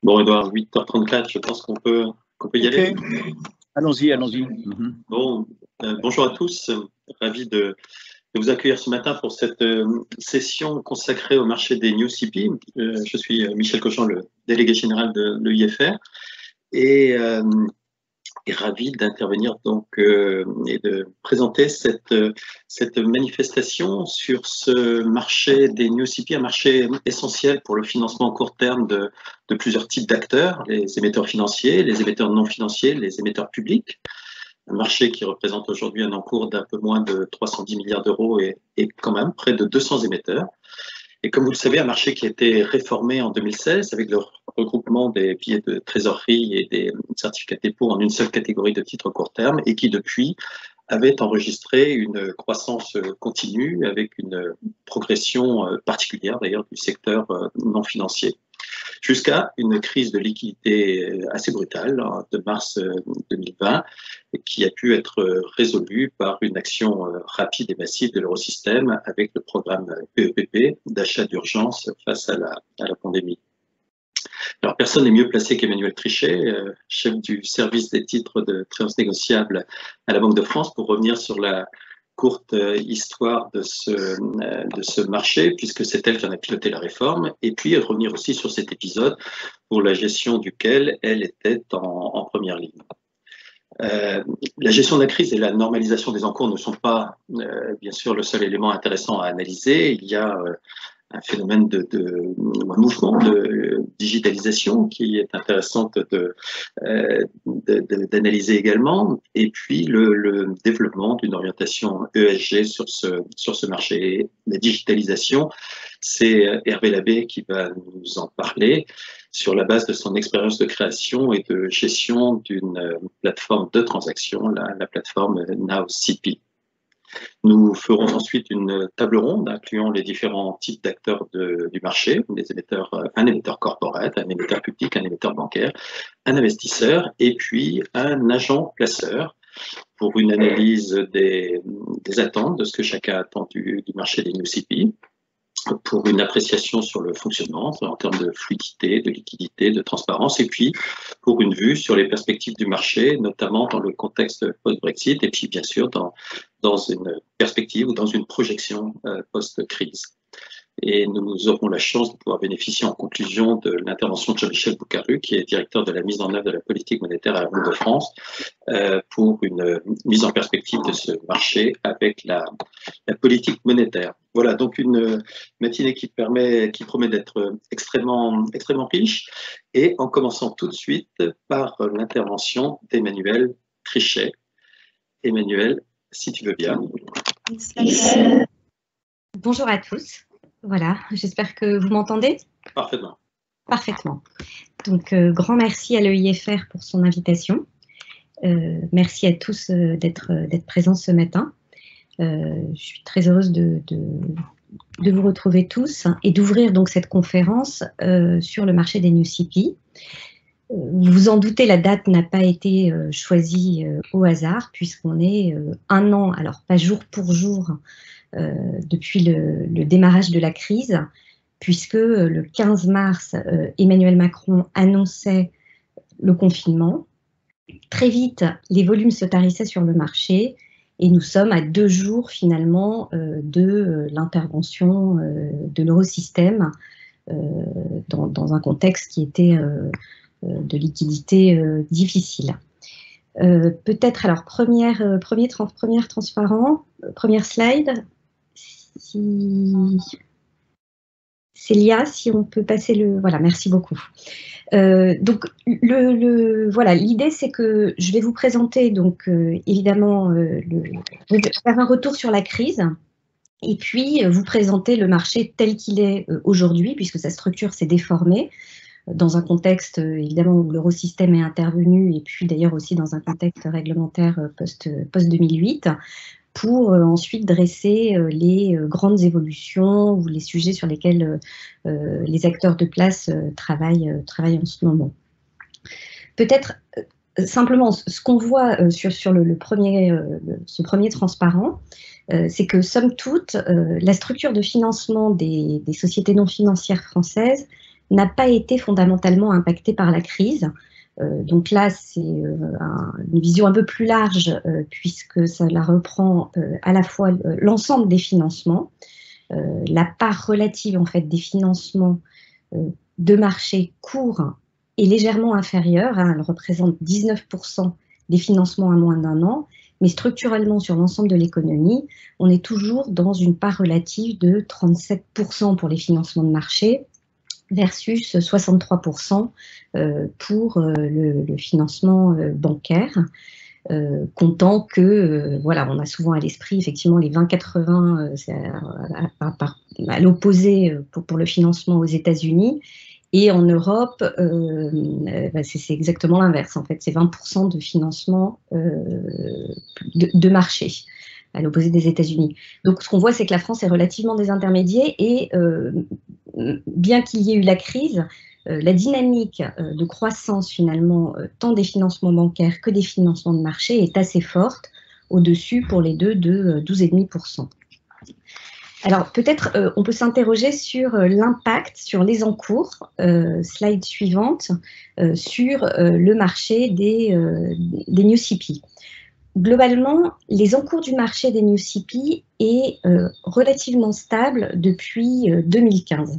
Bon, Edouard, 8h34, je pense qu'on peut y aller. Allons-y. Bon, bonjour à tous, ravi de vous accueillir ce matin pour cette session consacrée au marché des New CP. Je suis Michel Cochon, le délégué général de l'EIFR, et ravi d'intervenir donc et de présenter cette manifestation sur ce marché des New CP, un marché essentiel pour le financement à court terme de plusieurs types d'acteurs, les émetteurs financiers, les émetteurs non financiers, les émetteurs publics. Un marché qui représente aujourd'hui un encours d'un peu moins de 310 milliards d'euros et quand même près de 200 émetteurs. Et comme vous le savez, un marché qui a été réformé en 2016 avec le regroupement des billets de trésorerie et des certificats de dépôt en une seule catégorie de titres court terme et qui depuis avait enregistré une croissance continue avec une progression particulière d'ailleurs du secteur non financier, jusqu'à une crise de liquidité assez brutale de mars 2020 qui a pu être résolue par une action rapide et massive de l'Eurosystème avec le programme PEPP d'achat d'urgence face à la pandémie. Alors, personne n'est mieux placé qu'Emmanuel Trichet, chef du service des titres de créances négociables à la Banque de France, pour revenir sur la courte histoire de ce marché, puisque c'est elle qui en a piloté la réforme, et puis revenir aussi sur cet épisode pour la gestion duquel elle était en première ligne. La gestion de la crise et la normalisation des encours ne sont pas, bien sûr, le seul élément intéressant à analyser. Il y a un phénomène un mouvement de digitalisation qui est intéressant d'analyser également, et puis le développement d'une orientation ESG sur ce marché. La digitalisation, c'est Hervé Labbé qui va nous en parler sur la base de son expérience de création et de gestion d'une plateforme de transaction, la plateforme NowCP. Nous ferons ensuite une table ronde incluant les différents types d'acteurs du marché, un émetteur corporate, un émetteur public, un émetteur bancaire, un investisseur et puis un agent placeur pour une analyse des attentes, de ce que chacun attend du marché des New CP, pour une appréciation sur le fonctionnement en termes de fluidité, de liquidité, de transparence, et puis pour une vue sur les perspectives du marché, notamment dans le contexte post-Brexit, et puis bien sûr dans une perspective ou dans une projection post-crise. Et nous aurons la chance de pouvoir bénéficier en conclusion de l'intervention de Jean-Michel Boucaru, qui est directeur de la mise en œuvre de la politique monétaire à la Banque de France, pour une mise en perspective de ce marché avec la politique monétaire. Voilà, donc une matinée qui promet d'être extrêmement riche, et en commençant tout de suite par l'intervention d'Emmanuel Trichet. Emmanuel, si tu veux bien. Bonjour à tous. Voilà, j'espère que vous m'entendez. Parfaitement. Parfaitement. Donc, grand merci à l'EIFR pour son invitation. Merci à tous d'être présents ce matin. Je suis très heureuse de vous retrouver tous et d'ouvrir donc cette conférence sur le marché des New CP. Vous vous en doutez, la date n'a pas été choisie au hasard, puisqu'on est un an, alors pas jour pour jour, depuis le démarrage de la crise, puisque le 15 mars, Emmanuel Macron annonçait le confinement. Très vite, les volumes se tarissaient sur le marché et nous sommes à 2 jours finalement de l'intervention de l'Eurosystème dans un contexte qui était de liquidité difficile. Peut-être alors première slide. Célia, si on peut passer le... Voilà, merci beaucoup. Donc, voilà, l'idée, c'est que je vais vous présenter, donc, évidemment, faire un retour sur la crise, et puis vous présenter le marché tel qu'il est aujourd'hui, puisque sa structure s'est déformée, dans un contexte, évidemment, où l'Eurosystème est intervenu, et puis d'ailleurs aussi dans un contexte réglementaire post-2008, pour ensuite dresser les grandes évolutions ou les sujets sur lesquels les acteurs de place travaillent en ce moment. Peut-être simplement, ce qu'on voit sur ce premier transparent, c'est que, somme toute, la structure de financement des sociétés non financières françaises n'a pas été fondamentalement impacté par la crise. Donc là, c'est une vision un peu plus large, puisque cela reprend à la fois l'ensemble des financements, la part relative en fait des financements de marché court est légèrement inférieure, hein, elle représente 19% des financements à moins d'un an, mais structurellement sur l'ensemble de l'économie, on est toujours dans une part relative de 37% pour les financements de marché versus 63% pour le financement bancaire. Comptant que, voilà, on a souvent à l'esprit effectivement les 20-80 à l'opposé pour le financement aux États-Unis, et en Europe, c'est exactement l'inverse en fait, c'est 20% de financement de marché, à l'opposé des États-Unis. Donc ce qu'on voit, c'est que la France est relativement désintermédiée, et bien qu'il y ait eu la crise, la dynamique de croissance finalement, tant des financements bancaires que des financements de marché, est assez forte, au-dessus pour les deux de 12,5%. Alors peut-être on peut s'interroger sur l'impact sur les encours, slide suivante, sur le marché des New CP. Globalement, les encours du marché des New CP est relativement stable depuis 2015.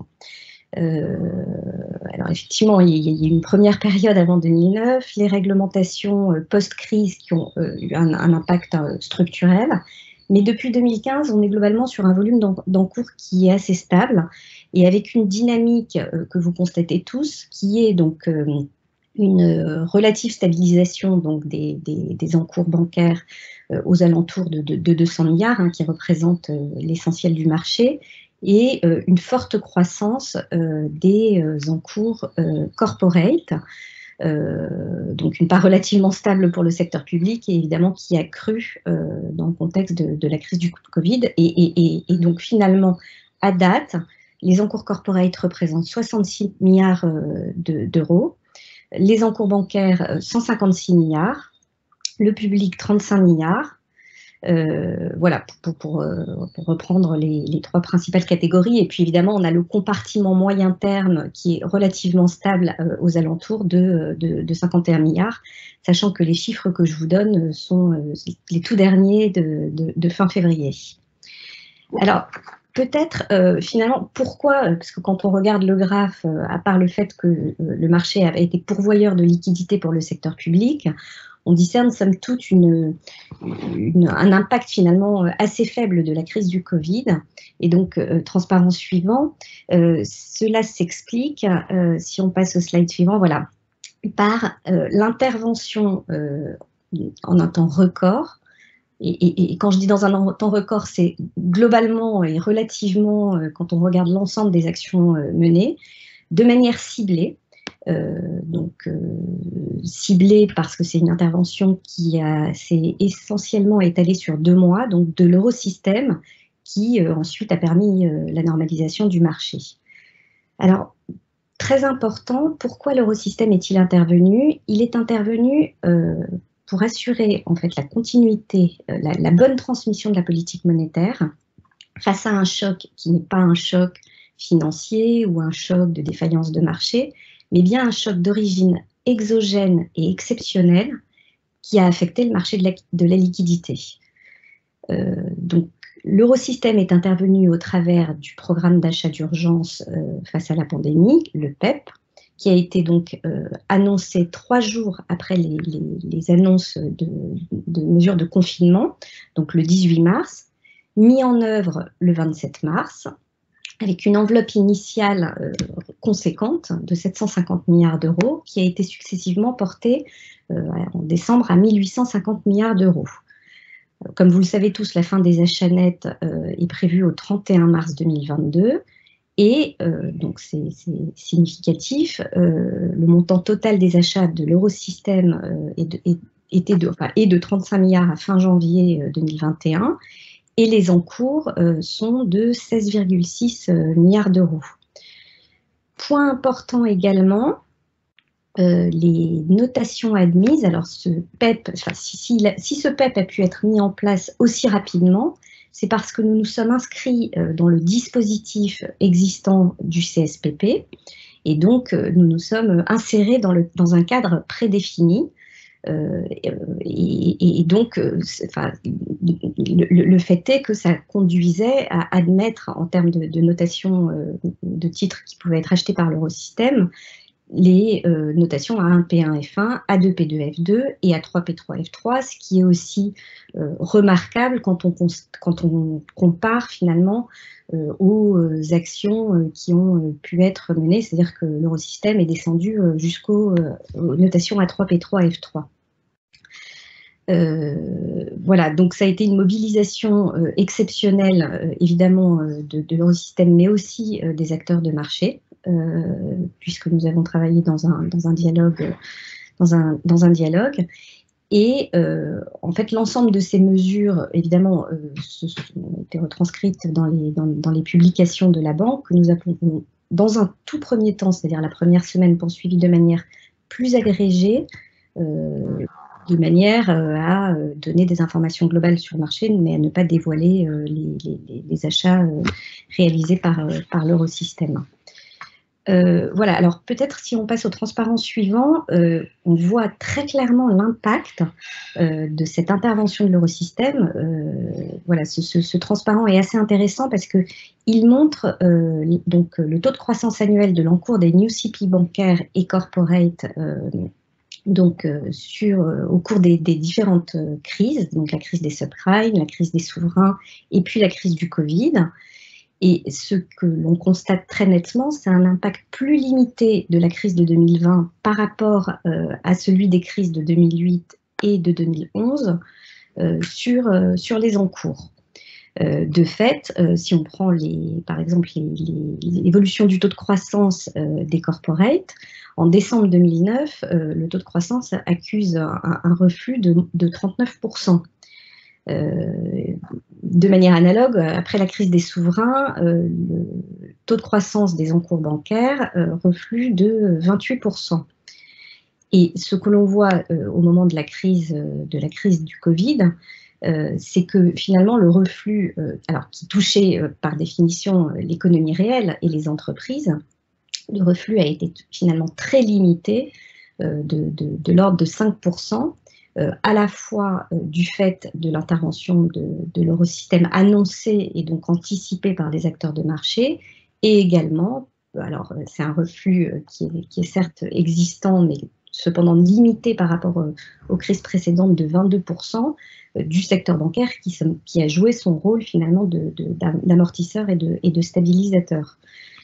Alors effectivement, il y a eu une première période avant 2009, les réglementations post-crise qui ont eu un impact structurel, mais depuis 2015, on est globalement sur un volume d'encours qui est assez stable, et avec une dynamique que vous constatez tous, qui est donc une relative stabilisation donc des encours bancaires aux alentours de 200 milliards, hein, qui représentent l'essentiel du marché, et une forte croissance des encours corporate, donc une part relativement stable pour le secteur public, et évidemment qui a cru dans le contexte de la crise du Covid, et donc finalement, à date, les encours corporate représentent 66 milliards d'euros, les encours bancaires 156 milliards, le public 35 milliards, voilà, pour reprendre les trois principales catégories. Et puis évidemment, on a le compartiment moyen terme qui est relativement stable aux alentours de 51 milliards, sachant que les chiffres que je vous donne sont les tout derniers de fin février. Alors, peut-être finalement, pourquoi, parce que quand on regarde le graphe, à part le fait que le marché avait été pourvoyeur de liquidités pour le secteur public, on discerne somme toute un impact finalement assez faible de la crise du Covid. Et donc, transparence suivant, cela s'explique, si on passe au slide suivant, voilà, par l'intervention en un temps record. Et quand je dis dans un temps record, c'est globalement et relativement, quand on regarde l'ensemble des actions menées, de manière ciblée. Ciblée parce que c'est une intervention qui s'est essentiellement étalée sur 2 mois, donc de l'Eurosystème, qui ensuite a permis la normalisation du marché. Alors, très important, pourquoi l'Eurosystème est-il intervenu? Il est intervenu pour assurer en fait la continuité, la bonne transmission de la politique monétaire face à un choc qui n'est pas un choc financier ou un choc de défaillance de marché, mais bien un choc d'origine exogène et exceptionnel qui a affecté le marché de la liquidité. Donc, l'Eurosystème est intervenu au travers du programme d'achat d'urgence face à la pandémie, le PEP, qui a été donc annoncé 3 jours après les annonces de mesures de confinement, donc le 18 mars, mis en œuvre le 27 mars, avec une enveloppe initiale conséquente de 750 milliards d'euros, qui a été successivement portée en décembre à 1850 milliards d'euros. Comme vous le savez tous, la fin des achats nets est prévue au 31 mars 2022, et donc c'est significatif, le montant total des achats de l'Eurosystème est de 35 milliards à fin janvier 2021, et les encours sont de 16,6 milliards d'euros. Point important également, les notations admises. Alors ce PEP, enfin, si ce PEP a pu être mis en place aussi rapidement, c'est parce que nous nous sommes inscrits dans le dispositif existant du CSPP, Et donc, nous nous sommes insérés dans un cadre prédéfini. Et donc, le fait est que ça conduisait à admettre, en termes de notation de titres qui pouvaient être achetés par l'Eurosystème, les notations A1, P1, F1, A2, P2, F2 et A3, P3, F3, ce qui est aussi remarquable quand on compare finalement aux actions qui ont pu être menées, c'est-à-dire que l'Eurosystème est descendu jusqu'aux notations A3, P3, F3. Voilà, donc ça a été une mobilisation exceptionnelle, évidemment, de l'Eurosystème, mais aussi des acteurs de marché, puisque nous avons travaillé dans un dialogue. Et en fait, l'ensemble de ces mesures, évidemment, ont été retranscrites dans les publications de la banque, que nous avons, dans un tout premier temps, c'est-à-dire la première semaine, poursuivies de manière plus agrégée, de manière à donner des informations globales sur le marché, mais à ne pas dévoiler les achats réalisés par l'Eurosystème. Voilà, alors peut-être si on passe au transparent suivant, on voit très clairement l'impact de cette intervention de l'Eurosystème. Voilà, ce transparent est assez intéressant parce qu'il montre donc le taux de croissance annuel de l'encours des new CP bancaires et corporate donc au cours des différentes crises, donc la crise des subprimes, la crise des souverains et puis la crise du Covid. Et ce que l'on constate très nettement, c'est un impact plus limité de la crise de 2020 par rapport à celui des crises de 2008 et de 2011 sur les encours. De fait, si on prend par exemple l'évolution du taux de croissance des corporates, en décembre 2009, le taux de croissance accuse un reflux de 39%. De manière analogue, après la crise des souverains, le taux de croissance des encours bancaires reflue de 28%. Et ce que l'on voit au moment de la crise du Covid, c'est que finalement le reflux, alors qui touchait par définition l'économie réelle et les entreprises, le reflux a été finalement très limité, de l'ordre de 5%, à la fois du fait de l'intervention de l'Eurosystème annoncée et donc anticipée par les acteurs de marché, et également, alors c'est un reflux qui est certes existant, mais cependant limité par rapport aux crises précédentes de 22%, du secteur bancaire qui a joué son rôle finalement d'amortisseur et de stabilisateur.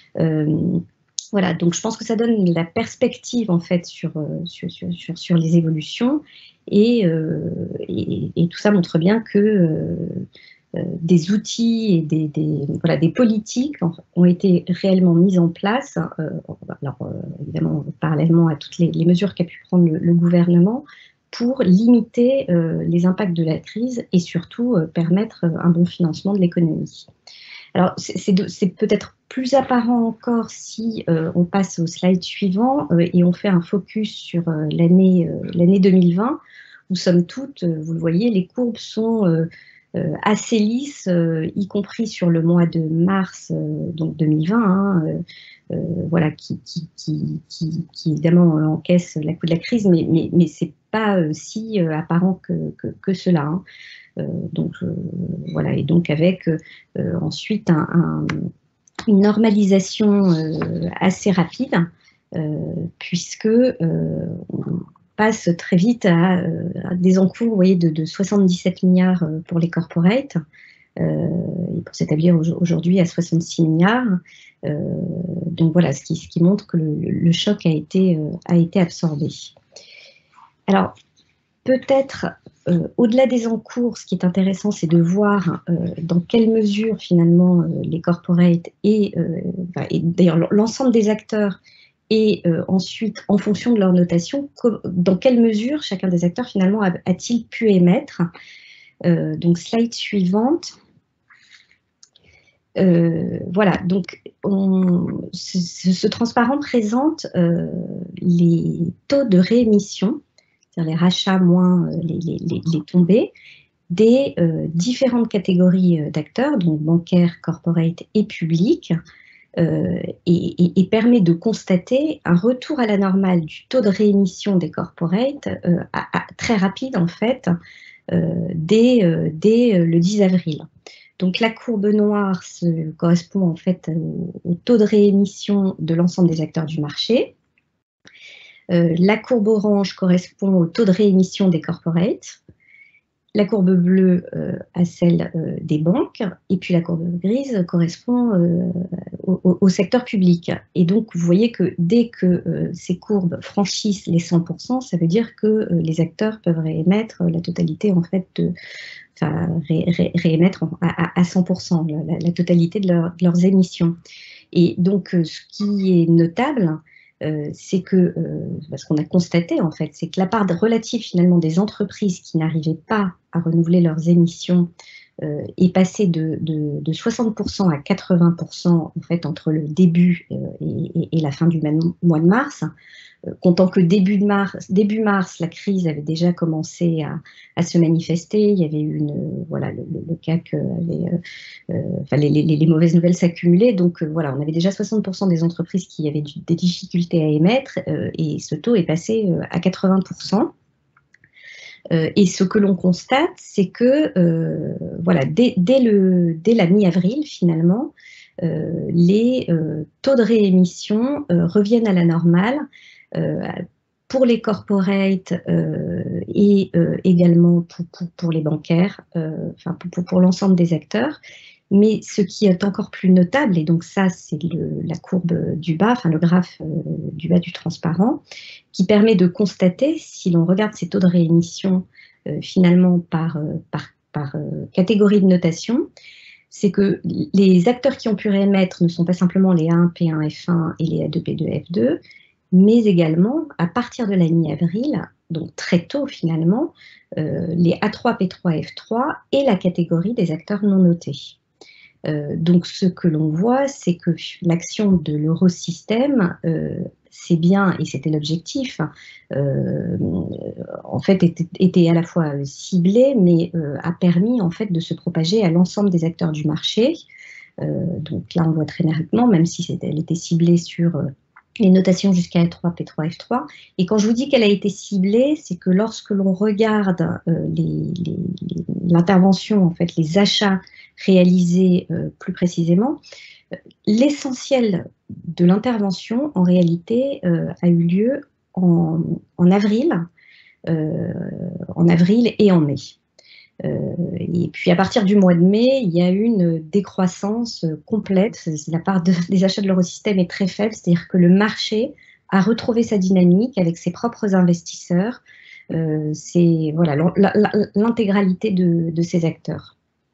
Voilà, donc je pense que ça donne la perspective en fait sur les évolutions et tout ça montre bien que des outils et des politiques ont été réellement mises en place, alors évidemment parallèlement à toutes les mesures qu'a pu prendre le gouvernement pour limiter les impacts de la crise et surtout permettre un bon financement de l'économie. Alors, c'est peut-être plus apparent encore si on passe au slide suivant et on fait un focus sur l'année 2020, où somme toute, vous le voyez, les courbes sont assez lisses, y compris sur le mois de mars donc 2020, voilà, qui évidemment encaisse la coup de la crise, mais c'est pas si apparent que cela. Hein. Donc voilà, et donc avec ensuite une normalisation assez rapide, puisque on passe très vite à des encours, vous voyez, de 77 milliards pour les corporates, et pour s'établir aujourd'hui à 66 milliards. Donc voilà, ce qui montre que le choc a été absorbé. Alors, peut-être, au-delà des encours, ce qui est intéressant, c'est de voir dans quelle mesure, finalement, les corporates et d'ailleurs l'ensemble des acteurs, et ensuite, en fonction de leur notation, dans quelle mesure chacun des acteurs, finalement, a-t-il pu émettre. Donc, slide suivante. Voilà, donc ce transparent présente les taux de réémission, c'est-à-dire les rachats moins les tombées, des différentes catégories d'acteurs, donc bancaires, corporate et publics, et permet de constater un retour à la normale du taux de réémission des corporates très rapide en fait, dès le 10 avril. Donc la courbe noire correspond en fait au taux de réémission de l'ensemble des acteurs du marché. La courbe orange correspond au taux de réémission des corporates. La courbe bleue à celle des banques, et puis la courbe grise correspond au secteur public. Et donc, vous voyez que dès que ces courbes franchissent les 100%, ça veut dire que les acteurs peuvent réémettre la totalité, en fait, réémettre à 100% la totalité de leurs émissions. Et donc, ce qui est notable, c'est que, ce qu'on a constaté en fait, c'est que la part relative finalement des entreprises qui n'arrivaient pas à renouveler leurs émissions est passée de 60% à 80% en fait entre le début et la fin du mois de mars. Comptant que début mars, la crise avait déjà commencé à se manifester. Il y avait eu voilà, le CAC les mauvaises nouvelles s'accumulaient. Donc voilà, on avait déjà 60% des entreprises qui avaient des difficultés à émettre et ce taux est passé à 80%. Et ce que l'on constate, c'est que voilà, dès la mi-avril, finalement, les taux de réémission reviennent à la normale pour les corporates et également pour les bancaires, enfin pour l'ensemble des acteurs. Mais ce qui est encore plus notable, et donc ça c'est la courbe du bas, enfin le graphe du bas du transparent, qui permet de constater, si l'on regarde ces taux de réémission finalement par catégorie de notation, c'est que les acteurs qui ont pu réémettre ne sont pas simplement les A1, P1, F1 et les A2, P2, F2, mais également, à partir de la mi-avril, donc très tôt finalement, les A3, P3, F3 et la catégorie des acteurs non notés. Donc ce que l'on voit, c'est que l'action de l'eurosystème, c'est bien, et c'était l'objectif, en fait était à la fois ciblée, mais a permis en fait de se propager à l'ensemble des acteurs du marché. Donc là on voit très nettement, même si elle était ciblée sur les notations jusqu'à F3, P3, F3. Et quand je vous dis qu'elle a été ciblée, c'est que lorsque l'on regarde l'intervention, en fait, les achats réalisés plus précisément, l'essentiel de l'intervention, en réalité, a eu lieu en avril et en mai. Et puis à partir du mois de mai, il y a eu une décroissance complète. La part des achats de l'eurosystème est très faible, c'est-à-dire que le marché a retrouvé sa dynamique avec ses propres investisseurs. C'est voilà, l'intégralité de ces acteurs.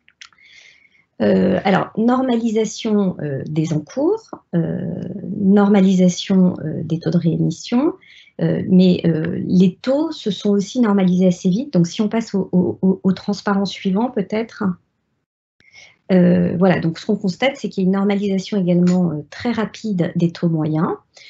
Alors, normalisation des encours, normalisation des taux de réémission, mais les taux se sont aussi normalisés assez vite. Donc, si on passe au transparent suivant, peut-être. Voilà, donc ce qu'on constate, c'est qu'il y a une normalisation également très rapide des taux moyens.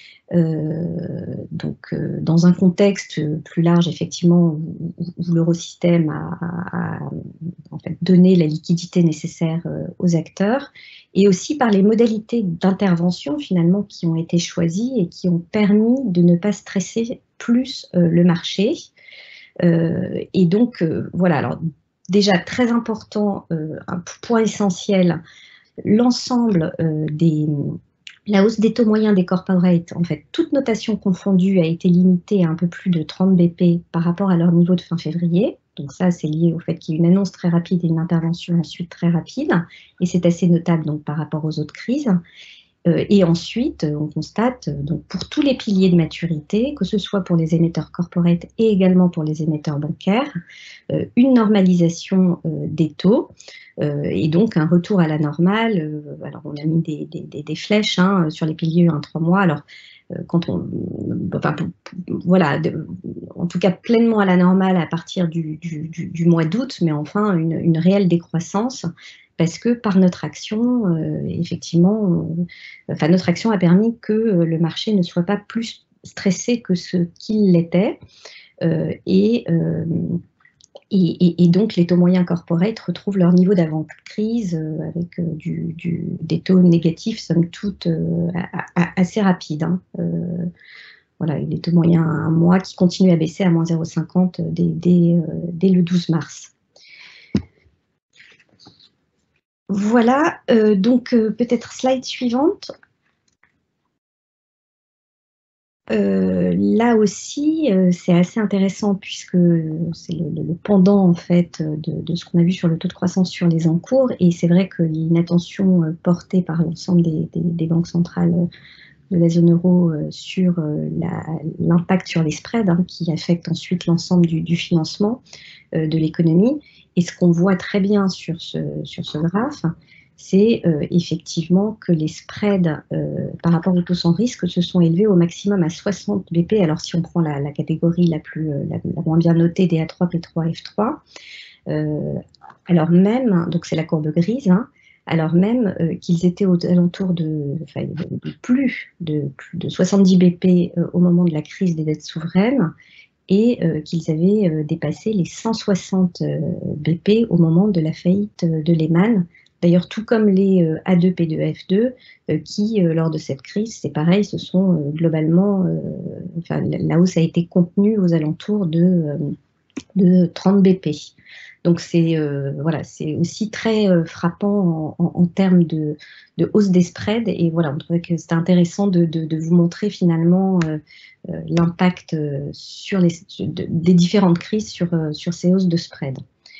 Donc, dans un contexte plus large, effectivement, où l'eurosystème a en fait donné la liquidité nécessaire aux acteurs, et aussi par les modalités d'intervention finalement qui ont été choisies et qui ont permis de ne pas stresser plus le marché. Et donc, voilà, alors déjà très important, un point essentiel, l'ensemble la hausse des taux moyens des corporates, en fait, toute notation confondue a été limitée à un peu plus de 30 BP par rapport à leur niveau de fin février. Donc ça, c'est lié au fait qu'il y ait une annonce très rapide et une intervention ensuite très rapide. Et c'est assez notable donc, par rapport aux autres crises. Et ensuite, on constate, donc, pour tous les piliers de maturité, que ce soit pour les émetteurs corporate et également pour les émetteurs bancaires, une normalisation des taux et donc un retour à la normale. Alors, on a mis des flèches hein, sur les piliers 1-3 mois. Alors, quand on, enfin, voilà, en tout cas pleinement à la normale à partir du mois d'août, mais enfin une réelle décroissance. Parce que par notre action, effectivement, enfin, notre action a permis que le marché ne soit pas plus stressé que ce qu'il l'était. Et Et donc, les taux moyens corporate retrouvent leur niveau d'avant-crise avec des taux négatifs, somme toute, assez rapides. Hein. Voilà, les taux moyens à un mois qui continuent à baisser à moins 0,50 dès le 12 mars. Voilà, donc peut-être slide suivante. Là aussi, c'est assez intéressant puisque c'est le pendant en fait de ce qu'on a vu sur le taux de croissance sur les encours, et c'est vrai qu'il y a une attention portée par l'ensemble des banques centrales de la zone euro sur l'impact sur les spreads, hein, qui affecte ensuite l'ensemble du financement de l'économie. Et ce qu'on voit très bien sur ce graphe, c'est effectivement que les spreads par rapport au taux sans risque se sont élevés au maximum à 60 BP. Alors si on prend la catégorie la moins bien notée des A3, P3, F3, alors même, donc c'est la courbe grise, hein, alors même qu'ils étaient aux alentours de plus de 70 BP au moment de la crise des dettes souveraines, et qu'ils avaient dépassé les 160 BP au moment de la faillite de Lehman. D'ailleurs, tout comme les A2, P2, F2, qui, lors de cette crise, c'est pareil, ce sont globalement, la hausse a été contenue aux alentours de 30 BP. Donc, c'est voilà, c'est aussi très frappant en termes de hausse des spreads. Et voilà, on trouvait que c'était intéressant de vous montrer finalement l'impact des différentes crises sur ces hausses de spread.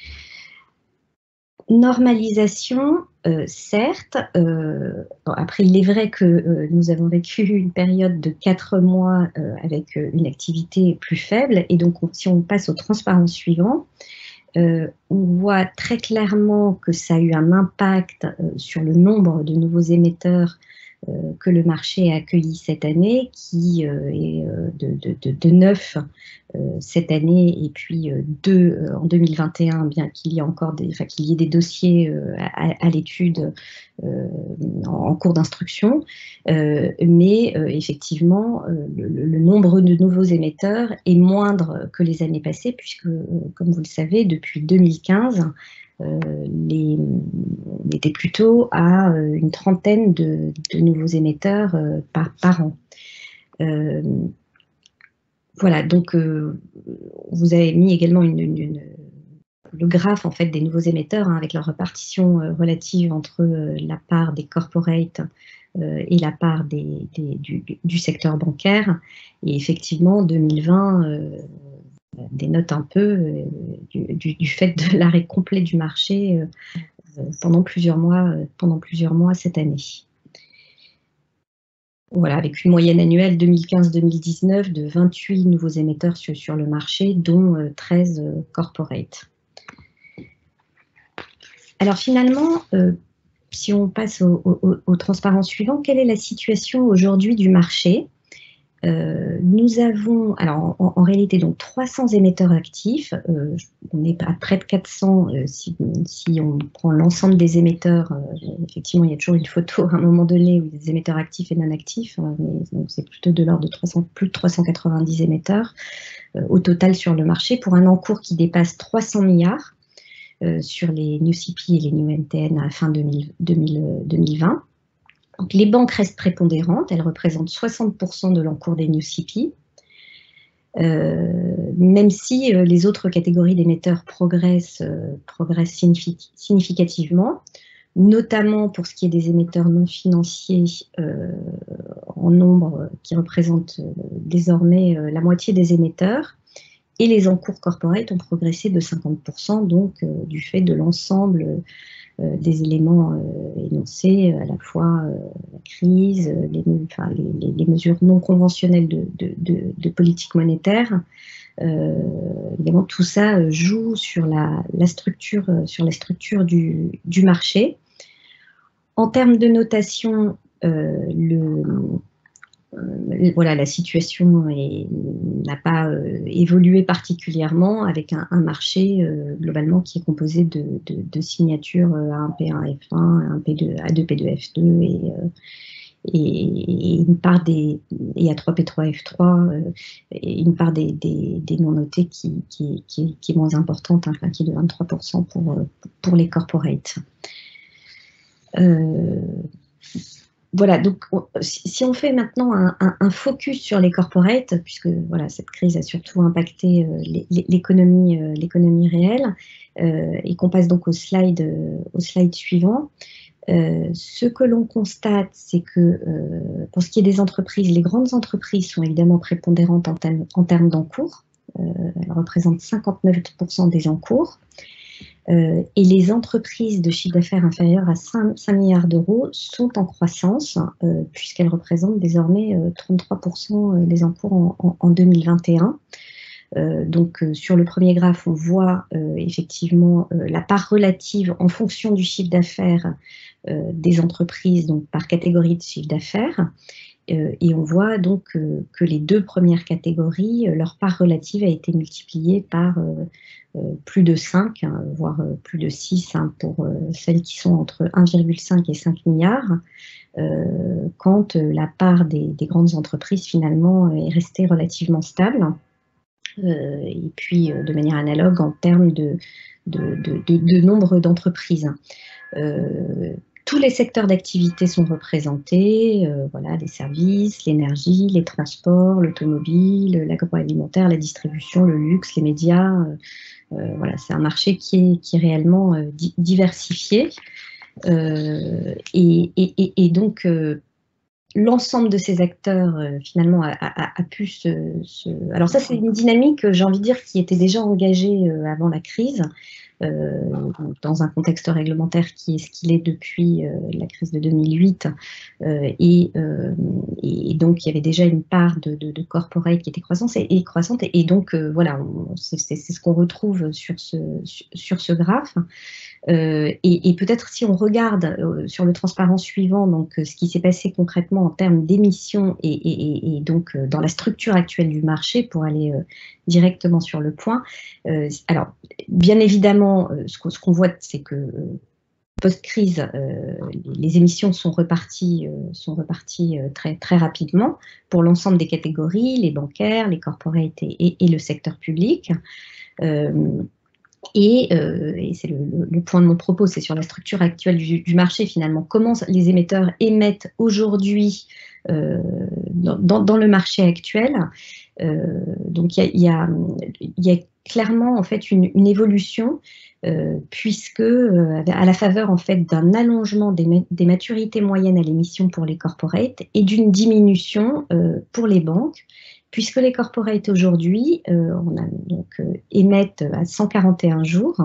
Normalisation, certes. Après, il est vrai que nous avons vécu une période de 4 mois avec une activité plus faible. Et donc, si on passe au transparent suivant, on voit très clairement que ça a eu un impact sur le nombre de nouveaux émetteurs que le marché a accueilli cette année, qui est de 9 cette année, et puis 2 en 2021, bien qu'il y ait encore qu'il y ait des dossiers à l'étude en cours d'instruction. Mais effectivement, le nombre de nouveaux émetteurs est moindre que les années passées, puisque, comme vous le savez, depuis 2015, on était plutôt à une trentaine de nouveaux émetteurs par an. Voilà, donc vous avez mis également le graphe en fait des nouveaux émetteurs, hein, avec leur répartition relative entre la part des corporates et la part du secteur bancaire. Et effectivement, 2020 dénote un peu du fait de l'arrêt complet du marché pendant plusieurs mois cette année. Voilà, avec une moyenne annuelle 2015-2019 de 28 nouveaux émetteurs sur le marché, dont 13 corporates. Alors finalement, si on passe au transparent suivant, quelle est la situation aujourd'hui du marché ? Nous avons, alors en réalité, donc 300 émetteurs actifs. On est à près de 400 si on prend l'ensemble des émetteurs. Effectivement, il y a toujours une photo à un moment donné où il y a des émetteurs actifs et non actifs, mais c'est plutôt de l'ordre de plus de 390 émetteurs au total sur le marché, pour un encours qui dépasse 300 milliards sur les New CP et les New NTN à fin 2020. Donc, les banques restent prépondérantes, elles représentent 60% de l'encours des New CP, même si les autres catégories d'émetteurs progressent significativement, notamment pour ce qui est des émetteurs non financiers en nombre qui représentent désormais la moitié des émetteurs, et les encours corporate ont progressé de 50%, donc du fait de l'ensemble des éléments énoncés, à la fois la crise, les mesures non conventionnelles de politique monétaire. Évidemment, tout ça joue sur la structure du marché. En termes de notation, voilà, la situation n'a pas évolué particulièrement, avec un marché globalement qui est composé de signatures A1, P1, F1, A2, P2, F2 et une part des A3P3F3 et une part des non notés qui est moins importante, enfin, qui est de 23% pour les corporates. Voilà, donc si on fait maintenant un focus sur les corporates, puisque voilà, cette crise a surtout impacté l'économie réelle, et qu'on passe donc au slide suivant, ce que l'on constate, c'est que pour ce qui est des entreprises, les grandes entreprises sont évidemment prépondérantes en termes d'encours. Elles représentent 59% des encours. Et les entreprises de chiffre d'affaires inférieur à 5 milliards d'euros sont en croissance, puisqu'elles représentent désormais 33% des encours en 2021. Donc sur le premier graphe, on voit effectivement la part relative en fonction du chiffre d'affaires des entreprises, donc par catégorie de chiffre d'affaires. Et on voit donc que les deux premières catégories, leur part relative a été multipliée par plus de 5, hein, voire plus de 6 hein, pour celles qui sont entre 1,5 et 5 milliards, quand la part des grandes entreprises finalement est restée relativement stable. Et puis de manière analogue en termes de nombre d'entreprises. Tous les secteurs d'activité sont représentés, voilà, les services, l'énergie, les transports, l'automobile, l'agroalimentaire, la distribution, le luxe, les médias. Voilà, c'est un marché qui est réellement diversifié. Et donc, l'ensemble de ces acteurs, finalement, a pu Alors ça, c'est une dynamique, j'ai envie de dire, qui était déjà engagée avant la crise, dans un contexte réglementaire qui est ce qu'il est depuis la crise de 2008. Et donc, il y avait déjà une part de corporate qui était croissante. Et donc, voilà, c'est ce qu'on retrouve sur ce graphe. Et peut-être si on regarde sur le transparent suivant, donc ce qui s'est passé concrètement en termes d'émissions et donc dans la structure actuelle du marché pour aller directement sur le point. Alors, bien évidemment, ce qu'on voit, c'est que post-crise, les émissions sont reparties très, très rapidement pour l'ensemble des catégories, les bancaires, les corporates et le secteur public. Et c'est le point de mon propos, c'est sur la structure actuelle du marché finalement. Comment les émetteurs émettent aujourd'hui dans le marché actuel. Donc il y a clairement en fait une évolution puisque à la faveur en fait d'un allongement des maturités moyennes à l'émission pour les corporates et d'une diminution pour les banques. Puisque les corporates aujourd'hui émettent à 141 jours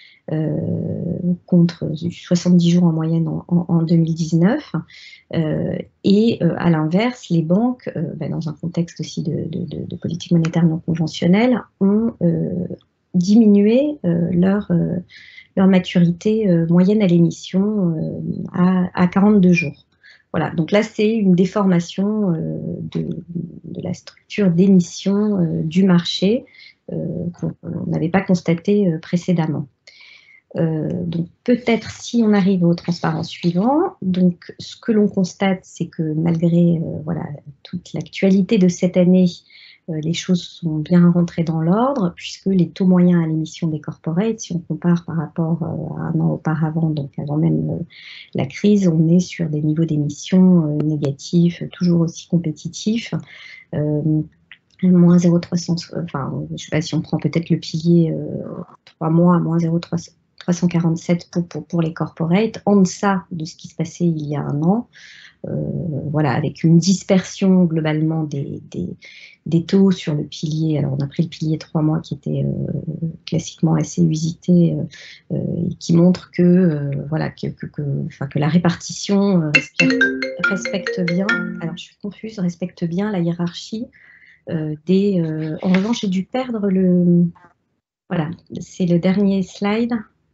contre 70 jours en moyenne en 2019. Et à l'inverse, les banques, dans un contexte aussi de politique monétaire non conventionnelle, ont diminué leur maturité moyenne à l'émission à 42 jours. Voilà, donc là, c'est une déformation de la structure d'émission du marché qu'on n'avait pas constaté précédemment. Donc peut-être si on arrive au transparent suivant, donc ce que l'on constate, c'est que malgré voilà, toute l'actualité de cette année, les choses sont bien rentrées dans l'ordre, puisque les taux moyens à l'émission des corporates, si on compare par rapport à un an auparavant, donc avant même la crise, on est sur des niveaux d'émissions négatifs, toujours aussi compétitifs. Moins 0,300, enfin, je ne sais pas si on prend peut-être le pilier 3 mois à moins 0,347 pour les corporates, en deçà de ce qui se passait il y a un an. Voilà, avec une dispersion globalement des taux sur le pilier. Alors, on a pris le pilier 3 mois qui était classiquement assez usité et qui montre que, voilà, que la répartition respecte bien, alors je suis confuse, respecte bien la hiérarchie en revanche, j'ai dû perdre le... Voilà, c'est le dernier slide.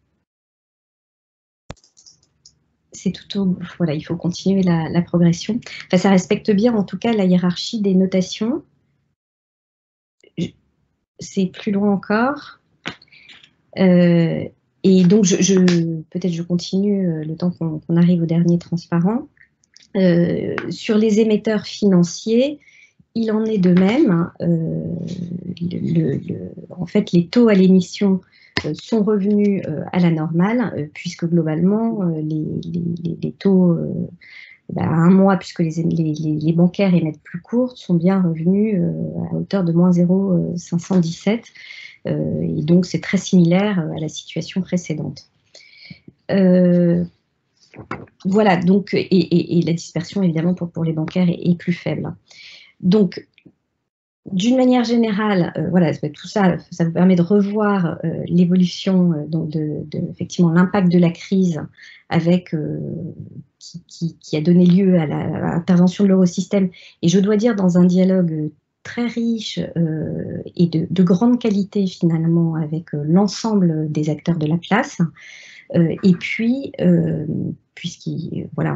C'est tout au... Voilà, il faut continuer la progression. Enfin, ça respecte bien, en tout cas, la hiérarchie des notations. C'est plus loin encore. Et donc, peut-être je continue le temps qu'on arrive au dernier transparent. Sur les émetteurs financiers, il en est de même. En fait, les taux à l'émission sont revenus à la normale, puisque globalement, les taux à un mois, puisque les bancaires émettent plus courtes, sont bien revenus à hauteur de moins 0,517. Et donc, c'est très similaire à la situation précédente. Voilà, donc, et la dispersion, évidemment, pour les bancaires est plus faible. Donc, d'une manière générale, voilà, tout ça, ça vous permet de revoir l'évolution, effectivement, l'impact de la crise avec, qui a donné lieu à l'intervention de l'eurosystème. Et je dois dire, dans un dialogue très riche et de grande qualité, finalement, avec l'ensemble des acteurs de la place. Et puis, voilà,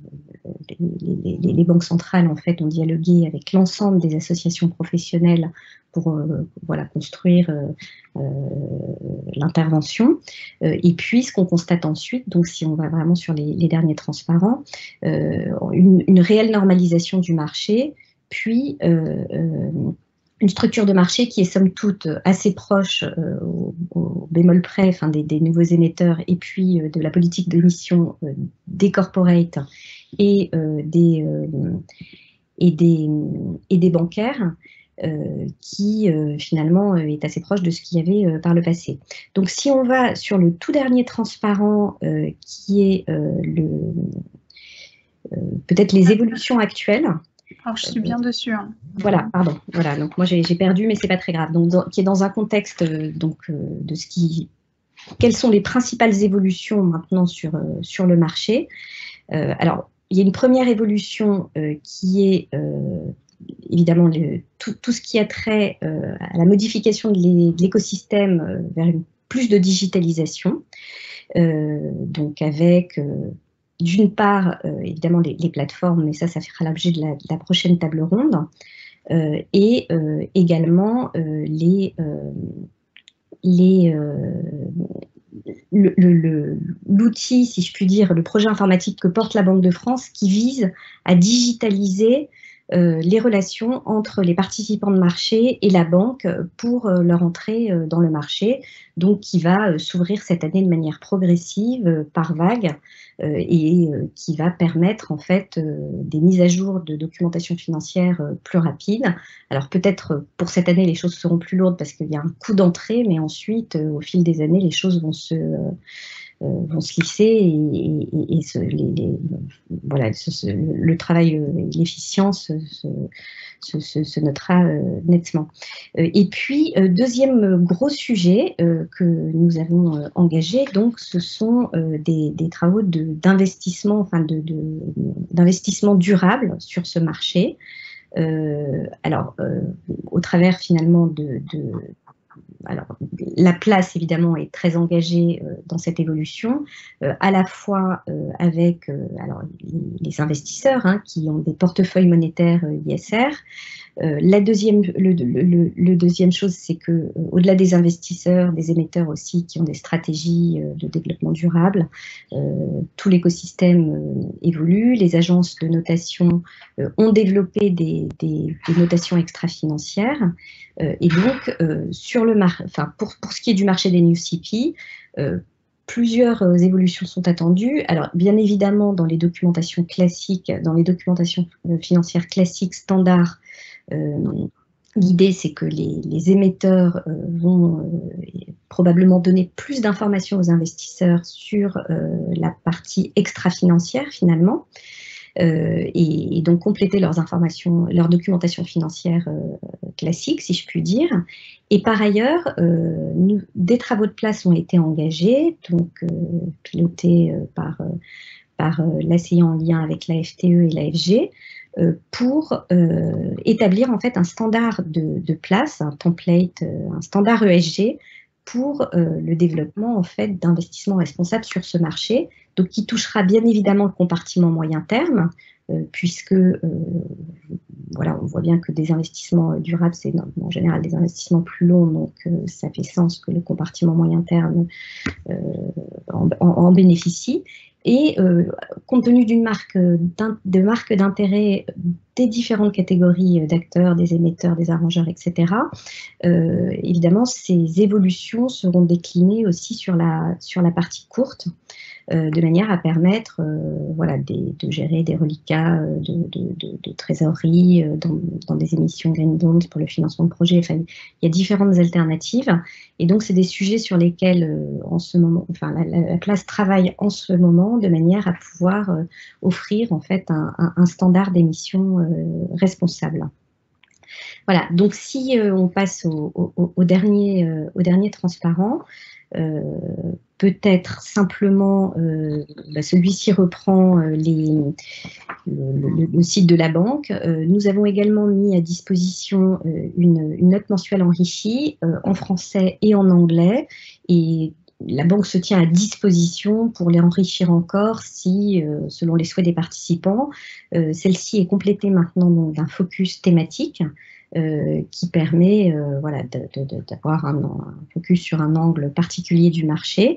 les banques centrales, en fait, ont dialogué avec l'ensemble des associations professionnelles pour voilà, construire l'intervention. Et puis, ce qu'on constate ensuite, donc si on va vraiment sur les derniers transparents, une réelle normalisation du marché, puis une structure de marché qui est somme toute assez proche au bémol près, enfin, des nouveaux émetteurs, et puis de la politique d'émission des corporates et des bancaires, qui finalement est assez proche de ce qu'il y avait par le passé. Donc si on va sur le tout dernier transparent, qui est peut-être les évolutions actuelles. Alors, je suis bien dessus. Hein. Voilà, pardon. Voilà, donc moi j'ai perdu, mais c'est pas très grave. Donc, qui est dans un contexte de quelles sont les principales évolutions maintenant sur le marché. Alors, il y a une première évolution qui est évidemment tout ce qui a trait à la modification de l'écosystème vers plus de digitalisation. Donc avec d'une part, évidemment, les plateformes, mais ça fera l'objet de la prochaine table ronde, et également l'outil, si je puis dire, le projet informatique que porte la Banque de France, qui vise à digitaliser les relations entre les participants de marché et la banque pour leur entrée dans le marché, donc qui va s'ouvrir cette année de manière progressive, par vague, et qui va permettre en fait des mises à jour de documentation financière plus rapides. Alors peut-être pour cette année les choses seront plus lourdes parce qu'il y a un coût d'entrée, mais ensuite au fil des années les choses vont se lisser et voilà, le travail et l'efficience se notera nettement. Et puis, deuxième gros sujet que nous avons engagé, donc, ce sont des travaux d'investissement, enfin d'investissement durable sur ce marché. Alors, au travers finalement alors, la place, évidemment, est très engagée dans cette évolution, à la fois avec les investisseurs qui ont des portefeuilles monétaires ISR. Le deuxième chose, c'est que au-delà des investisseurs, des émetteurs aussi qui ont des stratégies de développement durable, tout l'écosystème évolue. Les agences de notation ont développé des notations extra-financières. Et donc, pour ce qui est du marché des New CP, plusieurs évolutions sont attendues. Alors, bien évidemment, dans les documentations classiques, dans les documentations financières classiques standards, l'idée, c'est que les émetteurs vont probablement donner plus d'informations aux investisseurs sur la partie extra-financière, finalement. Et donc compléter leurs informations, leur documentation financière classique, si je puis dire. Et par ailleurs, des travaux de place ont été engagés, donc pilotés par l'ACI en lien avec la FTE et la FG, pour établir en fait un standard de place, un template, un standard ESG pour le développement en fait d'investissements responsables sur ce marché, donc qui touchera bien évidemment le compartiment moyen terme, puisque voilà, on voit bien que des investissements durables, c'est en général des investissements plus longs, donc ça fait sens que le compartiment moyen terme en bénéficie. Et compte tenu de marques d'intérêt des différentes catégories d'acteurs, des émetteurs, des arrangeurs, etc., évidemment, ces évolutions seront déclinées aussi sur la partie courte, de manière à permettre voilà, de gérer des reliquats de trésorerie dans des émissions green bonds pour le financement de projets. Enfin, il y a différentes alternatives. Et donc, c'est des sujets sur lesquels, en ce moment, enfin, la classe travaille en ce moment de manière à pouvoir offrir en fait un standard d'émission responsable. Voilà, donc si on passe au dernier transparent, peut-être simplement, celui-ci reprend le site de la banque. Nous avons également mis à disposition une note mensuelle enrichie en français et en anglais, et la banque se tient à disposition pour les enrichir encore si, selon les souhaits des participants. Celle-ci est complétée maintenant d'un focus thématique qui permet voilà, d'avoir un focus sur un angle particulier du marché.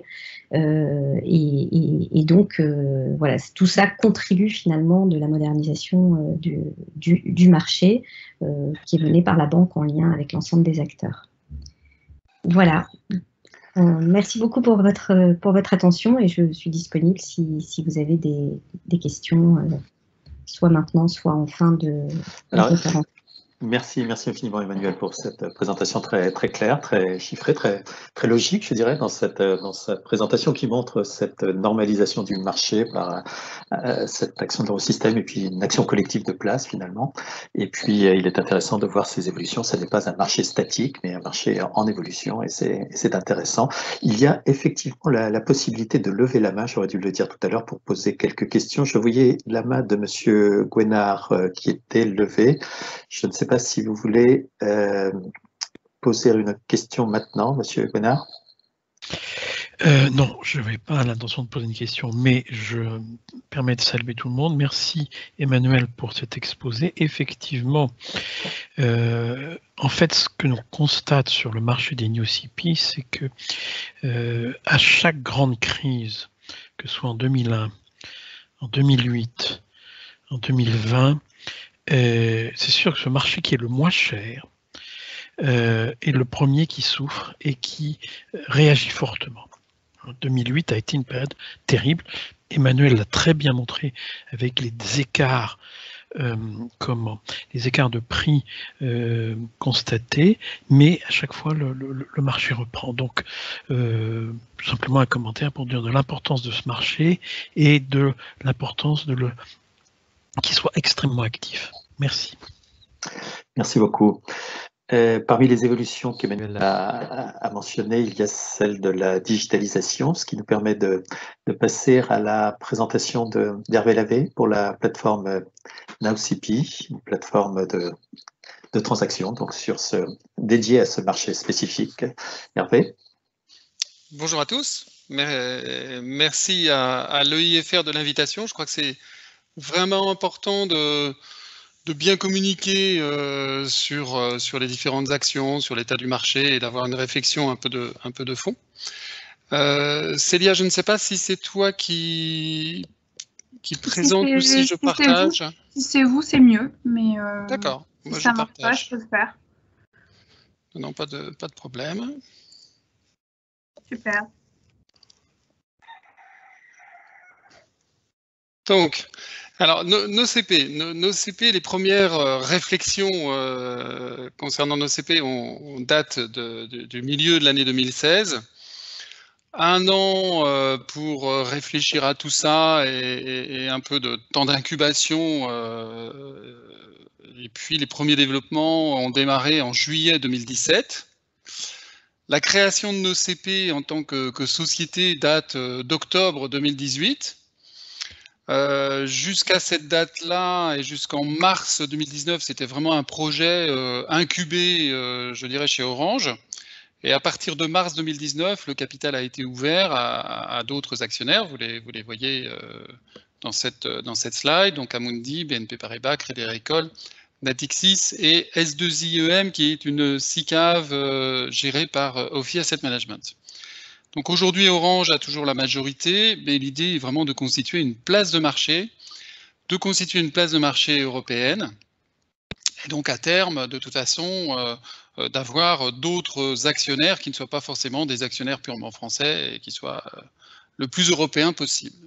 Et donc, voilà, tout ça contribue finalement de la modernisation du marché qui est menée par la banque en lien avec l'ensemble des acteurs. Voilà. Merci beaucoup pour votre attention et je suis disponible si vous avez des questions, soit maintenant, soit en fin de conférence. Merci infiniment Emmanuel pour cette présentation très claire, très chiffrée, très logique, je dirais, dans cette présentation qui montre cette normalisation du marché par cette action de l'eurosystème et puis une action collective de place finalement. Et puis il est intéressant de voir ces évolutions. Ce n'est pas un marché statique, mais un marché en évolution et c'est intéressant. Il y a effectivement la possibilité de lever la main. J'aurais dû le dire tout à l'heure pour poser quelques questions. Je voyais la main de Monsieur Gouénard qui était levée. Je ne sais pas si vous voulez poser une question maintenant, Monsieur Gouénard. Non, je n'avais pas l'intention de poser une question, mais je me permets de saluer tout le monde. Merci Emmanuel pour cet exposé. Effectivement, en fait, ce que l'on constate sur le marché des NewCP, c'est que à chaque grande crise, que ce soit en 2001, en 2008, en 2020, c'est sûr que ce marché qui est le moins cher est le premier qui souffre et qui réagit fortement. 2008 a été une période terrible. Emmanuel l'a très bien montré avec les écarts, les écarts de prix constatés, mais à chaque fois le marché reprend. Donc simplement un commentaire pour dire de l'importance de ce marché et de l'importance qu'il soit extrêmement actif. Merci. Merci beaucoup. Parmi les évolutions qu'Emmanuel a mentionnées, il y a celle de la digitalisation, ce qui nous permet de passer à la présentation d'Hervé Lavé pour la plateforme NowCP, une plateforme de transactions, donc dédiée à ce marché spécifique. Hervé. Bonjour à tous. Merci à l'EIFR de l'invitation. Je crois que c'est vraiment important de bien communiquer sur les différentes actions, sur l'état du marché et d'avoir une réflexion un peu de fond. Célia, je ne sais pas si c'est toi qui présente ou si je partage. Si c'est vous, c'est mieux. Mais d'accord. Si ça ne marche pas, je peux le faire. Non, pas de problème. Super. Donc, alors, nos CP, les premières réflexions concernant nos CP, on date du milieu de l'année 2016. Un an pour réfléchir à tout ça et un peu de temps d'incubation. Et puis, les premiers développements ont démarré en juillet 2017. La création de nos CP en tant que société date d'octobre 2018. Jusqu'à cette date-là et jusqu'en mars 2019, c'était vraiment un projet incubé, je dirais, chez Orange. Et à partir de mars 2019, le capital a été ouvert à d'autres actionnaire. Vous les voyez dans cette slide, donc Amundi, BNP Paribas, Crédit Agricole, Natixis et S2IEM, qui est une SICAV gérée par Ophi Asset Management. Donc aujourd'hui, Orange a toujours la majorité, mais l'idée est vraiment de constituer une place de marché, européenne, et donc à terme, de toute façon, d'avoir d'autres actionnaires qui ne soient pas forcément des actionnaires purement français et qui soient le plus européens possible.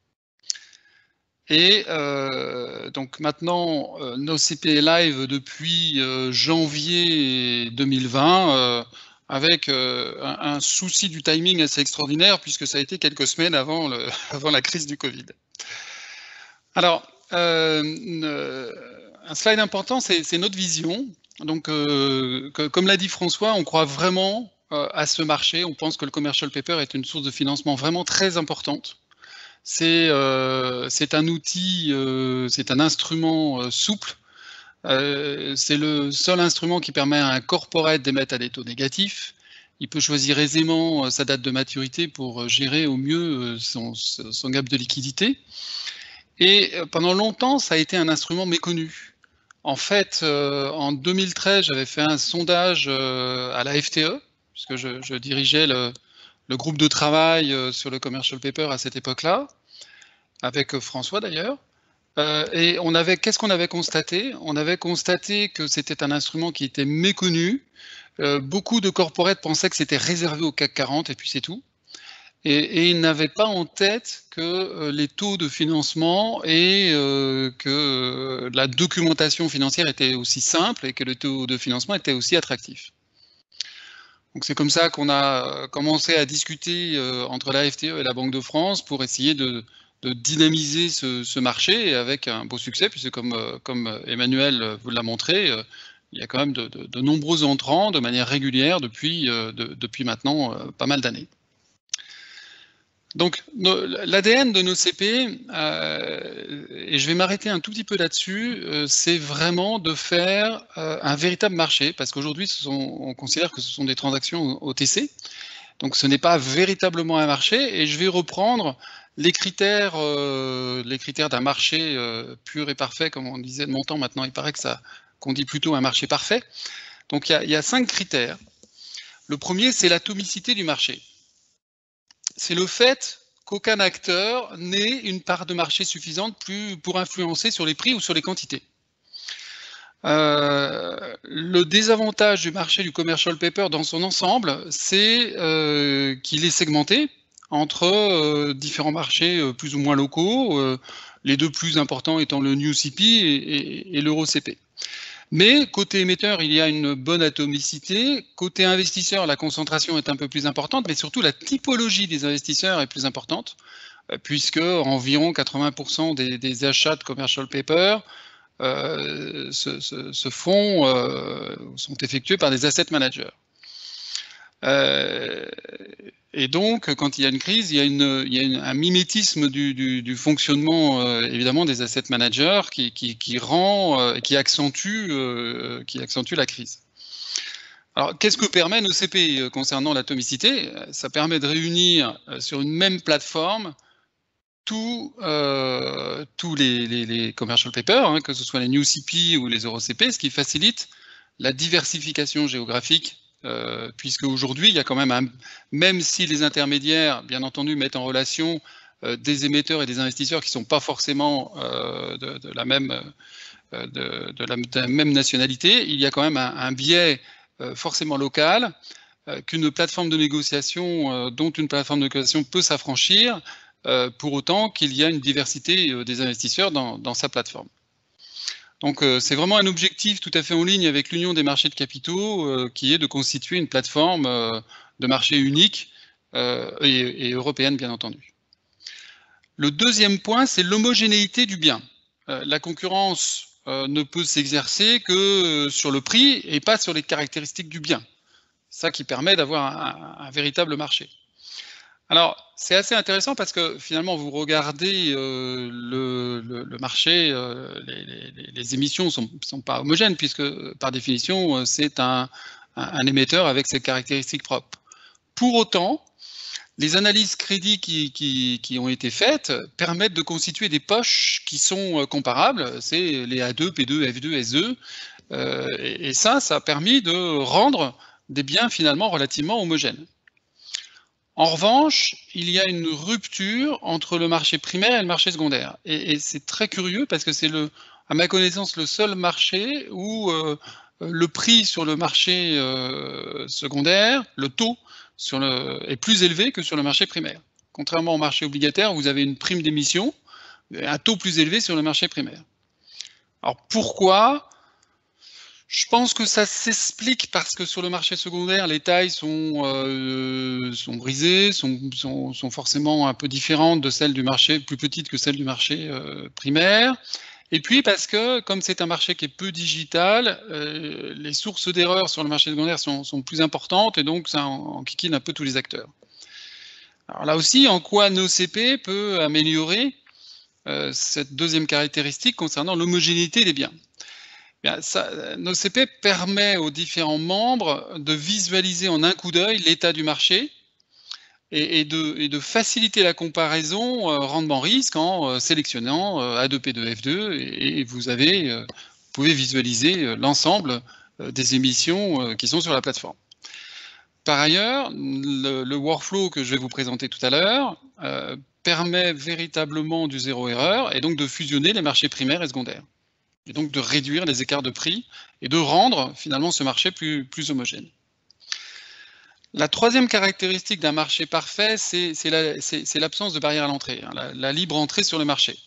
Et donc maintenant, NoCP est live depuis janvier 2020, avec un souci du timing assez extraordinaire, puisque ça a été quelques semaines avant la crise du Covid. Alors, un slide important, c'est notre vision. Donc, comme l'a dit François, on croit vraiment à ce marché. On pense que le commercial paper est une source de financement vraiment très importante. C'est un outil, c'est un instrument souple. C'est le seul instrument qui permet à un corporate d'émettre à des taux négatifs. Il peut choisir aisément sa date de maturité pour gérer au mieux son gap de liquidité. Et pendant longtemps, ça a été un instrument méconnu. En fait, en 2013, j'avais fait un sondage à la FTE, puisque je dirigeais le groupe de travail sur le commercial paper à cette époque-là, avec François d'ailleurs. Et qu'est-ce qu'on avait constaté? On avait constaté que c'était un instrument qui était méconnu. Beaucoup de corporates pensaient que c'était réservé au CAC 40 et puis c'est tout. Et ils n'avaient pas en tête que les taux de financement et que la documentation financière était aussi simple et que le taux de financement était aussi attractif. Donc c'est comme ça qu'on a commencé à discuter entre la FTE et la Banque de France pour essayer de dynamiser ce marché, avec un beau succès, puisque comme Emmanuel vous l'a montré, il y a quand même de nombreux entrants de manière régulière depuis maintenant pas mal d'années. Donc l'ADN de NoCP, et je vais m'arrêter un tout petit peu là-dessus, c'est vraiment de faire un véritable marché, parce qu'aujourd'hui on considère que ce sont des transactions OTC, donc ce n'est pas véritablement un marché, et je vais reprendre les critères d'un marché pur et parfait, comme on disait de mon temps. Maintenant il paraît qu'on dit plutôt un marché parfait. Donc il y a 5 critères. Le premier, c'est l'atomicité du marché. C'est le fait qu'aucun acteur n'ait une part de marché suffisante pour influencer sur les prix ou sur les quantités. Le désavantage du marché du commercial paper dans son ensemble, c'est qu'il est segmenté entre différents marchés plus ou moins locaux, les deux plus importants étant le NewCP et l'EuroCP. Mais côté émetteur, il y a une bonne atomicité. Côté investisseur, la concentration est un peu plus importante, mais surtout la typologie des investisseurs est plus importante, puisque environ 80% des achats de commercial paper sont effectués par des asset managers. Et donc, quand il y a une crise, il y a un mimétisme du fonctionnement, évidemment, des asset managers qui accentue la crise. Alors, qu'est-ce que permet NoCP concernant l'atomicité? Ça permet de réunir sur une même plateforme tous les commercial papers, que ce soit les NewCP ou les EuroCP, ce qui facilite la diversification géographique. Puisque aujourd'hui, il y a quand même si les intermédiaires, bien entendu, mettent en relation des émetteurs et des investisseurs qui ne sont pas forcément de la même nationalité, il y a quand même un biais forcément local qu'une plateforme de négociation, dont une plateforme de négociation peut s'affranchir, pour autant qu'il y a une diversité des investisseurs dans sa plateforme. Donc c'est vraiment un objectif tout à fait en ligne avec l'Union des marchés de capitaux, qui est de constituer une plateforme de marché unique et européenne, bien entendu. Le deuxième point, c'est l'homogénéité du bien. La concurrence ne peut s'exercer que sur le prix et pas sur les caractéristiques du bien. C'est ça qui permet d'avoir un véritable marché. Alors, c'est assez intéressant parce que finalement, vous regardez le marché, les émissions ne sont pas homogènes, puisque par définition, c'est un émetteur avec ses caractéristiques propres. Pour autant, les analyses crédits qui ont été faites permettent de constituer des poches qui sont comparables. C'est les A2, P2, F2, SE. Et ça a permis de rendre des biens finalement relativement homogènes. En revanche, il y a une rupture entre le marché primaire et le marché secondaire. Et c'est très curieux parce que c'est, à ma connaissance, le seul marché où le prix sur le marché secondaire, le taux est plus élevé que sur le marché primaire. Contrairement au marché obligataire, vous avez une prime d'émission, un taux plus élevé sur le marché primaire. Alors pourquoi ? Je pense que ça s'explique parce que sur le marché secondaire, les tailles sont brisées, sont forcément un peu différentes de celles du marché, plus petites que celles du marché primaire. Et puis parce que, comme c'est un marché qui est peu digital, les sources d'erreurs sur le marché secondaire sont plus importantes et donc ça enquiquine un peu tous les acteurs. Alors là aussi, en quoi NoCP peut améliorer cette deuxième caractéristique concernant l'homogénéité des biens? Bien, NoCP permet aux différents membres de visualiser en un coup d'œil l'état du marché et de faciliter la comparaison rendement-risque en sélectionnant A2P2, F2 et vous pouvez visualiser l'ensemble des émissions qui sont sur la plateforme. Par ailleurs, le workflow que je vais vous présenter tout à l'heure permet véritablement du zéro erreur et donc de fusionner les marchés primaires et secondaires. Et donc de réduire les écarts de prix et de rendre finalement ce marché plus homogène. La troisième caractéristique d'un marché parfait, c'est l'absence de barrière à l'entrée, hein, la libre entrée sur le marché.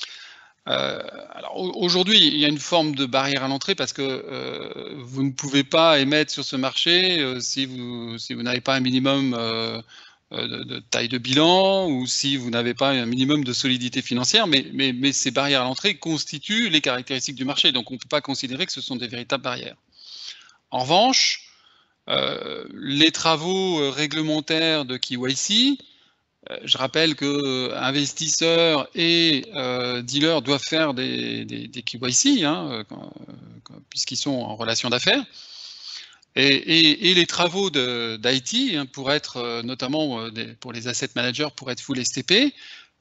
Alors aujourd'hui, il y a une forme de barrière à l'entrée parce que vous ne pouvez pas émettre sur ce marché si vous n'avez pas un minimum de taille de bilan ou si vous n'avez pas un minimum de solidité financière, mais ces barrières à l'entrée constituent les caractéristiques du marché, donc on ne peut pas considérer que ce sont des véritables barrières. En revanche, les travaux réglementaires de KYC, je rappelle que investisseurs et dealers doivent faire des KYC, hein, puisqu'ils sont en relation d'affaires. Et les travaux d'IT, hein, pour être notamment pour les asset managers, pour être full STP,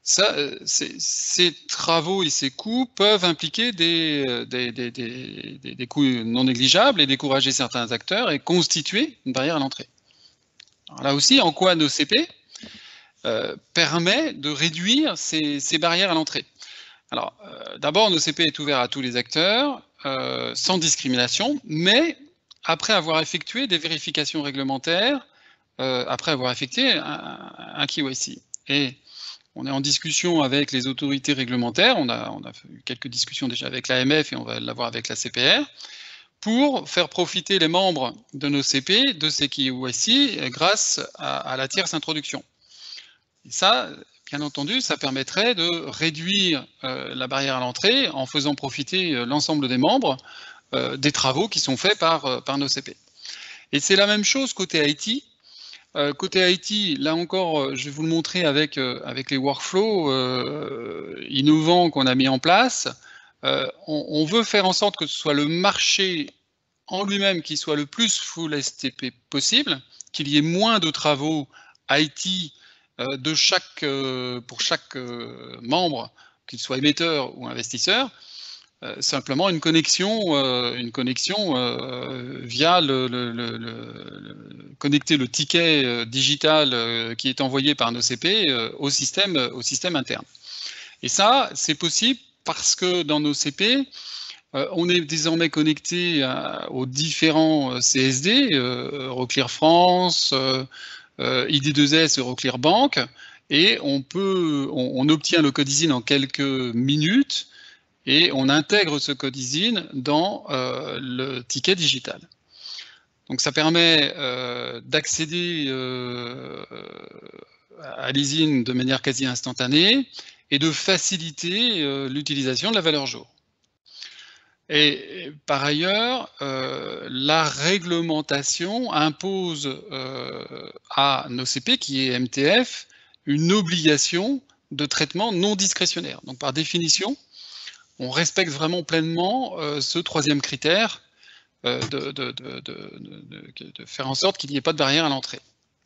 ces travaux et ces coûts peuvent impliquer des coûts non négligeables et décourager certains acteurs et constituer une barrière à l'entrée. Là aussi, en quoi NoCP permet de réduire ces barrières à l'entrée? Alors, d'abord, NoCP est ouvert à tous les acteurs, sans discrimination, mais après avoir effectué des vérifications réglementaires, après avoir effectué un KYC. Et on est en discussion avec les autorités réglementaires, on a eu quelques discussions déjà avec l'AMF et on va l'avoir avec la CPR, pour faire profiter les membres de NoCP de ces KYC grâce à la tierce introduction. Et ça, bien entendu, ça permettrait de réduire la barrière à l'entrée en faisant profiter l'ensemble des membres des travaux qui sont faits par NoCP. Et c'est la même chose côté IT. Côté IT, là encore, je vais vous le montrer avec les workflows innovants qu'on a mis en place. On veut faire en sorte que ce soit le marché en lui-même qui soit le plus full STP possible, qu'il y ait moins de travaux IT pour chaque membre, qu'il soit émetteur ou investisseur, simplement une connexion via connecter le ticket digital qui est envoyé par NoCP au système interne. Et ça, c'est possible parce que dans NoCP, on est désormais connecté aux différents CSD, Euroclear France, ID2S, Euroclear Bank, et on obtient le code ISIN en quelques minutes et on intègre ce code ISIN dans le ticket digital. Donc ça permet d'accéder à l'ISIN de manière quasi instantanée et de faciliter l'utilisation de la valeur jour. Et par ailleurs, la réglementation impose à NoCP, qui est MTF, une obligation de traitement non discrétionnaire. Donc par définition, on respecte vraiment pleinement ce troisième critère de faire en sorte qu'il n'y ait pas de barrière à l'entrée.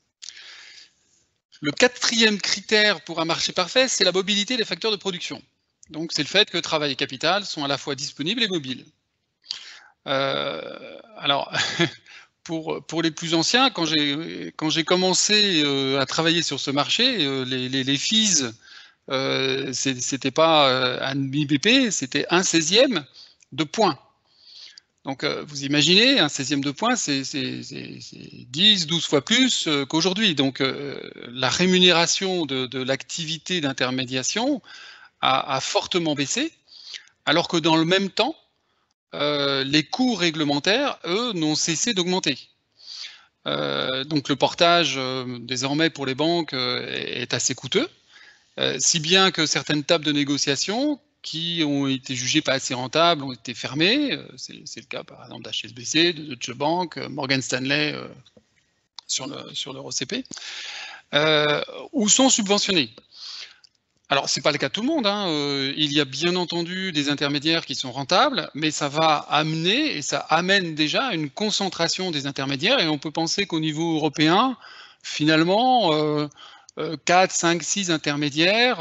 Le quatrième critère pour un marché parfait, c'est la mobilité des facteurs de production. Donc c'est le fait que travail et capital sont à la fois disponibles et mobiles. Alors, pour les plus anciens, quand j'ai commencé à travailler sur ce marché, les fees, c'était pas un demi-BP, c'était 1/16e de point. Donc vous imaginez, un 16e de point, c'est 10, 12 fois plus qu'aujourd'hui. Donc la rémunération de l'activité d'intermédiation a fortement baissé, alors que dans le même temps, les coûts réglementaires, eux, n'ont cessé d'augmenter. Donc le portage, désormais pour les banques, est assez coûteux, si bien que certaines tables de négociation qui ont été jugées pas assez rentables ont été fermées. C'est le cas par exemple d'HSBC, de Deutsche Bank, Morgan Stanley sur l'EuroCP, ou sont subventionnés. Alors, ce n'est pas le cas de tout le monde, hein. Il y a bien entendu des intermédiaires qui sont rentables, mais ça va amener, et ça amène déjà une concentration des intermédiaires, et on peut penser qu'au niveau européen, finalement, 4, 5, 6 intermédiaires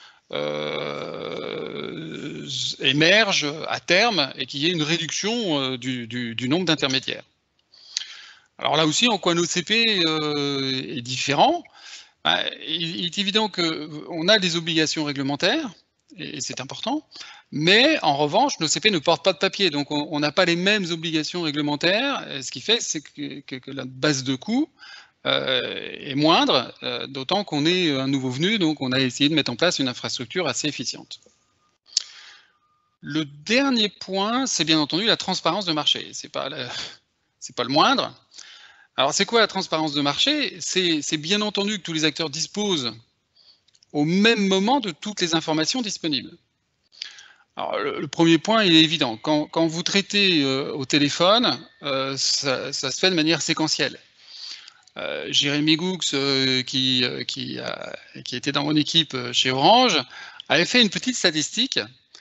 émergent à terme, et qu'il y ait une réduction du nombre d'intermédiaires. Alors là aussi, en quoi l'OCP est différent? Il est évident qu'on a des obligations réglementaires, et c'est important, mais en revanche, l'OCP ne porte pas de papier, donc on n'a pas les mêmes obligations réglementaires, ce qui fait que la base de coût est moindre, d'autant qu'on est un nouveau venu, donc on a essayé de mettre en place une infrastructure assez efficiente. Le dernier point, c'est bien entendu la transparence de marché, c'est pas le moindre. Alors, c'est quoi la transparence de marché? C'est bien entendu que tous les acteurs disposent au même moment de toutes les informations disponibles. Alors, le premier point, il est évident. Quand vous traitez au téléphone, ça se fait de manière séquentielle. Jérémy Goux, qui était dans mon équipe chez Orange, avait fait une petite statistique.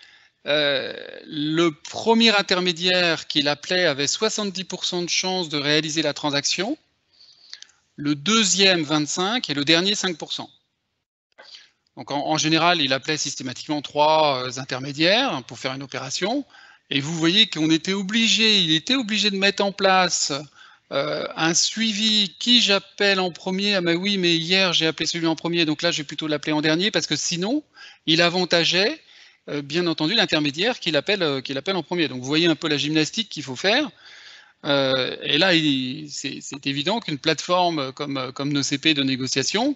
Le premier intermédiaire qu'il appelait avait 70% de chances de réaliser la transaction, le deuxième 25% et le dernier 5%. Donc en général, il appelait systématiquement 3 intermédiaires pour faire une opération, et vous voyez qu'il était obligé de mettre en place un suivi. Qui j'appelle en premier? Ah ben oui, mais hier j'ai appelé celui en premier, donc là je vais plutôt l'appeler en dernier, parce que sinon il avantageait bien entendu l'intermédiaire qu'il appelle en premier. Donc vous voyez un peu la gymnastique qu'il faut faire. Et là, c'est évident qu'une plateforme comme NoCP de négociation,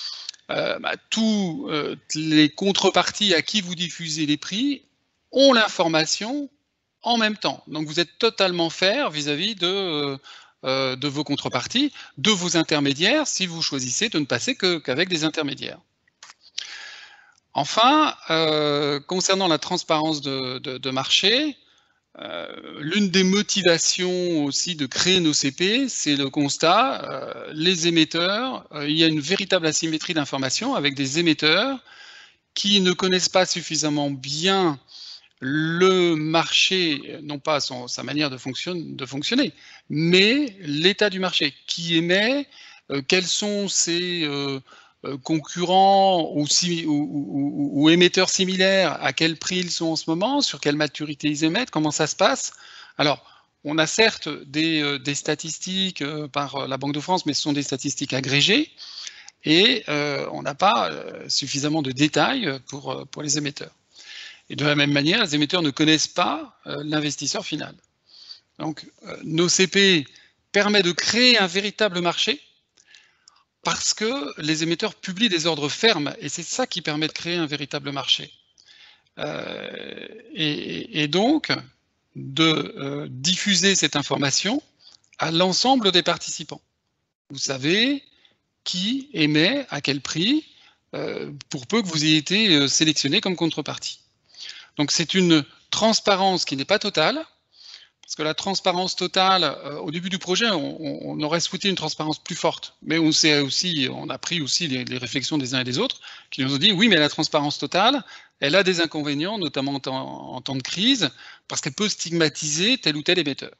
tous les contreparties à qui vous diffusez les prix ont l'information en même temps. Donc vous êtes totalement fair vis-à-vis de vos contreparties, de vos intermédiaires, si vous choisissez de ne passer qu'avec des intermédiaires. Enfin, concernant la transparence de marché, l'une des motivations aussi de créer NoCP, c'est le constat, les émetteurs, il y a une véritable asymétrie d'information avec des émetteurs qui ne connaissent pas suffisamment bien le marché, non pas sa manière de fonctionner, mais l'état du marché, qui émet, quels sont ses concurrents ou émetteurs similaires, à quel prix ils sont en ce moment, sur quelle maturité ils émettent, comment ça se passe. Alors, on a certes des statistiques par la Banque de France, mais ce sont des statistiques agrégées, et on n'a pas suffisamment de détails pour les émetteurs. Et de la même manière, les émetteurs ne connaissent pas l'investisseur final. Donc, NoCP permet de créer un véritable marché, parce que les émetteurs publient des ordres fermes, et c'est ça qui permet de créer un véritable marché. Et donc, de diffuser cette information à l'ensemble des participants. Vous savez qui émet, à quel prix, pour peu que vous ayez été sélectionné comme contrepartie. Donc c'est une transparence qui n'est pas totale, parce que la transparence totale, au début du projet, on aurait souhaité une transparence plus forte. Mais on a pris aussi les réflexions des uns et des autres, qui nous ont dit, oui, mais la transparence totale, elle a des inconvénients, notamment en temps de crise, parce qu'elle peut stigmatiser tel ou tel émetteur.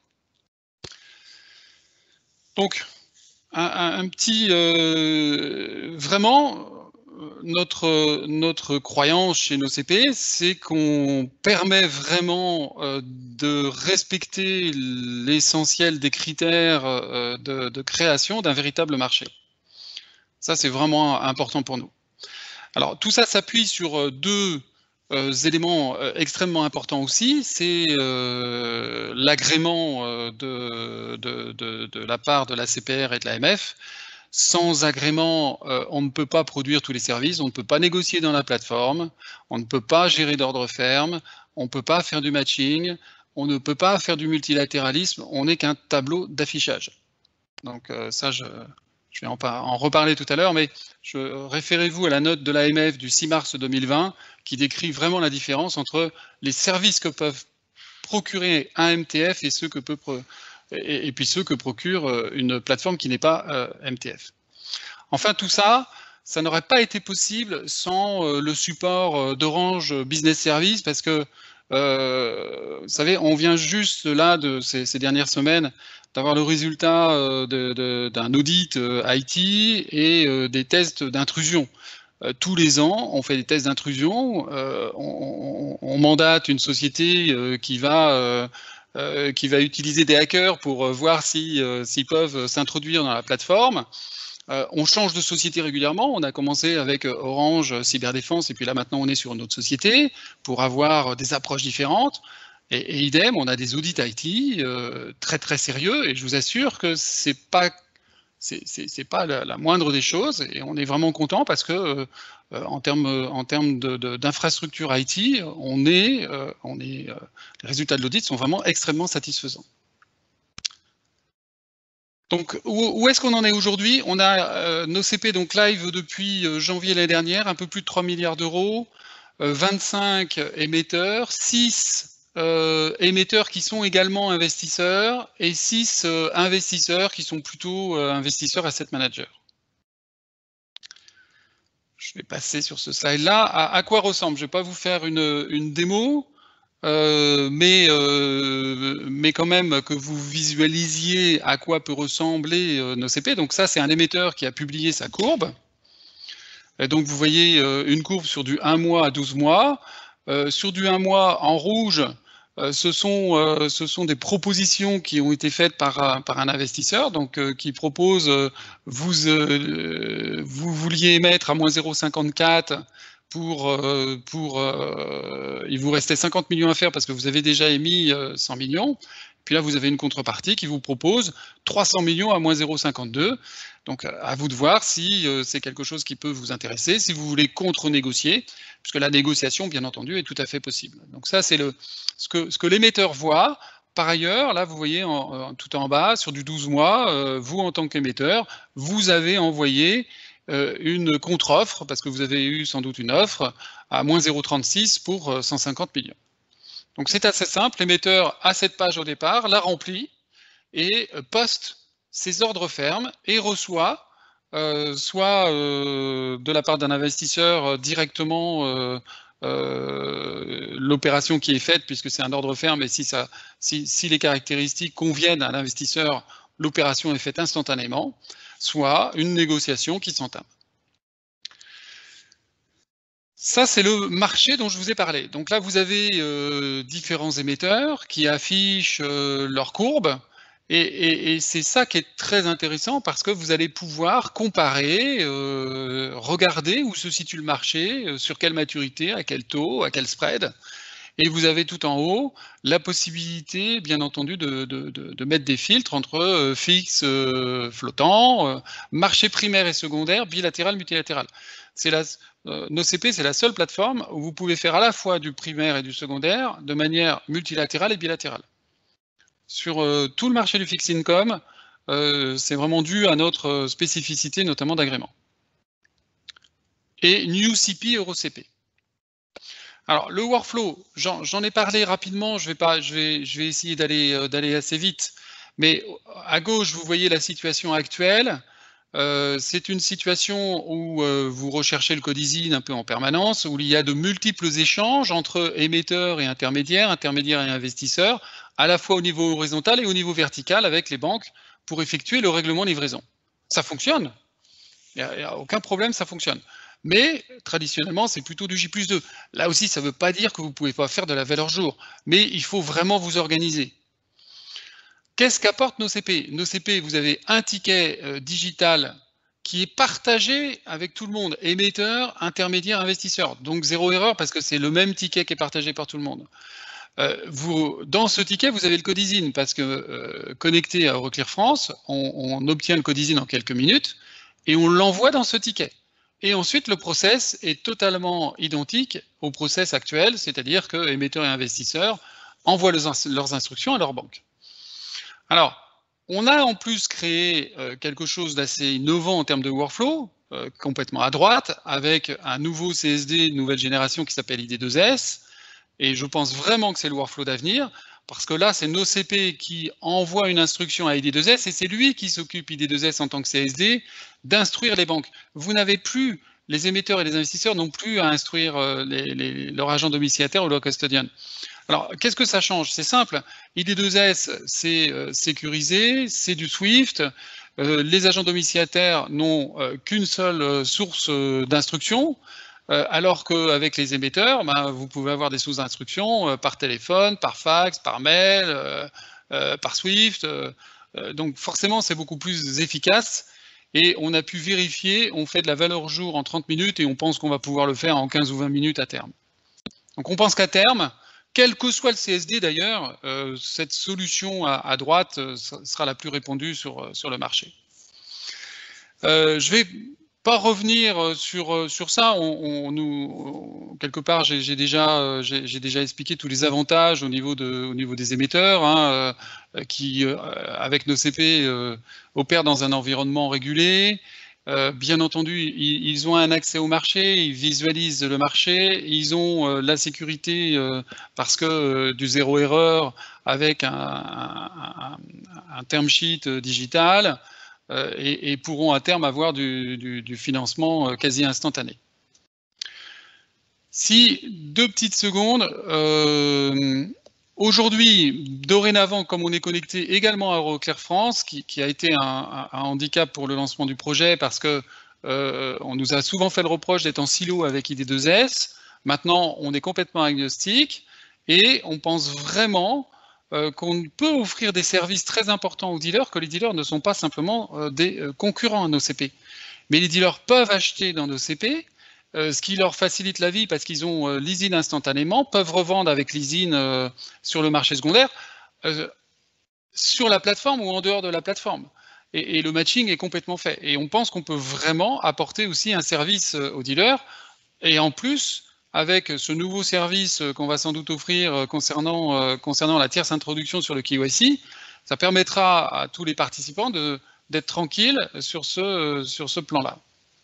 Donc, un petit... vraiment, notre croyance chez NoCP, c'est qu'on permet vraiment de respecter l'essentiel des critères de création d'un véritable marché. Ça, c'est vraiment important pour nous. Alors, tout ça s'appuie sur deux éléments extrêmement importants aussi. C'est l'agrément de la part de la CPR et de l'AMF. Sans agrément, on ne peut pas produire tous les services, on ne peut pas négocier dans la plateforme, on ne peut pas gérer d'ordre ferme, on ne peut pas faire du matching, on ne peut pas faire du multilatéralisme, on n'est qu'un tableau d'affichage. Donc ça, je vais en reparler tout à l'heure, mais référez-vous à la note de l'AMF du 6 mars 2020 qui décrit vraiment la différence entre les services que peuvent procurer un MTF et ceux que peut et puis ceux que procure une plateforme qui n'est pas MTF. Enfin, tout ça, ça n'aurait pas été possible sans le support d'Orange Business Service, parce que, vous savez, on vient juste là, de ces dernières semaines, d'avoir le résultat d'un audit IT et des tests d'intrusion. Tous les ans, on fait des tests d'intrusion, on mandate une société qui va utiliser des hackers pour voir s'ils peuvent s'introduire dans la plateforme. On change de société régulièrement. On a commencé avec Orange Cyberdéfense et puis là maintenant on est sur une autre société pour avoir des approches différentes. Et idem, on a des audits IT très très sérieux et je vous assure que c'est pas la moindre des choses et on est vraiment content parce que en termes d'infrastructure IT, les résultats de l'audit sont vraiment extrêmement satisfaisants. Donc, où est-ce qu'on en est aujourd'hui? On a NoCP donc live depuis janvier l'année dernière, un peu plus de 3 milliards d'euros, 25 émetteurs, 6 émetteurs qui sont également investisseurs et 6 investisseurs qui sont plutôt investisseurs asset managers. Je vais passer sur ce slide-là. À quoi ressemble? Je ne vais pas vous faire une démo, mais quand même que vous visualisiez à quoi peut ressembler NoCP. Donc ça, c'est un émetteur qui a publié sa courbe. Et donc vous voyez une courbe sur du 1 mois à 12 mois. Sur du 1 mois en rouge, ce sont des propositions qui ont été faites par un investisseur, donc qui propose, vous vouliez émettre à moins 0,54 il vous restait 50 millions à faire parce que vous avez déjà émis 100 millions. Puis là, vous avez une contrepartie qui vous propose 300 millions à moins 0,52. Donc, à vous de voir si c'est quelque chose qui peut vous intéresser, si vous voulez contre-négocier, puisque la négociation, bien entendu, est tout à fait possible. Donc ça, c'est ce que l'émetteur voit. Par ailleurs, là, vous voyez tout en bas, sur du 12 mois, vous, en tant qu'émetteur, vous avez envoyé une contre-offre, parce que vous avez eu sans doute une offre, à moins 0,36 pour 150 millions. Donc c'est assez simple, l'émetteur a cette page au départ, la remplit et poste ses ordres fermes et reçoit soit de la part d'un investisseur directement l'opération qui est faite, puisque c'est un ordre ferme et si les caractéristiques conviennent à l'investisseur, l'opération est faite instantanément, soit une négociation qui s'entame. Ça, c'est le marché dont je vous ai parlé. Donc là, vous avez différents émetteurs qui affichent leurs courbes. Et c'est ça qui est très intéressant parce que vous allez pouvoir comparer, regarder où se situe le marché, sur quelle maturité, à quel taux, à quel spread. Et vous avez tout en haut la possibilité, bien entendu, de mettre des filtres entre fixe, flottant, marché primaire et secondaire, bilatéral, multilatéral. NoCP, c'est la seule plateforme où vous pouvez faire à la fois du primaire et du secondaire de manière multilatérale et bilatérale. Sur tout le marché du fixed income, c'est vraiment dû à notre spécificité, notamment d'agrément. Et NewCP, EuroCP. Alors, le workflow, j'en ai parlé rapidement, je vais essayer d'aller assez vite. Mais à gauche, vous voyez la situation actuelle. C'est une situation où vous recherchez le code ISIN un peu en permanence, où il y a de multiples échanges entre émetteurs et intermédiaires et investisseurs, à la fois au niveau horizontal et au niveau vertical avec les banques pour effectuer le règlement livraison. Ça fonctionne. Il n'y a aucun problème, ça fonctionne. Mais traditionnellement, c'est plutôt du J+2. Là aussi, ça ne veut pas dire que vous ne pouvez pas faire de la valeur jour, mais il faut vraiment vous organiser. Qu'est-ce qu'apportent NoCP? NoCP, vous avez un ticket digital qui est partagé avec tout le monde, émetteur, intermédiaire, investisseur. Donc zéro erreur parce que c'est le même ticket qui est partagé par tout le monde. Dans ce ticket, vous avez le code ISIN parce que connecté à Euroclear France, on obtient le code ISIN en quelques minutes et on l'envoie dans ce ticket. Et ensuite, le process est totalement identique au process actuel, c'est-à-dire que émetteurs et investisseurs envoient leurs instructions à leur banque. Alors, on a en plus créé quelque chose d'assez innovant en termes de workflow, complètement à droite, avec un nouveau CSD de nouvelle génération qui s'appelle ID2S. Et je pense vraiment que c'est le workflow d'avenir, parce que là, c'est NoCP qui envoie une instruction à ID2S et c'est lui qui s'occupe, ID2S en tant que CSD, d'instruire les banques. Vous n'avez plus, les émetteurs et les investisseurs n'ont plus à instruire leur agent domiciliataire ou leur custodian. Alors, qu'est-ce que ça change? C'est simple. ID2S, c'est sécurisé, c'est du Swift. Les agents domiciliataires n'ont qu'une seule source d'instruction. Alors qu'avec les émetteurs, vous pouvez avoir des sous-instructions par téléphone, par fax, par mail, par Swift. Donc forcément, c'est beaucoup plus efficace. Et on a pu vérifier, on fait de la valeur jour en 30 minutes et on pense qu'on va pouvoir le faire en 15 ou 20 minutes à terme. Donc on pense qu'à terme, quel que soit le CSD d'ailleurs, cette solution à droite sera la plus répandue sur le marché. Je vais pas revenir sur ça. Quelque part, j'ai déjà expliqué tous les avantages au niveau des émetteurs, qui, avec NoCP, opèrent dans un environnement régulé. Bien entendu, ils ont un accès au marché, ils visualisent le marché, ils ont la sécurité parce que du zéro erreur avec un term sheet digital. Et pourront à terme avoir du financement quasi instantané. Si, 2 petites secondes, aujourd'hui, dorénavant, comme on est connecté également à Euroclear France, qui a été un handicap pour le lancement du projet parce que on nous a souvent fait le reproche d'être en silo avec ID2S, maintenant on est complètement agnostique et on pense vraiment qu'on peut offrir des services très importants aux dealers, que les dealers ne sont pas simplement des concurrents à NoCP. Mais les dealers peuvent acheter dans NoCP, ce qui leur facilite la vie parce qu'ils ont l'ISIN instantanément, peuvent revendre avec l'ISIN sur le marché secondaire, sur la plateforme ou en dehors de la plateforme. Et le matching est complètement fait. Et on pense qu'on peut vraiment apporter aussi un service aux dealers. Et en plus, avec ce nouveau service qu'on va sans doute offrir concernant la tierce introduction sur le KYC, ça permettra à tous les participants d'être tranquilles sur ce plan-là.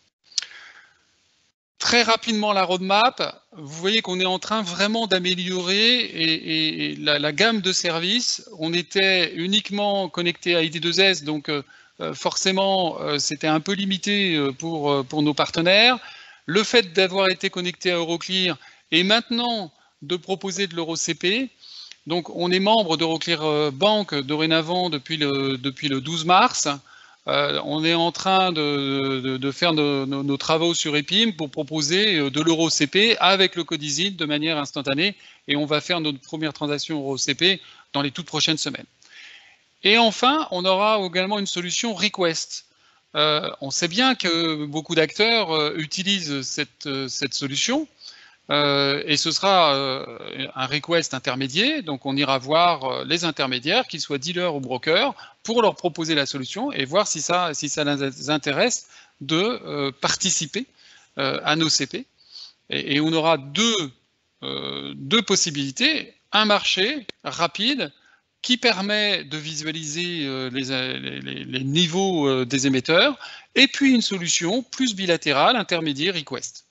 Très rapidement, la roadmap, vous voyez qu'on est en train vraiment d'améliorer et la gamme de services. On était uniquement connecté à ID2S, donc forcément, c'était un peu limité pour nos partenaires. Le fait d'avoir été connecté à Euroclear et maintenant de proposer de l'EuroCP, donc on est membre d'Euroclear Bank dorénavant depuis le 12 mars. On est en train de faire nos travaux sur EPIM pour proposer de l'EuroCP avec le code ISIN de manière instantanée et on va faire notre première transaction EuroCP dans les toutes prochaines semaines. Et enfin, on aura également une solution Request. On sait bien que beaucoup d'acteurs utilisent cette solution et ce sera un request intermédiaire, donc on ira voir les intermédiaires, qu'ils soient dealers ou brokers, pour leur proposer la solution et voir si ça les intéresse de participer à NoCP. Et on aura deux possibilités, un marché rapide qui permet de visualiser les niveaux des émetteurs, et puis une solution plus bilatérale, intermédiaire, request.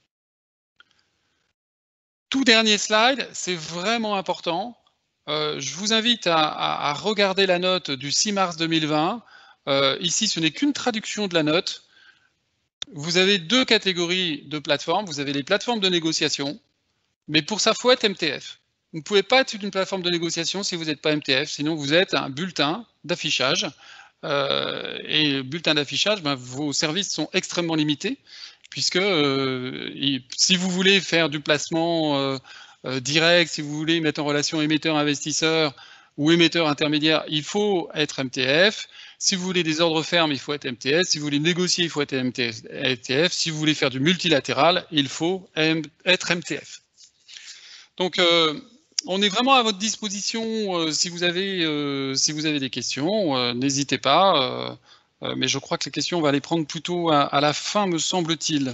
Tout dernier slide, c'est vraiment important. Je vous invite à regarder la note du 6 mars 2020. Ici, ce n'est qu'une traduction de la note. Vous avez 2 catégories de plateformes. Vous avez les plateformes de négociation, mais pour ça, il faut être MTF. Vous ne pouvez pas être une plateforme de négociation si vous n'êtes pas MTF, sinon vous êtes un bulletin d'affichage. Et bulletin d'affichage, vos services sont extrêmement limités, puisque si vous voulez faire du placement direct, si vous voulez mettre en relation émetteur-investisseur ou émetteur intermédiaire, il faut être MTF. Si vous voulez des ordres fermes, il faut être MTS. Si vous voulez négocier, il faut être MTF. Si vous voulez faire du multilatéral, il faut être MTF. Donc, on est vraiment à votre disposition si vous avez des questions. N'hésitez pas. Mais je crois que les questions, on va les prendre plutôt à la fin, me semble-t-il.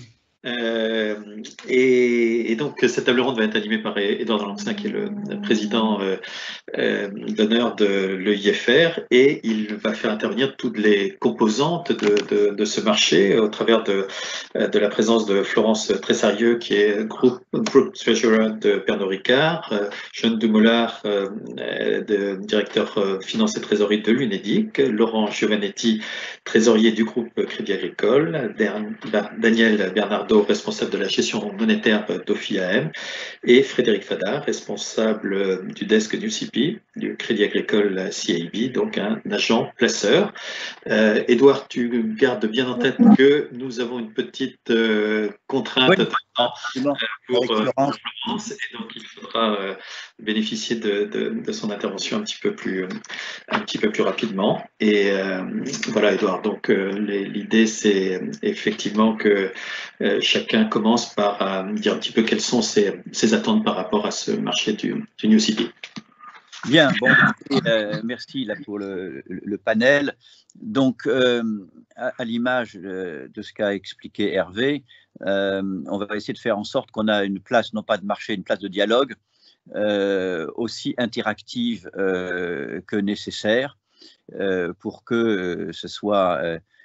Et donc, cette table ronde va être animée par Édouard Lancin, qui est le président d'honneur de l'EIFR, et il va faire intervenir toutes les composantes de ce marché au travers de la présence de Florence Tressarieux, qui est Group Treasurer de Pernod Ricard, Jeanne Dumoulard, directeur finance et trésorerie de l'UNEDIC, Laurent Giovannetti, trésorier du groupe Crédit Agricole, Daniel Bernardo, responsable de la gestion monétaire d'OFI-AM, et Frédéric Fadard, responsable du desk d'UCP, du Crédit Agricole CIB, donc un agent placeur. Édouard, tu gardes bien en tête que nous avons une petite contrainte de temps pour Florence, et donc il faudra bénéficier de son intervention un petit peu plus rapidement. Et voilà, Édouard, donc l'idée, c'est effectivement que chacun commence par dire un petit peu quelles sont ses attentes par rapport à ce marché du NewCP. Bien, bon, merci là pour le panel. Donc, à l'image de ce qu'a expliqué Hervé, on va essayer de faire en sorte qu'on a une place, non pas de marché, une place de dialogue, aussi interactive que nécessaire, pour que ce soit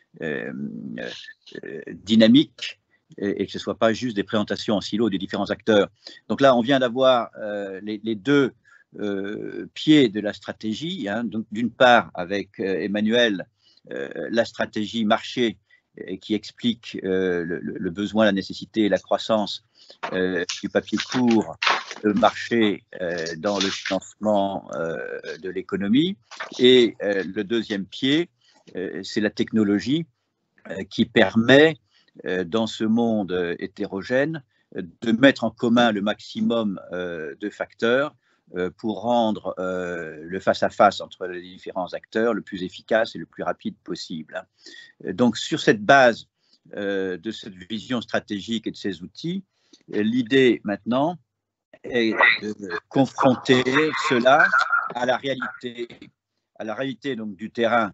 dynamique et que ce ne soit pas juste des présentations en silo des différents acteurs. Donc là, on vient d'avoir les deux pieds de la stratégie, hein. Donc d'une part avec Emmanuel, la stratégie marché qui explique le besoin, la nécessité et la croissance du papier court de marché dans le financement de l'économie, et le deuxième pied, c'est la technologie qui permet dans ce monde hétérogène de mettre en commun le maximum de facteurs pour rendre le face-à-face entre les différents acteurs le plus efficace et le plus rapide possible. Donc, sur cette base de cette vision stratégique et de ces outils, l'idée maintenant est de confronter cela à la réalité donc, du terrain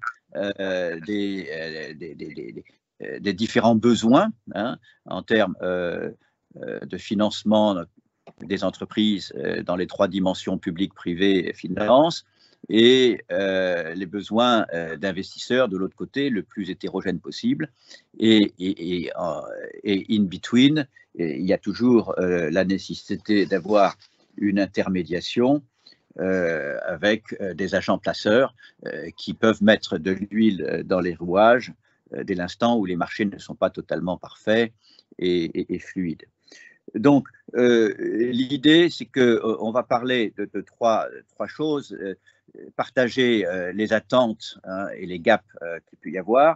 des différents besoins, hein, en termes de financement des entreprises dans les trois dimensions publiques, privées et finances, et les besoins d'investisseurs de l'autre côté, le plus hétérogène possible. Et in between, il y a toujours la nécessité d'avoir une intermédiation avec des agents placeurs qui peuvent mettre de l'huile dans les rouages dès l'instant où les marchés ne sont pas totalement parfaits et fluides. Donc, l'idée, c'est qu'on va parler de trois choses, partager les attentes, hein, et les gaps qu'il peut y avoir,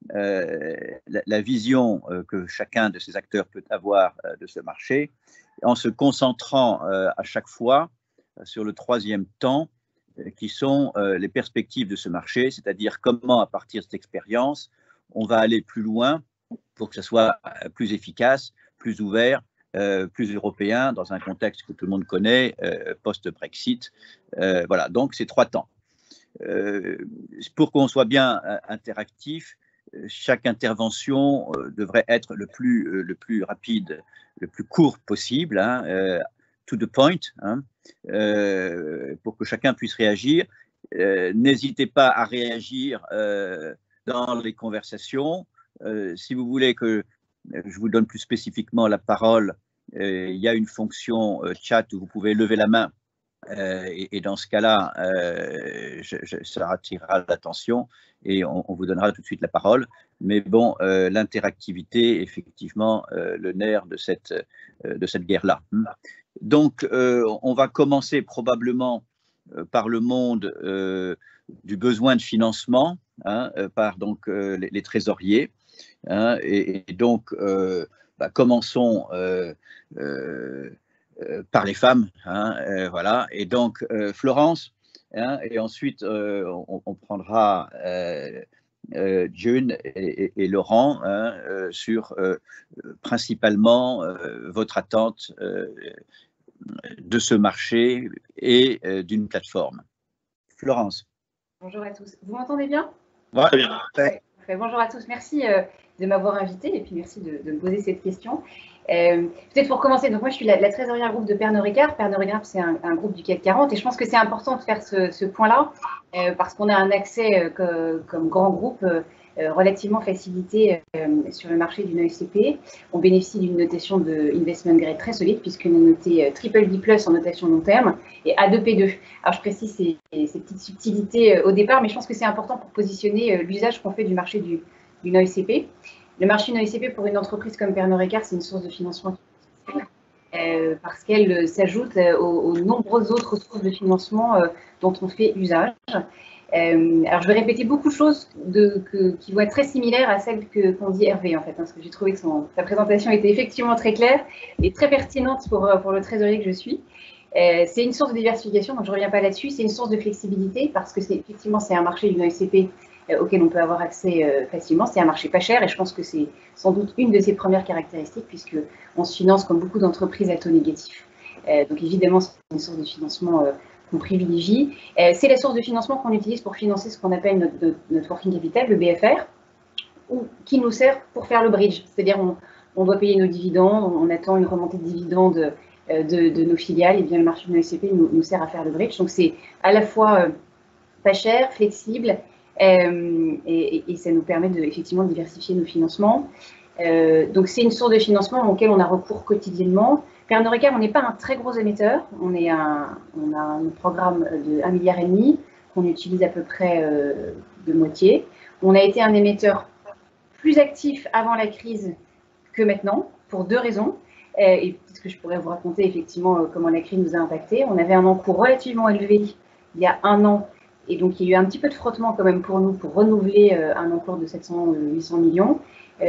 la vision que chacun de ces acteurs peut avoir de ce marché, en se concentrant à chaque fois sur le troisième temps, qui sont les perspectives de ce marché, c'est-à-dire comment, à partir de cette expérience, on va aller plus loin pour que ce soit plus efficace, plus ouvert, plus européen, dans un contexte que tout le monde connaît, post-Brexit. Voilà, donc c'est trois temps. Pour qu'on soit bien interactif, chaque intervention devrait être le plus rapide, le plus court possible, hein, to the point, hein, pour que chacun puisse réagir. N'hésitez pas à réagir dans les conversations. Si vous voulez que je vous donne plus spécifiquement la parole, il y a une fonction chat où vous pouvez lever la main, et dans ce cas-là, ça attirera l'attention et on vous donnera tout de suite la parole. Mais bon, l'interactivité, effectivement, le nerf de cette guerre-là. Donc, on va commencer probablement par le monde du besoin de financement, hein, par donc les trésoriers, hein, et donc commençons par les femmes, hein, voilà. Et donc, Florence, hein, et ensuite, on prendra June et Laurent, hein, sur principalement votre attente de ce marché et d'une plateforme. Florence. Bonjour à tous. Vous m'entendez bien? Ouais. Très bien. Ouais. Bonjour à tous. Merci de m'avoir invité et puis merci de me poser cette question. Peut-être pour commencer, donc moi je suis la trésorière groupe de Pernod Ricard. Pernod Ricard, c'est un groupe du CAC 40 et je pense que c'est important de faire ce point-là parce qu'on a un accès comme grand groupe relativement facilité sur le marché d'une ECP. On bénéficie d'une notation de investment grade très solide puisqu'on est noté BBB+ en notation long terme et A2P2. Alors je précise ces petites subtilités au départ, mais je pense que c'est important pour positionner l'usage qu'on fait du marché d'une ECP. Le marché d'une ECP pour une entreprise comme Pernod Ricard, c'est une source de financement parce qu'elle s'ajoute aux nombreuses autres sources de financement dont on fait usage. Alors, je vais répéter beaucoup de choses qui vont être très similaires à celles qu'ont dit Hervé, en fait, parce que j'ai trouvé que sa présentation était effectivement très claire et très pertinente pour le trésorier que je suis. C'est une source de diversification, donc je ne reviens pas là-dessus. C'est une source de flexibilité parce que effectivement, c'est un marché d'une ECP auquel on peut avoir accès facilement. C'est un marché pas cher et je pense que c'est sans doute une de ses premières caractéristiques puisqu'on se finance comme beaucoup d'entreprises à taux négatif. Donc évidemment, c'est une source de financement qu'on privilégie. C'est la source de financement qu'on utilise pour financer ce qu'on appelle notre working capital, le BFR, qui nous sert pour faire le bridge. C'est-à-dire on doit payer nos dividendes, on attend une remontée de dividendes de nos filiales, et bien le marché de nos SCP nous sert à faire le bridge. Donc c'est à la fois pas cher, flexible, et ça nous permet effectivement de diversifier nos financements. Donc c'est une source de financement auquel on a recours quotidiennement. Pernod Ricard, on n'est pas un très gros émetteur, on a un programme de 1,5 milliard qu'on utilise à peu près de moitié. On a été un émetteur plus actif avant la crise que maintenant, pour 2 raisons. Et peut-être que je pourrais vous raconter effectivement comment la crise nous a impacté. On avait un encours relativement élevé il y a 1 an, et donc il y a eu un petit peu de frottement quand même pour nous pour renouveler un encours de 700-800 millions.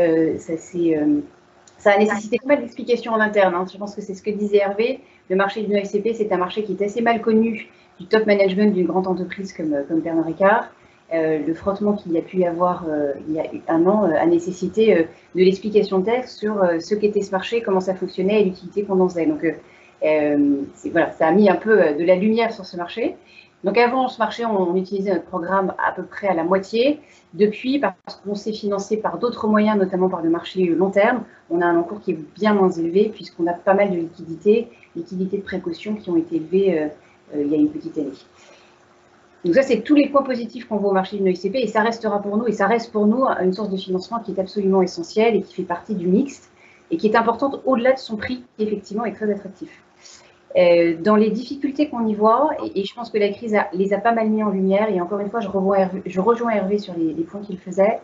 Ça a nécessité pas mal d'explications en interne. Hein. Je pense que c'est ce que disait Hervé. Le marché d'une ECP, c'est un marché qui est assez mal connu du top management d'une grande entreprise comme Pernod Ricard. Le frottement qu'il y a pu y avoir il y a 1 an a nécessité de l'explication de texte sur ce qu'était ce marché, comment ça fonctionnait et l'utilité qu'on en faisait. Donc voilà, ça a mis un peu de la lumière sur ce marché. Donc avant ce marché, on utilisait notre programme à peu près à la moitié. Depuis, parce qu'on s'est financé par d'autres moyens, notamment par le marché long terme, on a un encours qui est bien moins élevé puisqu'on a pas mal de liquidités de précaution qui ont été élevées il y a une petite année. Donc ça, c'est tous les points positifs qu'on voit au marché d'une ECP et ça restera pour nous, et ça reste pour nous une source de financement qui est absolument essentielle et qui fait partie du mixte et qui est importante au-delà de son prix qui effectivement est très attractif. Dans les difficultés qu'on y voit, et je pense que la crise les a pas mal mis en lumière, et encore une fois, je rejoins Hervé sur les points qu'il faisait,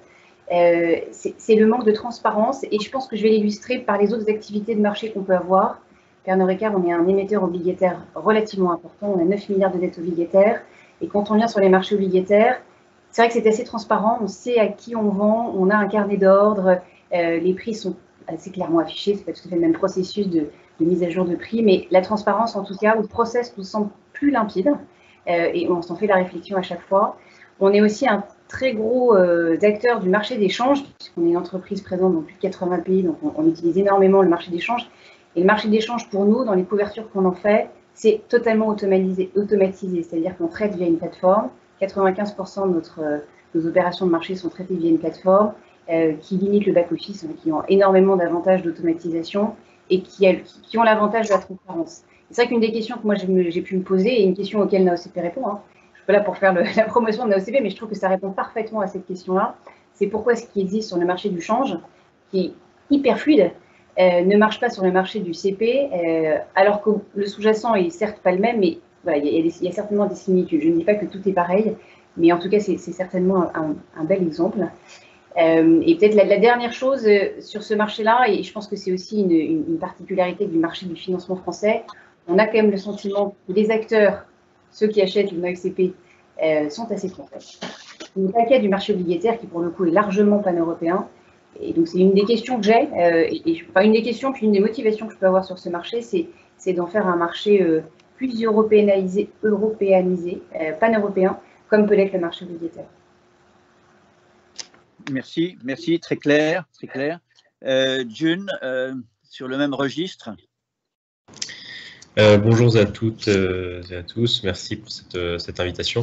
c'est le manque de transparence, et je pense que je vais l'illustrer par les autres activités de marché qu'on peut avoir. Pernod Ricard, on est un émetteur obligataire relativement important, on a 9 milliards de dettes obligataires, et quand on vient sur les marchés obligataires, c'est vrai que c'est assez transparent, on sait à qui on vend, on a un carnet d'ordre, les prix sont assez clairement affichés, c'est pas tout à fait le même processus de mise à jour de prix, mais la transparence en tout cas, ou le process nous semble plus limpide et on s'en fait la réflexion à chaque fois. On est aussi un très gros acteur du marché des changes, puisqu'on est une entreprise présente dans plus de 80 pays, donc on utilise énormément le marché des changes. Et le marché des changes pour nous, dans les couvertures qu'on en fait, c'est totalement automatisé, c'est-à-dire qu'on traite via une plateforme. 95% de nos opérations de marché sont traitées via une plateforme qui limite le back-office, qui ont énormément d'avantages d'automatisation et qui ont l'avantage de la transparence. C'est vrai qu'une des questions que moi j'ai pu me poser, et une question auquel NAOCP répond, hein, je ne suis pas là pour faire la promotion de NAOCP, mais je trouve que ça répond parfaitement à cette question-là, c'est pourquoi ce qui existe sur le marché du change, qui est hyper fluide, ne marche pas sur le marché du CP, alors que le sous-jacent est certes pas le même, mais voilà, il y a certainement des similitudes. Je ne dis pas que tout est pareil, mais en tout cas, c'est certainement un bel exemple. Et peut-être la dernière chose sur ce marché-là, et je pense que c'est aussi une particularité du marché du financement français, on a quand même le sentiment que les acteurs, ceux qui achètent une ECP, sont assez français. Donc, le paquet du marché obligataire, qui pour le coup est largement pan-européen, Et donc, c'est une des questions que j'ai, enfin, une des questions, puis une des motivations que je peux avoir sur ce marché, c'est d'en faire un marché plus européanisé, pan-européen, comme peut l'être le marché obligataire. Merci, merci, très clair, très clair. June, sur le même registre. Bonjour à toutes et à tous, merci pour cette invitation.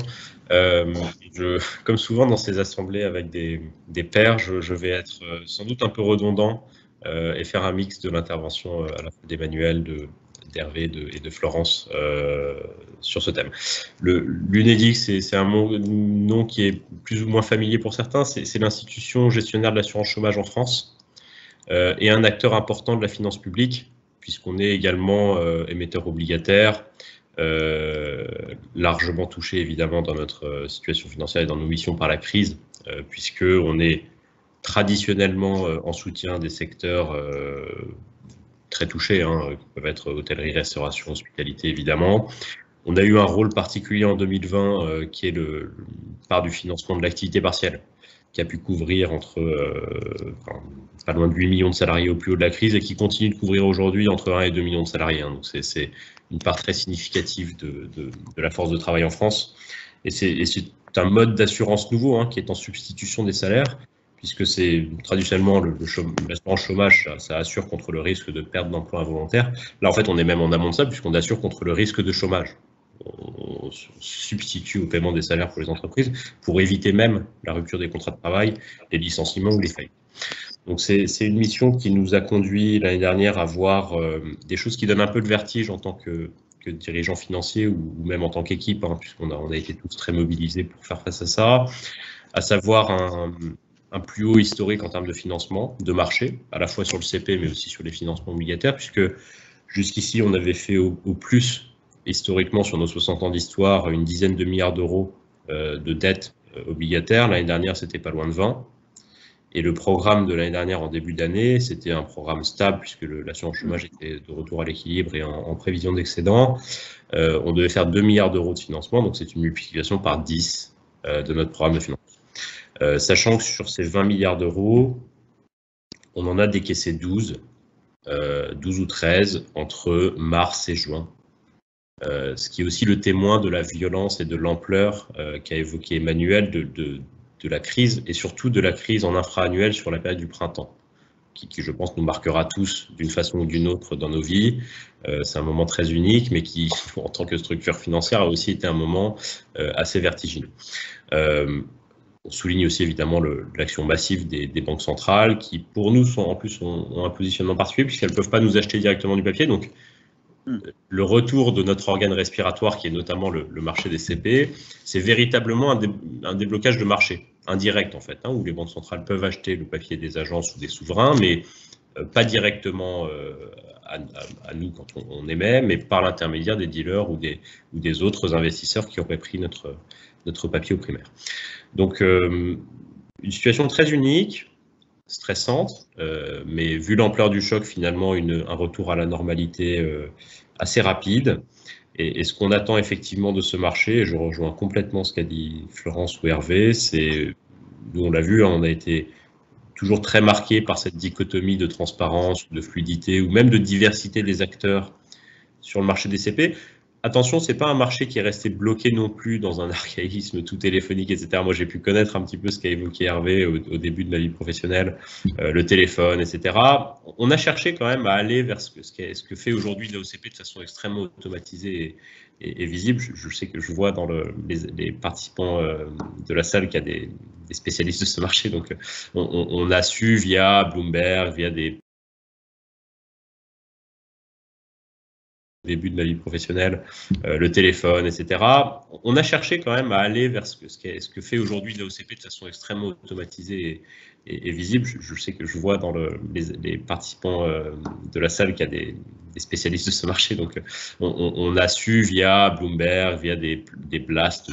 Comme souvent dans ces assemblées avec des pairs, je vais être sans doute un peu redondant et faire un mix de l'intervention à la fois d'Emmanuel, d'Hervé et de Florence sur ce thème. L'UNEDIC, c'est un nom qui est plus ou moins familier pour certains, c'est l'institution gestionnaire de l'assurance chômage en France et un acteur important de la finance publique, puisqu'on est également émetteur obligataire, largement touché évidemment dans notre situation financière et dans nos missions par la crise, puisqu'on est traditionnellement en soutien des secteurs très touchés, qui peuvent être hôtellerie, restauration, hospitalité évidemment. On a eu un rôle particulier en 2020 qui est le part du financement de l'activité partielle, qui a pu couvrir pas loin de 8 millions de salariés au plus haut de la crise et qui continue de couvrir aujourd'hui entre 1 et 2 millions de salariés. Donc c'est une part très significative de la force de travail en France. Et c'est un mode d'assurance nouveau qui est en substitution des salaires, puisque c'est traditionnellement l'assurance chômage, ça assure contre le risque de perte d'emploi involontaire. Là, en fait, on est même en amont de ça, puisqu'on assure contre le risque de chômage. On substitue au paiement des salaires pour les entreprises pour éviter même la rupture des contrats de travail, les licenciements ou les faillites. Donc c'est une mission qui nous a conduit l'année dernière à voir des choses qui donnent un peu de vertige en tant que dirigeant financier ou même en tant qu'équipe, puisqu'on a été tous très mobilisés pour faire face à ça, à savoir un plus haut historique en termes de financement, de marché, à la fois sur le CP mais aussi sur les financements obligataires, puisque jusqu'ici on avait fait au plus historiquement sur nos 60 ans d'histoire une dizaine de milliards d'euros de dettes obligataires. L'année dernière, c'était pas loin de 20. Et le programme de l'année dernière en début d'année, c'était un programme stable puisque l'assurance chômage était de retour à l'équilibre et en prévision d'excédent. On devait faire 2 milliards d'euros de financement, donc c'est une multiplication par 10 de notre programme de financement. Sachant que sur ces 20 milliards d'euros, on en a décaissé 12 ou 13 entre mars et juin. Ce qui est aussi le témoin de la violence et de l'ampleur qu'a évoqué Emmanuel de la crise, et surtout de la crise en infra-annuel sur la période du printemps, qui je pense nous marquera tous d'une façon ou d'une autre dans nos vies. C'est un moment très unique, mais qui, en tant que structure financière, a aussi été un moment assez vertigineux. On souligne aussi évidemment l'action massive des banques centrales, qui pour nous ont un positionnement particulier, puisqu'elles ne peuvent pas nous acheter directement du papier. Donc, le retour de notre organe respiratoire, qui est notamment le marché des CP, c'est véritablement un déblocage de marché, indirect en fait, où les banques centrales peuvent acheter le papier des agences ou des souverains, mais pas directement à nous quand on émet, mais par l'intermédiaire des dealers ou des autres investisseurs qui auraient pris notre papier au primaire. Donc, une situation très unique, stressante, mais vu l'ampleur du choc, finalement, un retour à la normalité assez rapide. Et ce qu'on attend effectivement de ce marché, et je rejoins complètement ce qu'a dit Florence ou Hervé, c'est, nous on l'a vu, on a été toujours très marqué par cette dichotomie de transparence, de fluidité ou même de diversité des acteurs sur le marché des CP. Attention, ce n'est pas un marché qui est resté bloqué non plus dans un archaïsme tout téléphonique, etc. Moi, j'ai pu connaître un petit peu ce qu'a évoqué Hervé au début de ma vie professionnelle, le téléphone, etc. On a cherché quand même à aller vers ce que fait aujourd'hui l'AOCP de façon extrêmement automatisée et visible. Je sais que je vois dans les participants de la salle qu'il y a des spécialistes de ce marché. Donc, on a su via Bloomberg, via des début de ma vie professionnelle, le téléphone, etc. On a cherché quand même à aller vers ce que fait aujourd'hui l'AOCP de façon extrêmement automatisée et visible. Je sais que je vois dans les participants de la salle qu'il y a des spécialistes de ce marché. Donc, on a su via Bloomberg, via des blasts,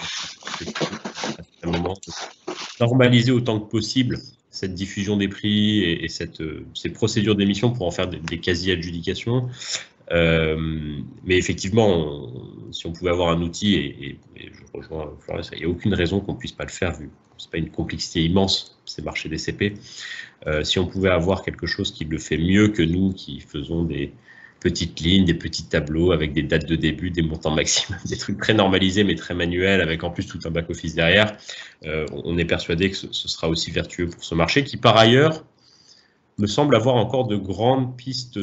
normaliser autant que possible cette diffusion des prix et ces procédures d'émission pour en faire des quasi-adjudications. Mais effectivement, si on pouvait avoir un outil, et je rejoins Florence, il n'y a aucune raison qu'on ne puisse pas le faire, vu que ce n'est pas une complexité immense, ces marchés DCP. Si on pouvait avoir quelque chose qui le fait mieux que nous, qui faisons des petites lignes, des petits tableaux avec des dates de début, des montants maximum, des trucs très normalisés mais très manuels, avec en plus tout un back-office derrière, on est persuadé que ce sera aussi vertueux pour ce marché qui, par ailleurs, me semble avoir encore de grandes pistes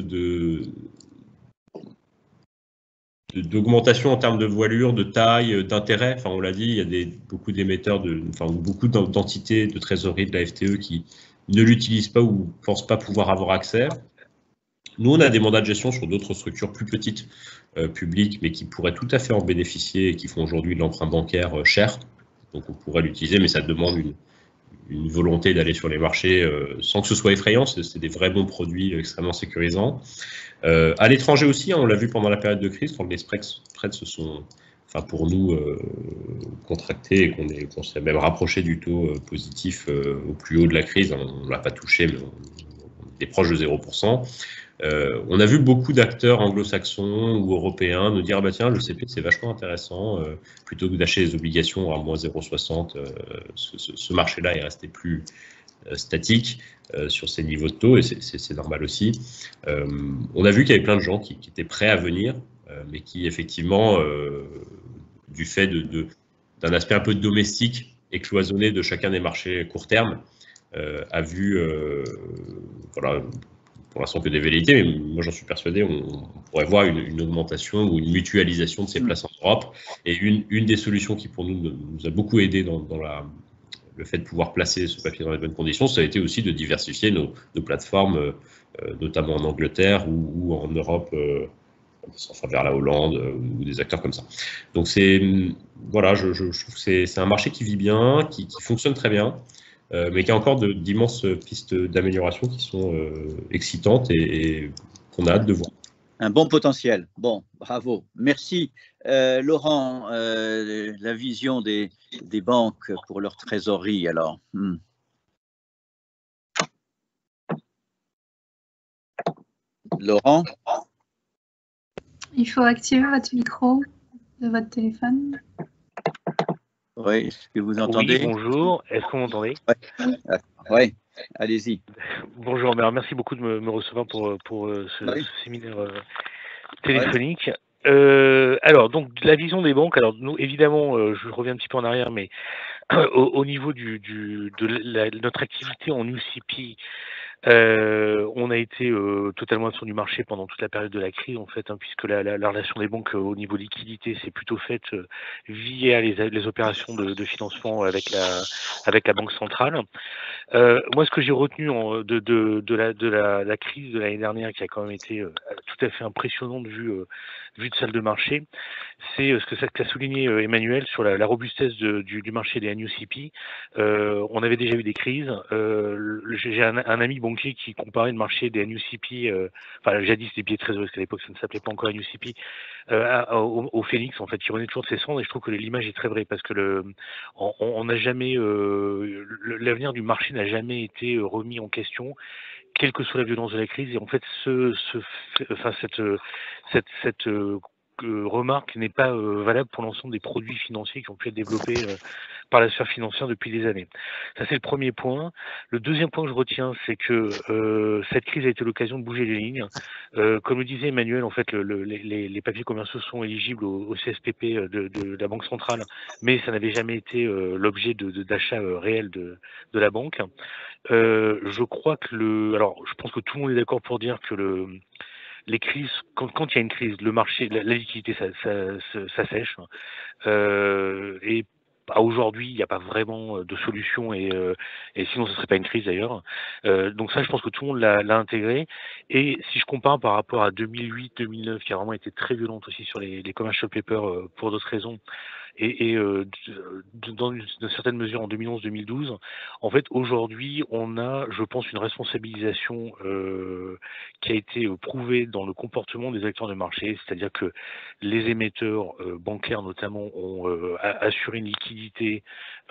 d'augmentation en termes de voilure, de taille, d'intérêt. Enfin, on l'a dit, il y a beaucoup d'émetteurs, beaucoup d'entités de trésorerie de la FTE qui ne l'utilisent pas ou ne pensent pas pouvoir avoir accès. Nous, on a des mandats de gestion sur d'autres structures plus petites, publiques, mais qui pourraient tout à fait en bénéficier et qui font aujourd'hui de l'emprunt bancaire cher. Donc, on pourrait l'utiliser, mais ça demande une volonté d'aller sur les marchés sans que ce soit effrayant. C'est des vrais bons produits extrêmement sécurisants. À l'étranger aussi, hein, on l'a vu pendant la période de crise, quand les spreads se sont, enfin pour nous, contractés et qu'on s'est même rapproché du taux positif au plus haut de la crise. On ne l'a pas touché, mais on est proche de 0%. On a vu beaucoup d'acteurs anglo-saxons ou européens nous dire bah tiens, le CP c'est vachement intéressant, plutôt que d'acheter des obligations à moins 0,60, ce marché-là est resté plus statique sur ces niveaux de taux et c'est normal aussi. On a vu qu'il y avait plein de gens qui étaient prêts à venir, mais qui effectivement, du fait d'un aspect un peu domestique et cloisonné de chacun des marchés court terme, a vu, voilà, pour l'instant que des velléités, mais moi j'en suis persuadé, on pourrait voir une augmentation ou une mutualisation de ces places en Europe. Et une des solutions qui pour nous a beaucoup aidé dans le fait de pouvoir placer ce papier dans les bonnes conditions, ça a été aussi de diversifier nos plateformes, notamment en Angleterre ou en Europe, enfin vers la Hollande ou des acteurs comme ça. Donc voilà, je trouve que c'est un marché qui vit bien, qui fonctionne très bien. Mais qui a encore d'immenses pistes d'amélioration qui sont excitantes et qu'on a hâte de voir. Un bon potentiel. Bon, bravo. Merci. Laurent, la vision des banques pour leur trésorerie, alors. Laurent? Il faut activer votre micro de votre téléphone. Oui, est-ce que vous entendez? Oui, bonjour. Est-ce que vous m'entendez? Oui, allez-y. Bonjour, merci beaucoup de me recevoir pour ce séminaire téléphonique. Alors, donc, la vision des banques, alors nous, évidemment, je reviens un petit peu en arrière, mais au niveau de notre activité en UCP, on a été totalement sur du marché pendant toute la période de la crise, en fait, hein, puisque la relation des banques au niveau liquidité s'est plutôt faite via les opérations de financement avec la Banque centrale. Moi, ce que j'ai retenu de la crise de l'année dernière, qui a quand même été tout à fait impressionnante vue de salle de marché, c'est ce qu'a souligné Emmanuel sur la robustesse du marché des NUCP. On avait déjà eu des crises. J'ai un ami banquier qui comparait le marché des NUCP, enfin jadis des billets de trésorerie, parce qu'à l'époque ça ne s'appelait pas encore NUCP, au Phoenix, en fait, qui revenait toujours de ses cendres, et je trouve que l'image est très vraie, parce que on n'a jamais, l'avenir du marché n'a jamais été remis en question, quelle que soit la violence de la crise, et en fait cette remarque n'est pas valable pour l'ensemble des produits financiers qui ont pu être développés par la sphère financière depuis des années. Ça, c'est le premier point. Le deuxième point que je retiens, c'est que cette crise a été l'occasion de bouger les lignes. Comme le disait Emmanuel, en fait, les papiers commerciaux sont éligibles au CSPP de la Banque centrale, mais ça n'avait jamais été l'objet d'achat réel de la banque. Je crois que alors, je pense que tout le monde est d'accord pour dire que les crises, quand il y a une crise, le marché, la liquidité, ça sèche. Et aujourd'hui, il n'y a pas vraiment de solution, et sinon ce ne serait pas une crise d'ailleurs. Donc ça, je pense que tout le monde l'a intégré. Et si je compare par rapport à 2008, 2009, qui a vraiment été très violente aussi sur les commercial papers pour d'autres raisons, et dans une certaine mesure en 2011-2012. En fait, aujourd'hui, on a, je pense, une responsabilisation qui a été prouvée dans le comportement des acteurs de marché, c'est-à-dire que les émetteurs bancaires notamment ont assuré une liquidité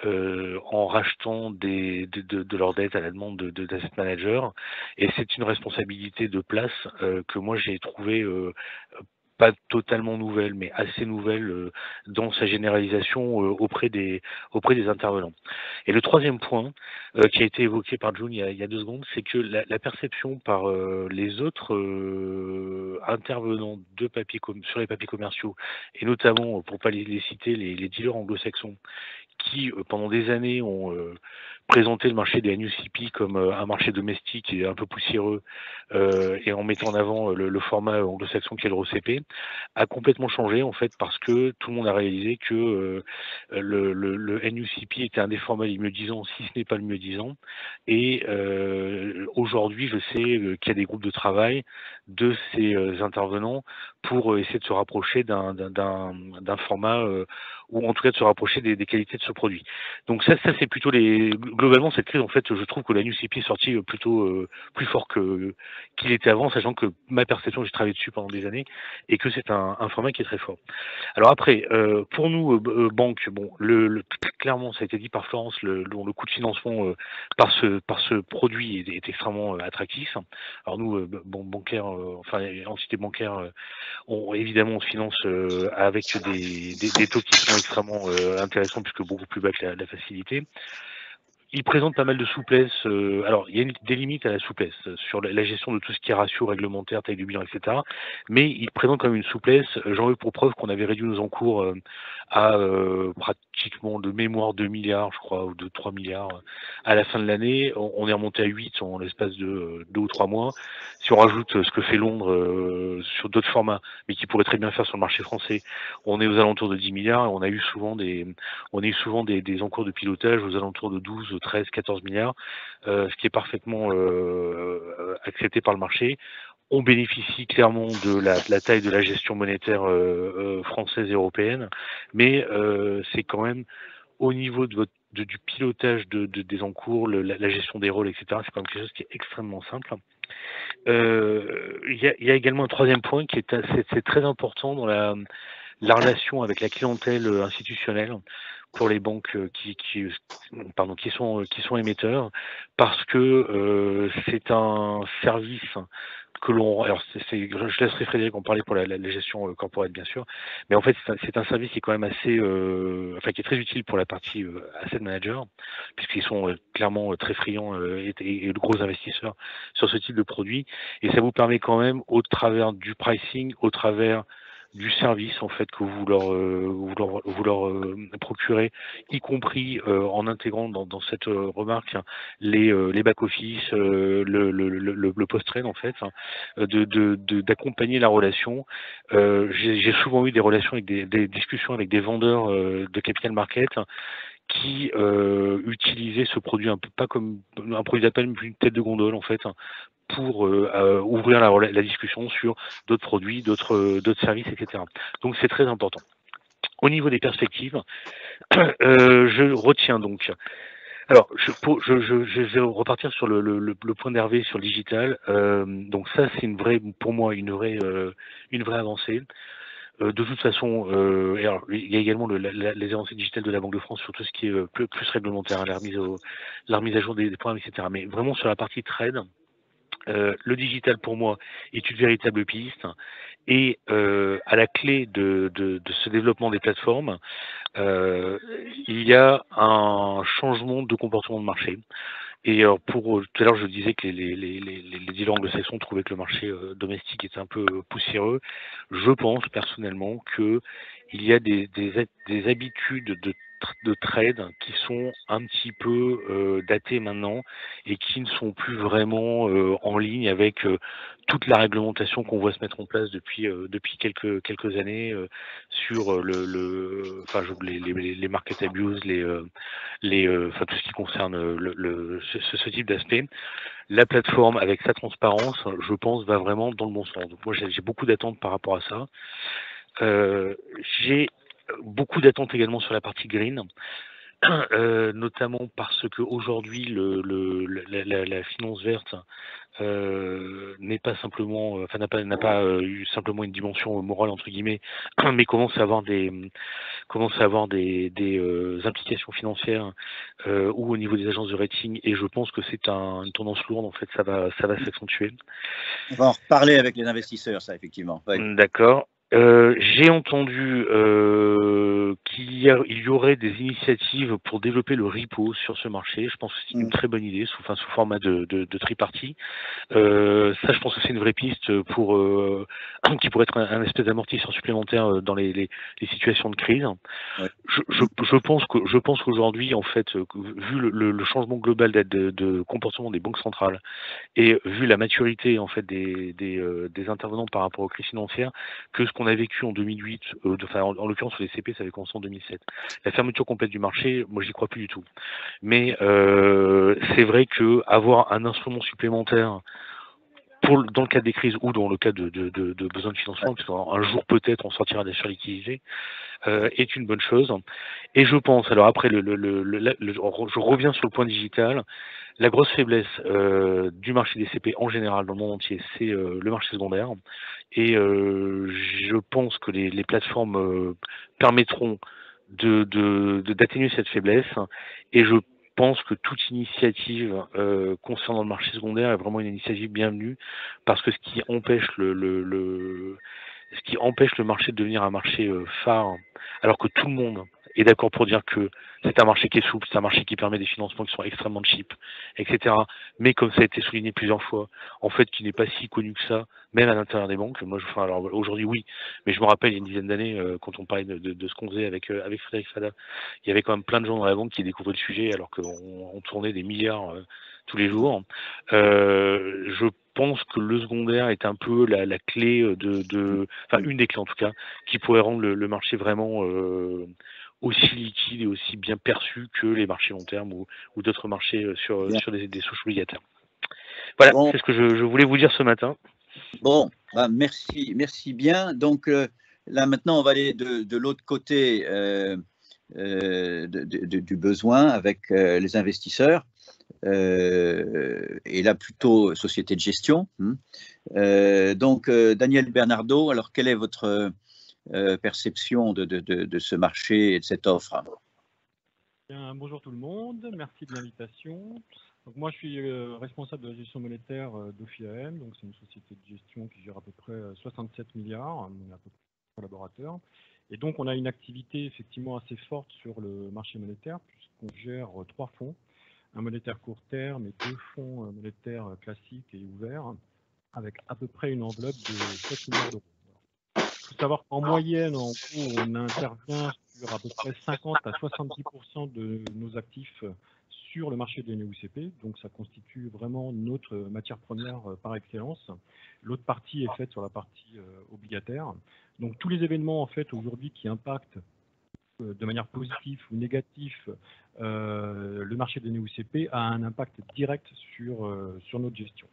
en rachetant de leurs dettes à la demande d'asset managers, et c'est une responsabilité de place que moi j'ai trouvé pas totalement nouvelle, mais assez nouvelle dans sa généralisation auprès des intervenants. Et le troisième point qui a été évoqué par June il y a 2 secondes, c'est que la perception par les autres intervenants sur les papiers commerciaux, et notamment, pour pas les citer, les dealers anglo-saxons, qui pendant des années ont présenté le marché des NUCP comme un marché domestique et un peu poussiéreux, et en mettant en avant le format anglo-saxon qui est le ROCP, a complètement changé en fait, parce que tout le monde a réalisé que le NUCP était un des formats les mieux disants, si ce n'est pas le mieux disant. Et aujourd'hui, je sais qu'il y a des groupes de travail de ces intervenants pour essayer de se rapprocher d'un format, ou en tout cas de se rapprocher des qualités de ce produit. Donc ça c'est plutôt globalement cette crise, en fait, je trouve que la NUCP est sortie plutôt plus fort qu'il était avant, sachant que ma perception, j'ai travaillé dessus pendant des années, et que c'est un format qui est très fort. Alors après, pour nous, banque, bon, clairement, ça a été dit par Florence, le coût de financement par ce produit est extrêmement attractif. Alors nous, bancaires, enfin entités bancaires, évidemment, on se finance avec des taux qui sont extrêmement intéressants, puisque beaucoup plus bas que la facilité. Il présente pas mal de souplesse. Alors, il y a des limites à la souplesse sur la gestion de tout ce qui est ratio réglementaire, taille du bilan, etc. Mais il présente quand même une souplesse. J'en veux pour preuve qu'on avait réduit nos encours à pratiquement de mémoire 2 milliards, je crois, ou de 3 milliards à la fin de l'année. On est remonté à 8 en l'espace de 2 ou 3 mois. Si on rajoute ce que fait Londres sur d'autres formats, mais qui pourrait très bien faire sur le marché français, on est aux alentours de 10 milliards. Et on a eu souvent des encours de pilotage aux alentours de 12, 13, 14 milliards, ce qui est parfaitement accepté par le marché. On bénéficie clairement de la taille de la gestion monétaire française et européenne, mais c'est quand même au niveau du pilotage des encours, la gestion des rôles, etc., c'est quand même quelque chose qui est extrêmement simple. Il y a également un troisième point qui c'est très important dans la relation avec la clientèle institutionnelle pour les banques qui sont émetteurs, parce que c'est un service que l'on... Alors, je laisserai Frédéric en parler pour la gestion corporate, bien sûr, mais en fait, c'est un service qui est quand même assez... qui est très utile pour la partie asset manager, puisqu'ils sont clairement très friands et de gros investisseurs sur ce type de produit, et ça vous permet quand même, au travers du pricing, au travers du service en fait que vous leur procurez, y compris en intégrant dans cette remarque les back-office, le post-trade en fait, d'accompagner la relation. J'ai souvent eu des relations avec des discussions avec des vendeurs de capital market qui utilisaient ce produit un peu pas comme un produit d'appel, mais une tête de gondole en fait, pour ouvrir la discussion sur d'autres produits, d'autres services, etc. Donc c'est très important. Au niveau des perspectives, je retiens donc. Alors, je vais repartir sur le point d'Hervé sur le digital. Donc ça, c'est pour moi une vraie avancée. De toute façon, alors, il y a également les avancées digitales de la Banque de France sur tout ce qui est plus réglementaire, la remise à jour des programmes, etc. Mais vraiment sur la partie trade, le digital pour moi est une véritable piste, et à la clé de ce développement des plateformes, il y a un changement de comportement de marché. Et tout à l'heure, je disais que les dealers anglo-saxons trouvaient que le marché domestique était un peu poussiéreux. Je pense personnellement qu'il y a des habitudes de trade qui sont un petit peu datées maintenant, et qui ne sont plus vraiment en ligne avec toute la réglementation qu'on voit se mettre en place depuis quelques années sur les market abuse, tout ce qui concerne ce type d'aspect. La plateforme, avec sa transparence, je pense, va vraiment dans le bon sens. Donc moi, j'ai beaucoup d'attentes par rapport à ça. J'ai beaucoup d'attentes également sur la partie green. Notamment parce qu'aujourd'hui, la finance verte n'est pas simplement, enfin n'a pas eu simplement une dimension morale entre guillemets, mais commence à avoir des implications financières ou au niveau des agences de rating. Et je pense que c'est une tendance lourde. En fait, ça va s'accentuer. On va en reparler avec les investisseurs, ça effectivement. Oui. D'accord. J'ai entendu qu'il y aurait des initiatives pour développer le repo sur ce marché. Je pense que c'est une très bonne idée, sous format de tripartie. Ça, je pense que c'est une vraie piste qui pourrait être un espèce d'amortisseur supplémentaire dans les situations de crise. Ouais. Je pense qu'aujourd'hui, en fait, vu le changement global de comportement des banques centrales et vu la maturité en fait des intervenants par rapport aux crises financières, que ce qu'on a vécu en 2008, en l'occurrence sur les CP, ça avait commencé en 2007. La fermeture complète du marché, moi j'y crois plus du tout. Mais c'est vrai que avoir un instrument supplémentaire dans le cas des crises ou dans le cas de besoin de financement, parce qu'un jour peut-être on sortira des surliquidités, est une bonne chose. Et je pense, alors après, je reviens sur le point digital, la grosse faiblesse du marché des CP en général dans le monde entier, c'est le marché secondaire. Et je pense que les plateformes permettront d'atténuer cette faiblesse. Et je pense que toute initiative concernant le marché secondaire est vraiment une initiative bienvenue, parce que ce qui empêche le marché de devenir un marché phare, alors que tout le monde est d'accord pour dire que c'est un marché qui est souple, c'est un marché qui permet des financements qui sont extrêmement cheap, etc. Mais comme ça a été souligné plusieurs fois, en fait, qui n'est pas si connu que ça, même à l'intérieur des banques. Moi, alors aujourd'hui, oui, mais je me rappelle il y a une dizaine d'années, quand on parlait de ce qu'on faisait avec Frédéric Fada, il y avait quand même plein de gens dans la banque qui découvraient le sujet, alors qu'on tournait des milliards tous les jours. Je pense que le secondaire est un peu la clé enfin une des clés en tout cas, qui pourrait rendre le marché vraiment aussi liquide et aussi bien perçu que les marchés long terme ou d'autres marchés sur des souches obligataires. Voilà, bon. C'est ce que je voulais vous dire ce matin. Bon, bah merci bien. Donc là maintenant on va aller de l'autre côté du besoin avec les investisseurs. Et là plutôt société de gestion. Donc Daniel Bernardo, alors quelle est votre perception de ce marché et de cette offre? Bien, bonjour tout le monde, merci de l'invitation. Donc moi je suis responsable de la gestion monétaire d'OFIAM, donc c'est une société de gestion qui gère à peu près 67 milliards, on a à peu près collaborateurs. Et donc on a une activité effectivement assez forte sur le marché monétaire, puisqu'on gère 3 fonds. Un monétaire court terme et 2 fonds monétaires classiques et ouverts, avec à peu près une enveloppe de 7 milliards d'euros. Il faut savoir qu'en moyenne, en gros, on intervient sur à peu près 50 à 70% de nos actifs sur le marché des NEOCP, donc ça constitue vraiment notre matière première par excellence. L'autre partie est faite sur la partie obligataire. Donc tous les événements en fait aujourd'hui qui impactent de manière positive ou négative le marché des NEOCP a un impact direct sur notre gestion.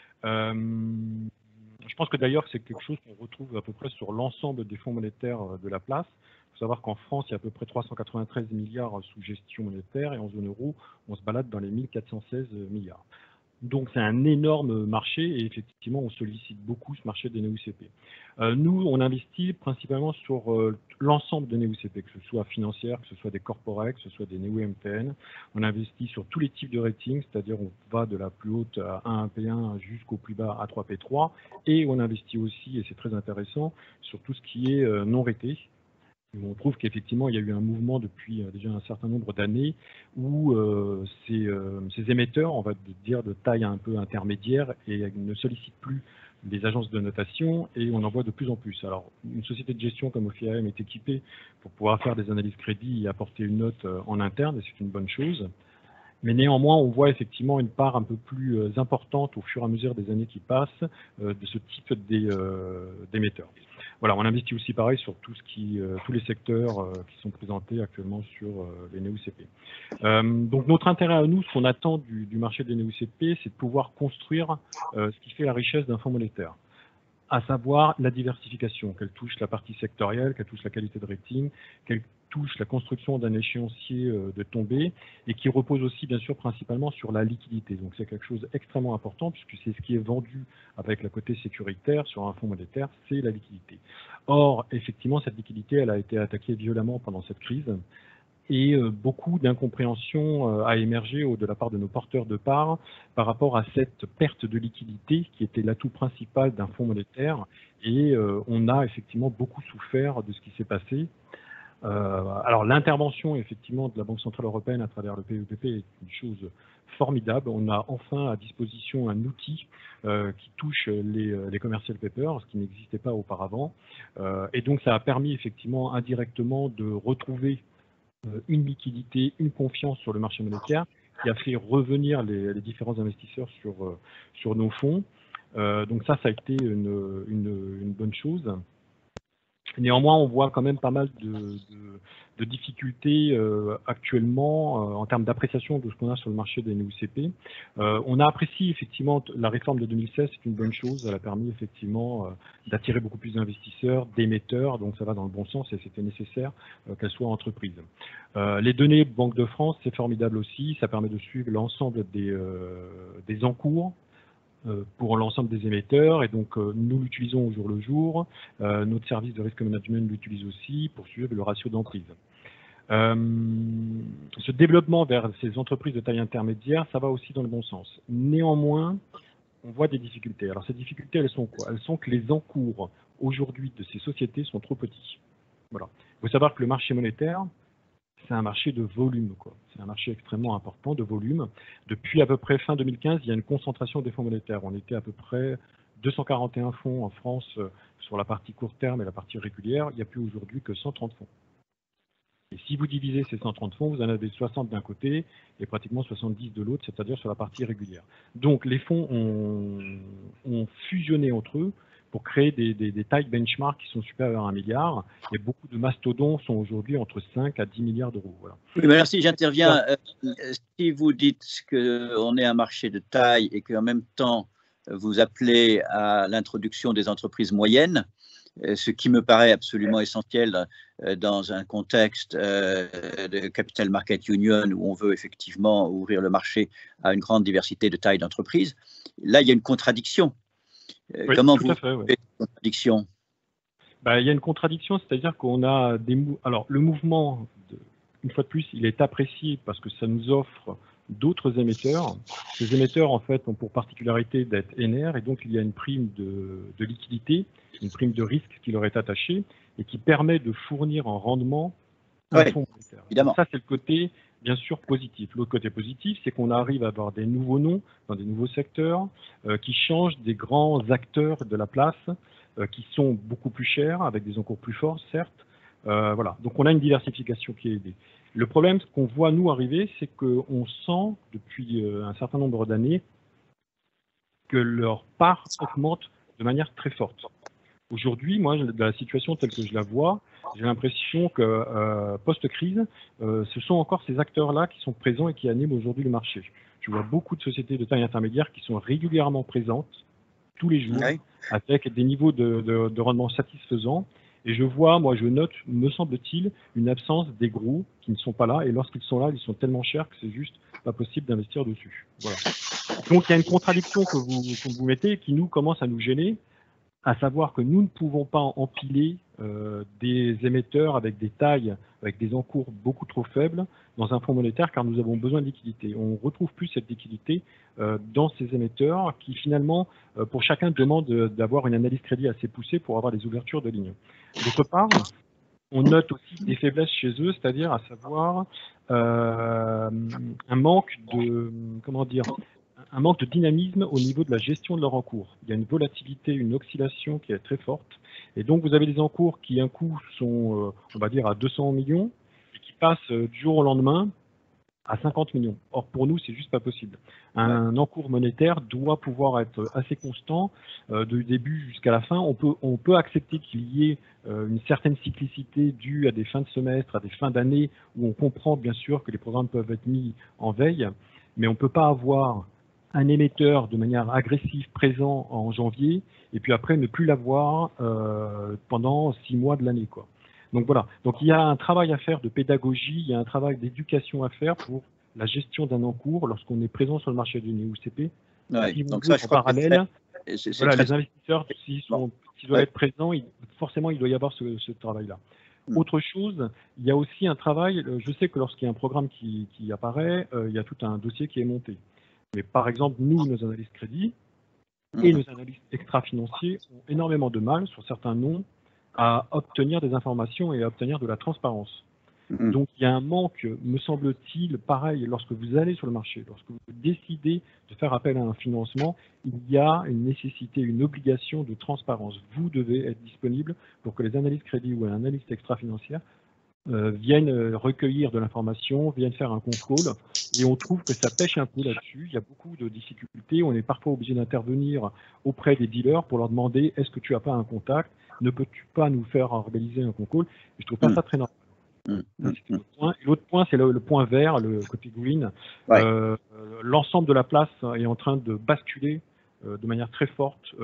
Je pense que d'ailleurs c'est quelque chose qu'on retrouve à peu près sur l'ensemble des fonds monétaires de la place. Il faut savoir qu'en France, il y a à peu près 393 milliards sous gestion monétaire et en zone euro, on se balade dans les 1416 milliards. Donc c'est un énorme marché et effectivement on sollicite beaucoup ce marché des NEOCP. Nous on investit principalement sur l'ensemble des NEOCP, que ce soit financière, que ce soit des corporates, que ce soit des NEO-MTN. On investit sur tous les types de ratings, c'est-à-dire on va de la plus haute à 1P1 jusqu'au plus bas à 3P3 et on investit aussi, et c'est très intéressant, sur tout ce qui est non raté. On trouve qu'effectivement, il y a eu un mouvement depuis déjà un certain nombre d'années où ces émetteurs, on va dire de taille un peu intermédiaire, et ne sollicitent plus les agences de notation et on en voit de plus en plus. Alors, une société de gestion comme OFIAM est équipée pour pouvoir faire des analyses crédit et apporter une note en interne, et c'est une bonne chose. Mais néanmoins, on voit effectivement une part un peu plus importante au fur et à mesure des années qui passent de ce type d'émetteurs. Voilà, on investit aussi pareil sur tous les secteurs qui sont présentés actuellement sur les NEOCP. Donc notre intérêt à nous, ce qu'on attend du marché des NEOCP, c'est de pouvoir construire ce qui fait la richesse d'un fonds monétaire. à savoir la diversification, qu'elle touche la partie sectorielle, qu'elle touche la qualité de rating, qu'elle touche la construction d'un échéancier de tombée, et qui repose aussi bien sûr principalement sur la liquidité. Donc c'est quelque chose d'extrêmement important, puisque c'est ce qui est vendu avec le côté sécuritaire sur un fonds monétaire, c'est la liquidité. Or, effectivement, cette liquidité, elle a été attaquée violemment pendant cette crise, et beaucoup d'incompréhension a émergé de la part de nos porteurs de parts par rapport à cette perte de liquidité qui était l'atout principal d'un fonds monétaire, et on a effectivement beaucoup souffert de ce qui s'est passé. Alors l'intervention effectivement de la Banque Centrale Européenne à travers le PEPP est une chose formidable. On a enfin à disposition un outil qui touche les commercial papers, ce qui n'existait pas auparavant, et donc ça a permis effectivement indirectement de retrouver une liquidité, une confiance sur le marché monétaire qui a fait revenir les différents investisseurs sur nos fonds. Donc ça a été une bonne chose. Néanmoins, on voit quand même pas mal de difficultés actuellement en termes d'appréciation de ce qu'on a sur le marché des NEOCP. On a apprécié effectivement la réforme de 2016, c'est une bonne chose. Elle a permis effectivement d'attirer beaucoup plus d'investisseurs, d'émetteurs, donc ça va dans le bon sens et c'était nécessaire qu'elle soit entreprise. Les données Banque de France, c'est formidable aussi. Ça permet de suivre l'ensemble des encours pour l'ensemble des émetteurs, et donc nous l'utilisons au jour le jour. Notre service de risk management l'utilise aussi pour suivre le ratio d'emprise. Ce développement vers ces entreprises de taille intermédiaire, ça va aussi dans le bon sens. Néanmoins, on voit des difficultés. Alors ces difficultés, elles sont quoi? Elles sont que les encours aujourd'hui de ces sociétés sont trop petits. Voilà. Il faut savoir que le marché monétaire, c'est un marché de volume, quoi. C'est un marché extrêmement important de volume. Depuis à peu près fin 2015, il y a une concentration des fonds monétaires. On était à peu près 241 fonds en France sur la partie court terme et la partie régulière. Il n'y a plus aujourd'hui que 130 fonds. Et si vous divisez ces 130 fonds, vous en avez 60 d'un côté et pratiquement 70 de l'autre, c'est-à-dire sur la partie régulière. Donc les fonds ont fusionné entre eux pour créer des tailles benchmark qui sont supérieures à 1 milliard. Et beaucoup de mastodons sont aujourd'hui entre 5 à 10 milliards d'euros. Voilà. Oui, mais alors si j'interviens, si vous dites qu'on est un marché de taille et qu'en même temps vous appelez à l'introduction des entreprises moyennes, ce qui me paraît absolument essentiel dans un contexte de Capital Market Union où on veut effectivement ouvrir le marché à une grande diversité de tailles d'entreprises, là il y a une contradiction. Oui, comment vous faites cette contradiction? Il y a une contradiction, c'est-à-dire qu'on a alors le mouvement, une fois de plus, il est apprécié parce que ça nous offre d'autres émetteurs. Ces émetteurs, en fait, ont pour particularité d'être NR, et donc il y a une prime de liquidité, une prime de risque qui leur est attachée et qui permet de fournir en rendement un fonds monétaire. Donc ça, c'est le côté, bien sûr, positif. L'autre côté positif, c'est qu'on arrive à avoir des nouveaux noms dans des nouveaux secteurs qui changent des grands acteurs de la place qui sont beaucoup plus chers, avec des encours plus forts, certes. Voilà. Donc on a une diversification qui est aidée. Le problème, ce qu'on voit nous arriver, c'est qu'on sent depuis un certain nombre d'années que leur part augmente de manière très forte. Aujourd'hui, moi, dans la situation telle que je la vois, j'ai l'impression que post-crise, ce sont encore ces acteurs-là qui sont présents et qui animent aujourd'hui le marché. Je vois beaucoup de sociétés de taille intermédiaire qui sont régulièrement présentes tous les jours avec des niveaux de rendement satisfaisants. Et je vois, moi je note, me semble-t-il, une absence des gros qui ne sont pas là. Et lorsqu'ils sont là, ils sont tellement chers que c'est juste pas possible d'investir dessus. Voilà. Donc il y a une contradiction que vous mettez qui nous commence à nous gêner, à savoir que nous ne pouvons pas empiler des émetteurs avec des tailles, avec des encours beaucoup trop faibles dans un fonds monétaire, car nous avons besoin de liquidité. On ne retrouve plus cette liquidité dans ces émetteurs qui finalement, pour chacun, demandent d'avoir une analyse crédit assez poussée pour avoir des ouvertures de lignes. D'autre part, on note aussi des faiblesses chez eux, c'est-à-dire à savoir un manque de, un manque de dynamisme au niveau de la gestion de leur encours. Il y a une volatilité, une oscillation qui est très forte. Et donc, vous avez des encours qui, un coup, sont, on va dire, à 200 millions et qui passent du jour au lendemain à 50 millions. Or, pour nous, c'est juste pas possible. Un encours monétaire doit pouvoir être assez constant du début jusqu'à la fin. On peut accepter qu'il y ait une certaine cyclicité due à des fins de semestre, à des fins d'année, où on comprend bien sûr que les programmes peuvent être mis en veille, mais on ne peut pas avoir un émetteur de manière agressive présent en janvier, et puis après ne plus l'avoir pendant 6 mois de l'année, quoi. Donc voilà, donc il y a un travail à faire de pédagogie, il y a un travail d'éducation à faire pour la gestion d'un encours lorsqu'on est présent sur le marché du NEOCP. Ouais, Si vous donc voulez, ça, je en crois que parallèle, c'est voilà, très... les investisseurs, s'ils doivent être présents, forcément il doit y avoir ce travail-là. Autre chose, il y a aussi un travail, je sais que lorsqu'il y a un programme qui apparaît, il y a tout un dossier qui est monté. Mais par exemple, nous, nos analystes crédit et nos analystes extra-financiers ont énormément de mal sur certains noms à obtenir des informations et à obtenir de la transparence. Donc il y a un manque, me semble-t-il, pareil, lorsque vous allez sur le marché, lorsque vous décidez de faire appel à un financement, il y a une nécessité, une obligation de transparence. Vous devez être disponible pour que les analystes crédit ou un analyste extra-financier viennent recueillir de l'information, viennent faire un contrôle, et on trouve que ça pêche un peu là-dessus. Il y a beaucoup de difficultés. On est parfois obligé d'intervenir auprès des dealers pour leur demander est-ce que tu n'as pas un contact, ne peux-tu pas nous faire organiser un contrôle? Et je trouve pas ça très normal. L'autre point, c'est le point vert, le côté green. L'ensemble de la place est en train de basculer de manière très forte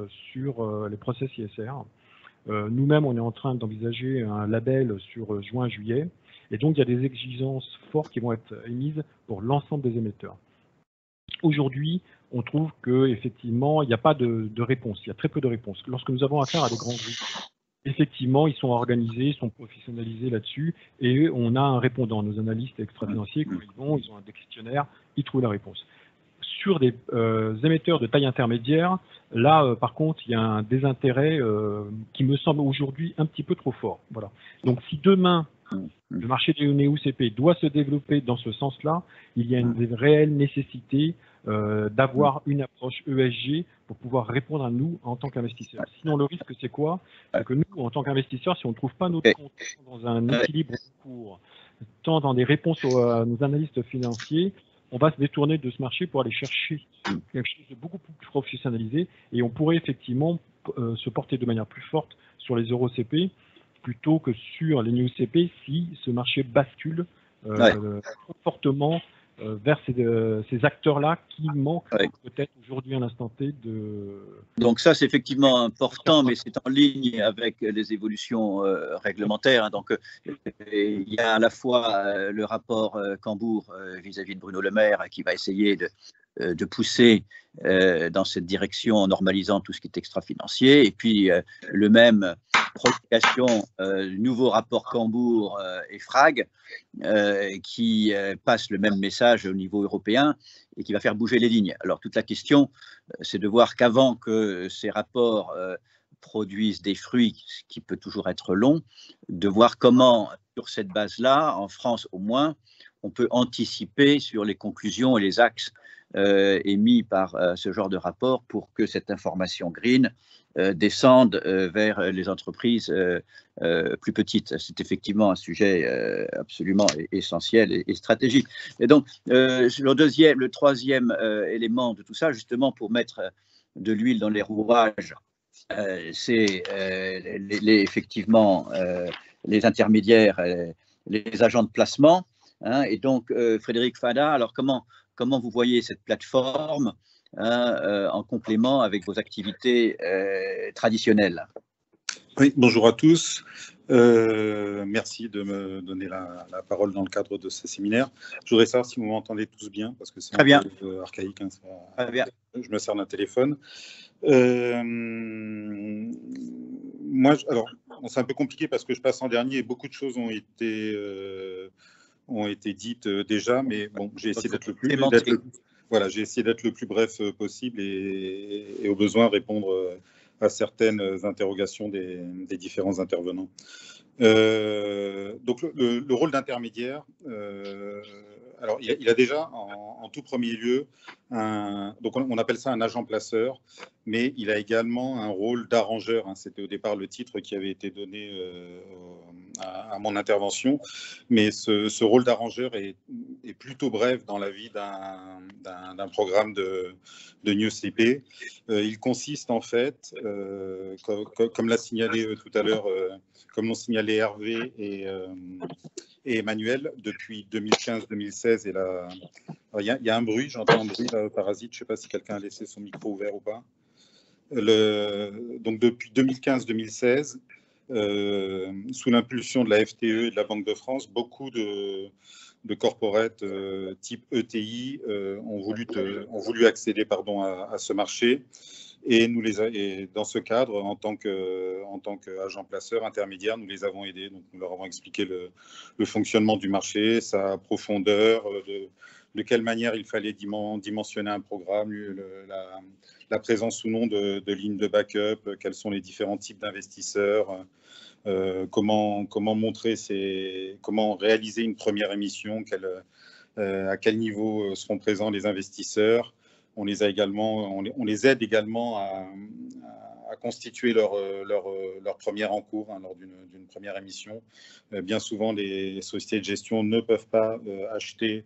sur les process ISR. Nous-mêmes, on est en train d'envisager un label sur juin-juillet. Et donc, il y a des exigences fortes qui vont être émises pour l'ensemble des émetteurs. Aujourd'hui, on trouve qu'effectivement, il n'y a pas de réponse. Il y a très peu de réponses. Lorsque nous avons affaire à des grands groupes, effectivement, ils sont organisés, ils sont professionnalisés là-dessus, et on a un répondant. Nos analystes extra-financiers, quand ils vont, ils ont un questionnaire, ils trouvent la réponse. Sur des émetteurs de taille intermédiaire, là, par contre, il y a un désintérêt qui me semble aujourd'hui un petit peu trop fort. Voilà. Donc, si demain, le marché des NEOCP doit se développer dans ce sens-là, il y a une réelle nécessité d'avoir une approche ESG pour pouvoir répondre à nous en tant qu'investisseurs. Sinon, le risque, c'est quoi? C'est que nous, en tant qu'investisseurs, si on ne trouve pas notre compte dans un équilibre court, tant dans des réponses à nos analystes financiers, on va se détourner de ce marché pour aller chercher quelque chose de beaucoup plus professionnalisé, et on pourrait effectivement se porter de manière plus forte sur les EuroCP plutôt que sur les NEOCP si ce marché bascule trop fortement vers ces acteurs-là qui manquent peut-être aujourd'hui à l'instant T de... Donc ça, c'est effectivement important, mais c'est en ligne avec les évolutions réglementaires. Donc il y a à la fois le rapport Cambourg vis-à-vis de Bruno Le Maire qui va essayer de pousser dans cette direction en normalisant tout ce qui est extra-financier, et puis le même prolongation du nouveau rapport Cambourg et Frag qui passe le même message au niveau européen et qui va faire bouger les lignes. Alors toute la question, c'est de voir qu'avant que ces rapports produisent des fruits, ce qui peut toujours être long, de voir comment, sur cette base-là, en France au moins, on peut anticiper sur les conclusions et les axes émis par ce genre de rapport pour que cette information green descende vers les entreprises plus petites. C'est effectivement un sujet absolument essentiel et stratégique. Et donc, le troisième élément de tout ça, justement pour mettre de l'huile dans les rouages, c'est effectivement les intermédiaires, les agents de placement. Hein, et donc, Frédéric Fada, alors comment vous voyez cette plateforme en complément avec vos activités traditionnelles? Oui, bonjour à tous. Merci de me donner la parole dans le cadre de ce séminaire. Je voudrais savoir si vous m'entendez tous bien, parce que c'est un peu archaïque. Hein, Très bien. Je me sers d'un téléphone. Moi, alors, c'est un peu compliqué parce que je passe en dernier et beaucoup de choses ont été dites déjà, mais bon, j'ai essayé d'être le plus bref possible et au besoin répondre à certaines interrogations des différents intervenants. Donc le rôle d'intermédiaire, alors il a déjà en tout premier lieu donc on appelle ça un agent placeur, mais il a également un rôle d'arrangeur. Hein. C'était au départ le titre qui avait été donné à mon intervention, mais ce rôle d'arrangeur est plutôt bref dans la vie d'un programme de NEOCP. Il consiste en fait, comme l'a signalé tout à l'heure, comme l'ont signalé Hervé et Emmanuel, depuis 2015-2016 et la Il y a un bruit, j'entends un bruit là, parasite, je ne sais pas si quelqu'un a laissé son micro ouvert ou pas. Donc depuis 2015-2016, sous l'impulsion de la FTE et de la Banque de France, beaucoup de corporates type ETI ont voulu accéder à ce marché. Et dans ce cadre, en tant qu'agent placeur intermédiaire, nous les avons aidés. Donc, nous leur avons expliqué le fonctionnement du marché, sa profondeur, de quelle manière il fallait dimensionner un programme, la présence ou non de lignes de backup, quels sont les différents types d'investisseurs, comment réaliser une première émission, à quel niveau seront présents les investisseurs. On les aide également à constituer leur premier encours lors d'une première émission. Bien souvent, les sociétés de gestion ne peuvent pas acheter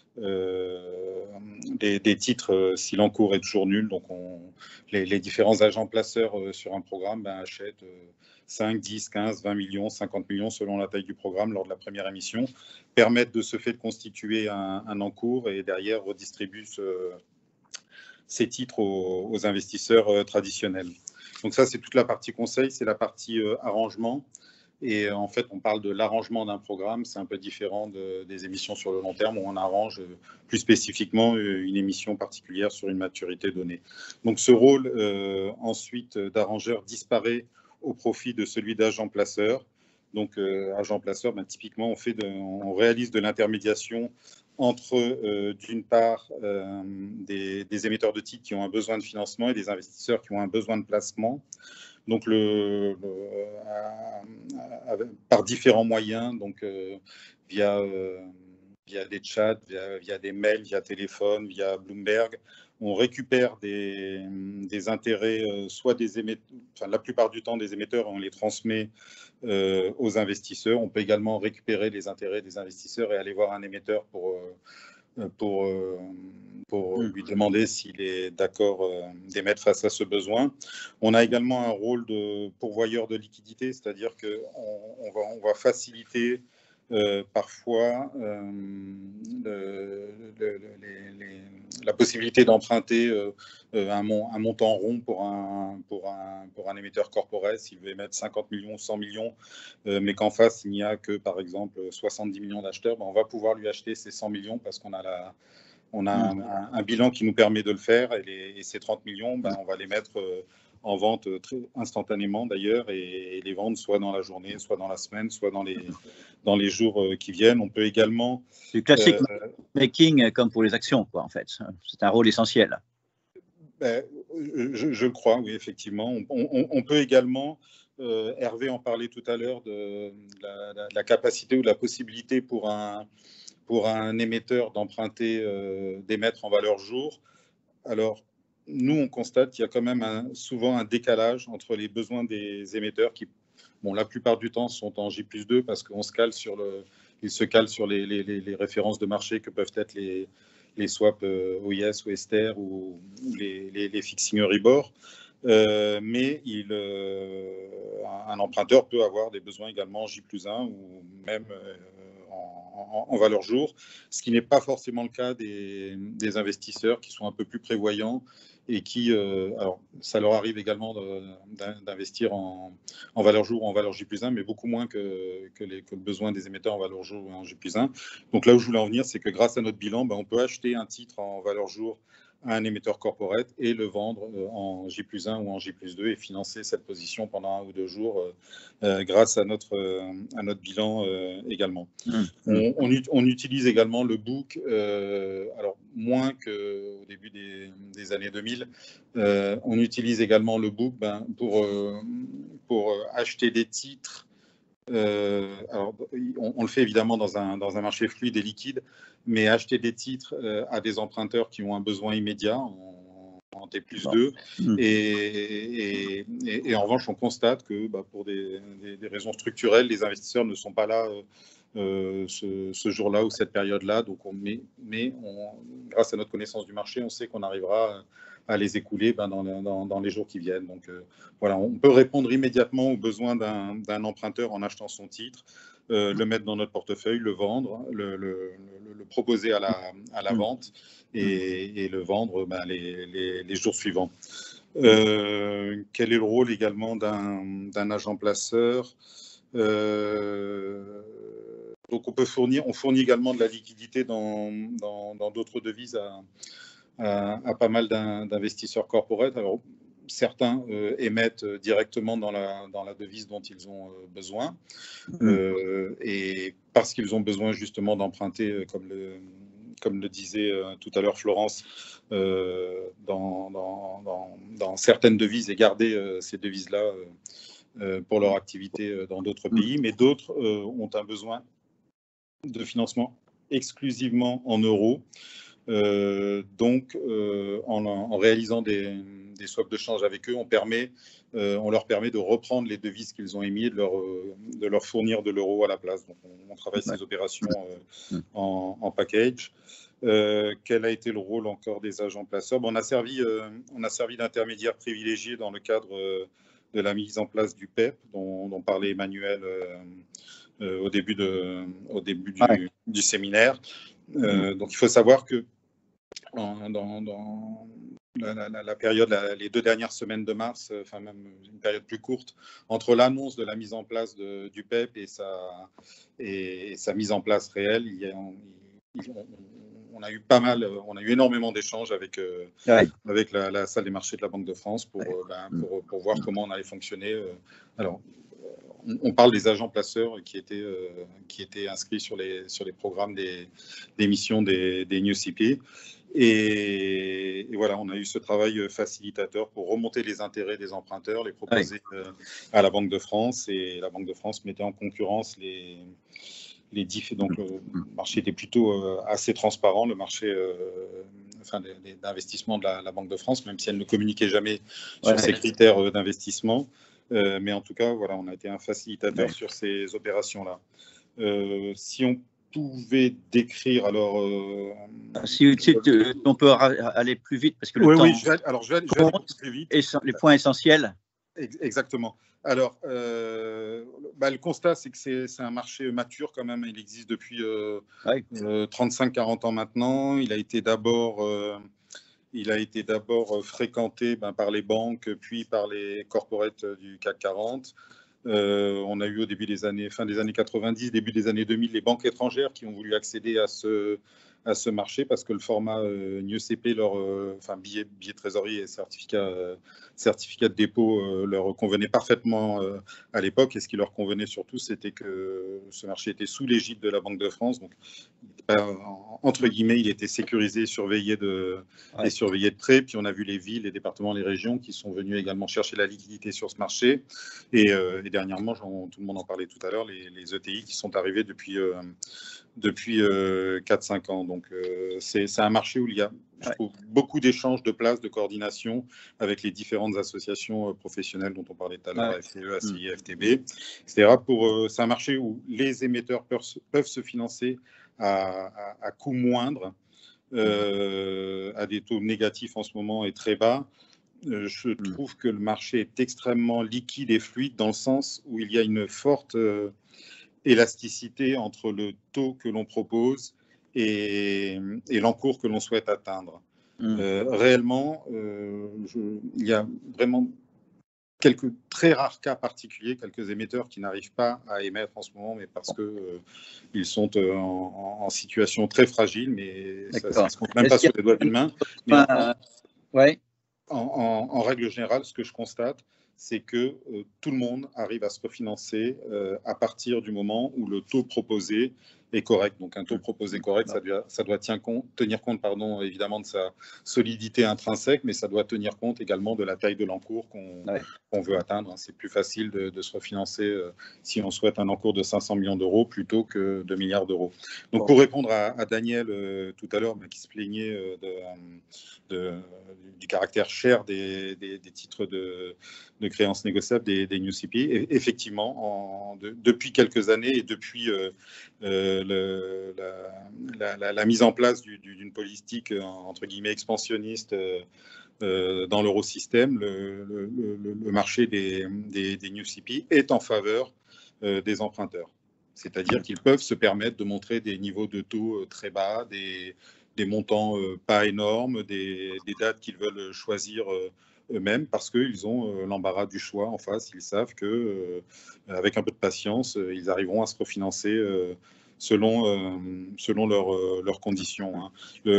des titres si l'encours est toujours nul. Donc, les différents agents placeurs sur un programme achètent 5, 10, 15, 20 millions, 50 millions selon la taille du programme lors de la première émission, permettent de ce fait de constituer un encours et derrière redistribuent ces titres aux investisseurs traditionnels. Donc ça, c'est toute la partie conseil, c'est la partie arrangement. Et en fait, on parle de l'arrangement d'un programme, c'est un peu différent des émissions sur le long terme où on arrange plus spécifiquement une émission particulière sur une maturité donnée. Donc ce rôle ensuite d'arrangeur disparaît au profit de celui d'agent placeur. Donc agent placeur, typiquement, on réalise de l'intermédiation entre, d'une part, des émetteurs de titres qui ont un besoin de financement et des investisseurs qui ont un besoin de placement. Donc, par différents moyens, donc via des chats, via des mails, via téléphone, via Bloomberg, on récupère des intérêts, soit la plupart du temps des émetteurs, on les transmet aux investisseurs. On peut également récupérer les intérêts des investisseurs et aller voir un émetteur pour lui demander s'il est d'accord d'émettre face à ce besoin. On a également un rôle de pourvoyeur de liquidité, c'est-à-dire qu'on va faciliter parfois la possibilité d'emprunter un montant rond pour un émetteur corporate s'il veut émettre 50 millions, 100 millions, mais qu'en face, il n'y a que, par exemple, 70 millions d'acheteurs, on va pouvoir lui acheter ces 100 millions parce qu'on a un bilan qui nous permet de le faire et ces 30 millions, on va les mettre en vente instantanément d'ailleurs et les vendre soit dans la journée, soit dans la semaine, soit dans les jours qui viennent. On peut également... Du classique making comme pour les actions, quoi, en fait. C'est un rôle essentiel. Je le crois, oui, effectivement. On peut également, Hervé en parlait tout à l'heure, de la capacité ou de la possibilité pour un émetteur d'emprunter, d'émettre en valeur jour. Alors, nous, on constate qu'il y a quand même souvent un décalage entre les besoins des émetteurs qui, la plupart du temps, sont en J+2 parce qu'ils se calent sur les références de marché que peuvent être les swaps OIS ou Ester ou les fixing Euribor. Mais un emprunteur peut avoir des besoins également en J+1 ou même en valeur jour, ce qui n'est pas forcément le cas des investisseurs qui sont un peu plus prévoyants et qui, alors ça leur arrive également d'investir en valeur jour ou en valeur J+1, mais beaucoup moins que le besoin des émetteurs en valeur jour ou en J+1. Donc là où je voulais en venir, c'est que grâce à notre bilan, on peut acheter un titre en valeur jour à un émetteur corporate et le vendre en J+1 ou en J+2 et financer cette position pendant 1 ou 2 jours grâce à notre bilan également. On utilise également le book, alors moins qu'au début des années 2000, on utilise également le book pour acheter des titres. Alors, on le fait évidemment dans un marché fluide et liquide, mais acheter des titres à des emprunteurs qui ont un besoin immédiat en T+2. Et en revanche, on constate que pour des raisons structurelles, les investisseurs ne sont pas là ce jour-là ou cette période-là. Donc, grâce à notre connaissance du marché, on sait qu'on arrivera à les écouler dans les jours qui viennent. Donc voilà, on peut répondre immédiatement aux besoins d'un emprunteur en achetant son titre. le mettre dans notre portefeuille, le vendre, le proposer à la vente et le vendre les jours suivants. Quel est le rôle également d'un agent placeur? Donc on fournit également de la liquidité dans d'autres devises à pas mal d'investisseurs corporate. Alors certains émettent directement dans la devise dont ils ont besoin, et parce qu'ils ont besoin justement d'emprunter, comme le disait tout à l'heure Florence, dans certaines devises et garder ces devises-là pour leur activité dans d'autres pays, mais d'autres ont un besoin de financement exclusivement en euros. Donc, en réalisant des swaps de change avec eux, on leur permet de reprendre les devises qu'ils ont émises et de leur fournir de l'euro à la place. Donc, on travaille ces opérations en package. Quel a été le rôle encore des agents placeurs? On a servi d'intermédiaire privilégié dans le cadre de la mise en place du PEP, dont parlait Emmanuel au début du séminaire. Donc, il faut savoir que dans la période, les 2 dernières semaines de mars, enfin même une période plus courte, entre l'annonce de la mise en place du PEP et sa mise en place réelle, on a eu énormément d'échanges avec la salle des marchés de la Banque de France pour voir comment on allait fonctionner. Alors, on parle des agents placeurs qui étaient inscrits sur les programmes d'émission des NewCP. Et voilà, on a eu ce travail facilitateur pour remonter les intérêts des emprunteurs, les proposer à la Banque de France, et la Banque de France mettait en concurrence donc le marché était plutôt assez transparent, le marché d'investissement de la Banque de France, même si elle ne communiquait jamais sur ses critères d'investissement. Mais en tout cas, voilà, on a été un facilitateur sur ces opérations-là. Si on pouvait décrire, alors... si on peut aller plus vite, parce que le temps... Oui, je vais aller plus vite. Et les points essentiels. Exactement. Alors, le constat, c'est que c'est un marché mature quand même. Il existe depuis 35-40 ans maintenant. Il a été d'abord fréquenté par les banques, puis par les corporates du CAC 40. On a eu au début fin des années 90, début des années 2000, les banques étrangères qui ont voulu accéder à ce marché parce que le format NewCP, billet de trésorerie et certificat de dépôt leur convenait parfaitement à l'époque. Et ce qui leur convenait surtout, c'était que ce marché était sous l'égide de la Banque de France. Donc, entre guillemets, il était sécurisé, surveillé de près. Puis on a vu les villes, les départements, les régions qui sont venus également chercher la liquidité sur ce marché. Et dernièrement, tout le monde en parlait tout à l'heure, les ETI qui sont arrivés depuis 4-5 ans. Donc, c'est un marché où il y a, je trouve, beaucoup d'échanges de places, de coordination avec les différentes associations professionnelles dont on parlait tout à l'heure, FCE, ACI, FTB, etc. C'est un marché où les émetteurs peuvent se financer à coût moindre, à des taux négatifs en ce moment et très bas. Je trouve que le marché est extrêmement liquide et fluide dans le sens où il y a une forte élasticité entre le taux que l'on propose et l'encours que l'on souhaite atteindre. Réellement, il y a vraiment quelques très rares cas particuliers, quelques émetteurs qui n'arrivent pas à émettre en ce moment, mais parce qu'ils sont en situation très fragile, mais ça ne se compte même pas sur les doigts d'une main. Mais en règle générale, ce que je constate, c'est que tout le monde arrive à se refinancer à partir du moment où le taux proposé est correct. Donc un taux proposé correct, ça doit tenir compte évidemment de sa solidité intrinsèque, mais ça doit tenir compte également de la taille de l'encours qu'on veut atteindre. C'est plus facile de se refinancer si on souhaite un encours de 500 millions d'euros plutôt que 2 milliards d'euros. Donc pour répondre à Daniel tout à l'heure, qui se plaignait du caractère cher des titres de créances négociables des NewCP, effectivement, depuis quelques années et depuis la mise en place d'une politique entre guillemets expansionniste dans l'eurosystème, le marché des NewCP est en faveur des emprunteurs. C'est-à-dire qu'ils peuvent se permettre de montrer des niveaux de taux très bas, des montants pas énormes, des dates qu'ils veulent choisir eux-mêmes parce qu'ils ont l'embarras du choix en face. Ils savent que avec un peu de patience, ils arriveront à se refinancer selon leurs conditions. Hein.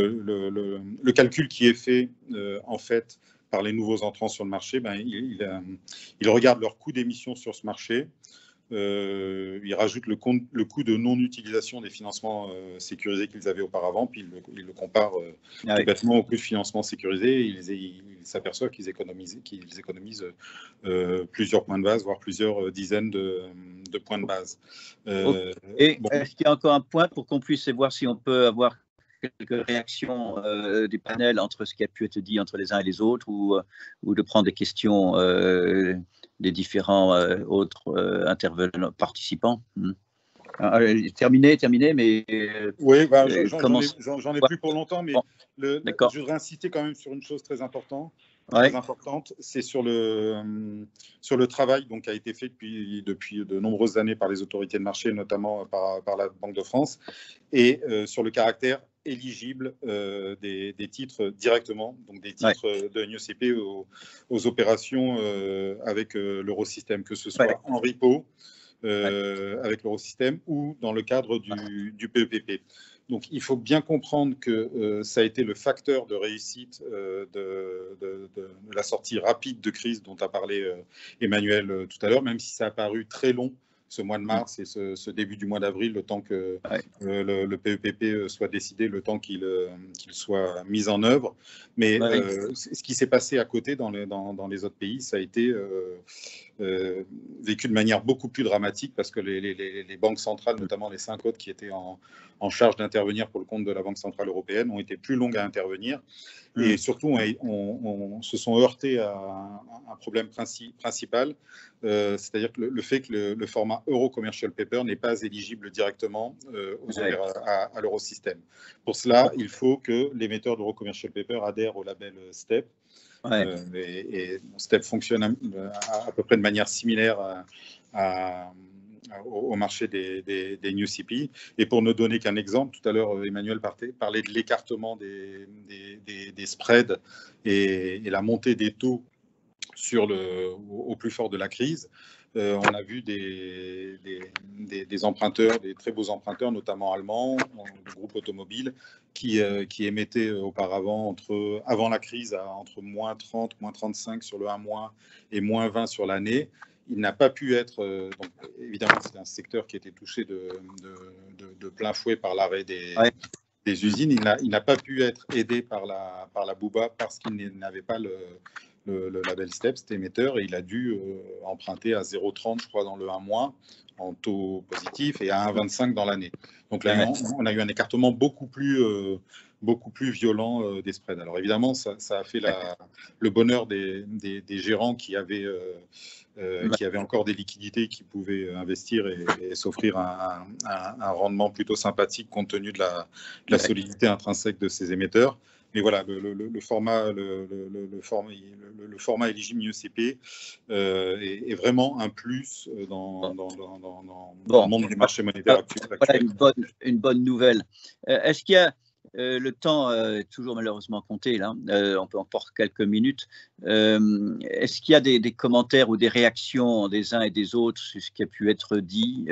Le calcul qui est fait en fait par les nouveaux entrants sur le marché, ben, ils regardent leur coût d'émission sur ce marché. Ils rajoutent le coût de non-utilisation des financements sécurisés qu'ils avaient auparavant, puis ils le comparent tout bêtement au coût de financement sécurisé. Ils s'aperçoivent qu'ils économisent plusieurs points de base, voire plusieurs dizaines de points de base. Et bon. Est-ce qu'il y a encore un point pour qu'on puisse voir si on peut avoir quelques réactions du panel entre ce qui a pu être dit entre les uns et les autres, ou de prendre des questions des différents autres intervenants, participants. Terminé, mais... Oui, bah, j'en ai plus pour longtemps, mais je voudrais insister quand même sur une chose très importante. C'est sur le travail donc, qui a été fait depuis de nombreuses années par les autorités de marché, notamment par la Banque de France, et sur le caractère éligible des titres directement, donc des titres de NIOCP aux opérations avec l'Eurosystème, que ce soit en repo avec l'Eurosystème ou dans le cadre du PEPP. Donc, il faut bien comprendre que ça a été le facteur de réussite de la sortie rapide de crise dont a parlé Emmanuel tout à l'heure, même si ça a paru très long, ce mois de mars et ce début du mois d'avril, le temps que le PEPP soit décidé, le temps qu'il soit mis en œuvre. Mais ce qui s'est passé à côté dans les autres pays, ça a été vécu de manière beaucoup plus dramatique parce que les banques centrales, notamment les 5 autres qui étaient en charge d'intervenir pour le compte de la Banque centrale européenne, ont été plus longues à intervenir. Et surtout, on se sont heurtés à un problème principal, c'est-à-dire que le fait que le format Euro Commercial Paper n'est pas éligible directement à l'Eurosystème. Pour cela, il faut que l'émetteur d'Euro Commercial Paper adhère au label STEP. Et STEP fonctionne à peu près de manière similaire au marché des NIOCP. Et pour ne donner qu'un exemple, tout à l'heure, Emmanuel parlait de l'écartement des spreads et la montée des taux au plus fort de la crise. On a vu des emprunteurs, des très beaux emprunteurs, notamment allemands, du groupe automobile, qui émettaient auparavant, avant la crise, entre moins 30, moins 35 sur le 1 mois et moins 20 sur l'année. Il n'a pas pu être, donc, évidemment, c'est un secteur qui a été touché de plein fouet par l'arrêt des usines. Il n'a pas pu être aidé par la BUBA parce qu'il n'avait pas le label STEP, cet émetteur, et il a dû emprunter à 0,30, je crois, dans le 1 mois, en taux positif, et à 1,25 dans l'année. Donc là, on a eu un écartement beaucoup plus violent des spreads. Alors évidemment, ça a fait le bonheur des gérants qui avaient encore des liquidités, qui pouvaient investir et s'offrir un rendement plutôt sympathique compte tenu de la solidité intrinsèque de ces émetteurs. Mais voilà, le format éligible NIOCP est vraiment un plus dans le monde des marchés monétaires actuels. Voilà une bonne nouvelle. Est-ce qu'il y a le temps est toujours malheureusement compté, là. On peut encore quelques minutes. Est-ce qu'il y a des commentaires ou des réactions des uns et des autres sur ce qui a pu être dit?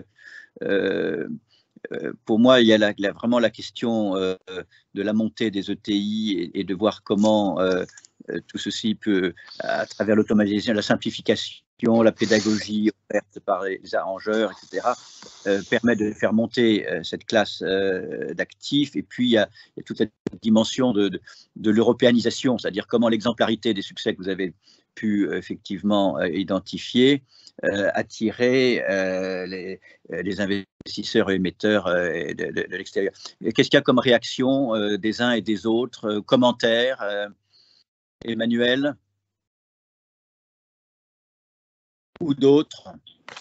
Pour moi, il y a vraiment la question de la montée des ETI et de voir comment tout ceci peut, à travers l'automatisation, la simplification, la pédagogie offerte par les arrangeurs, etc., permet de faire monter cette classe d'actifs. Et puis, il y a toute la dimension de l'européanisation, c'est-à-dire comment l'exemplarité des succès que vous avez pu effectivement identifier attirer les investisseurs et émetteurs de l'extérieur. Qu'est-ce qu'il y a comme réaction des uns et des autres? Commentaires, Emmanuel? Ou d'autres?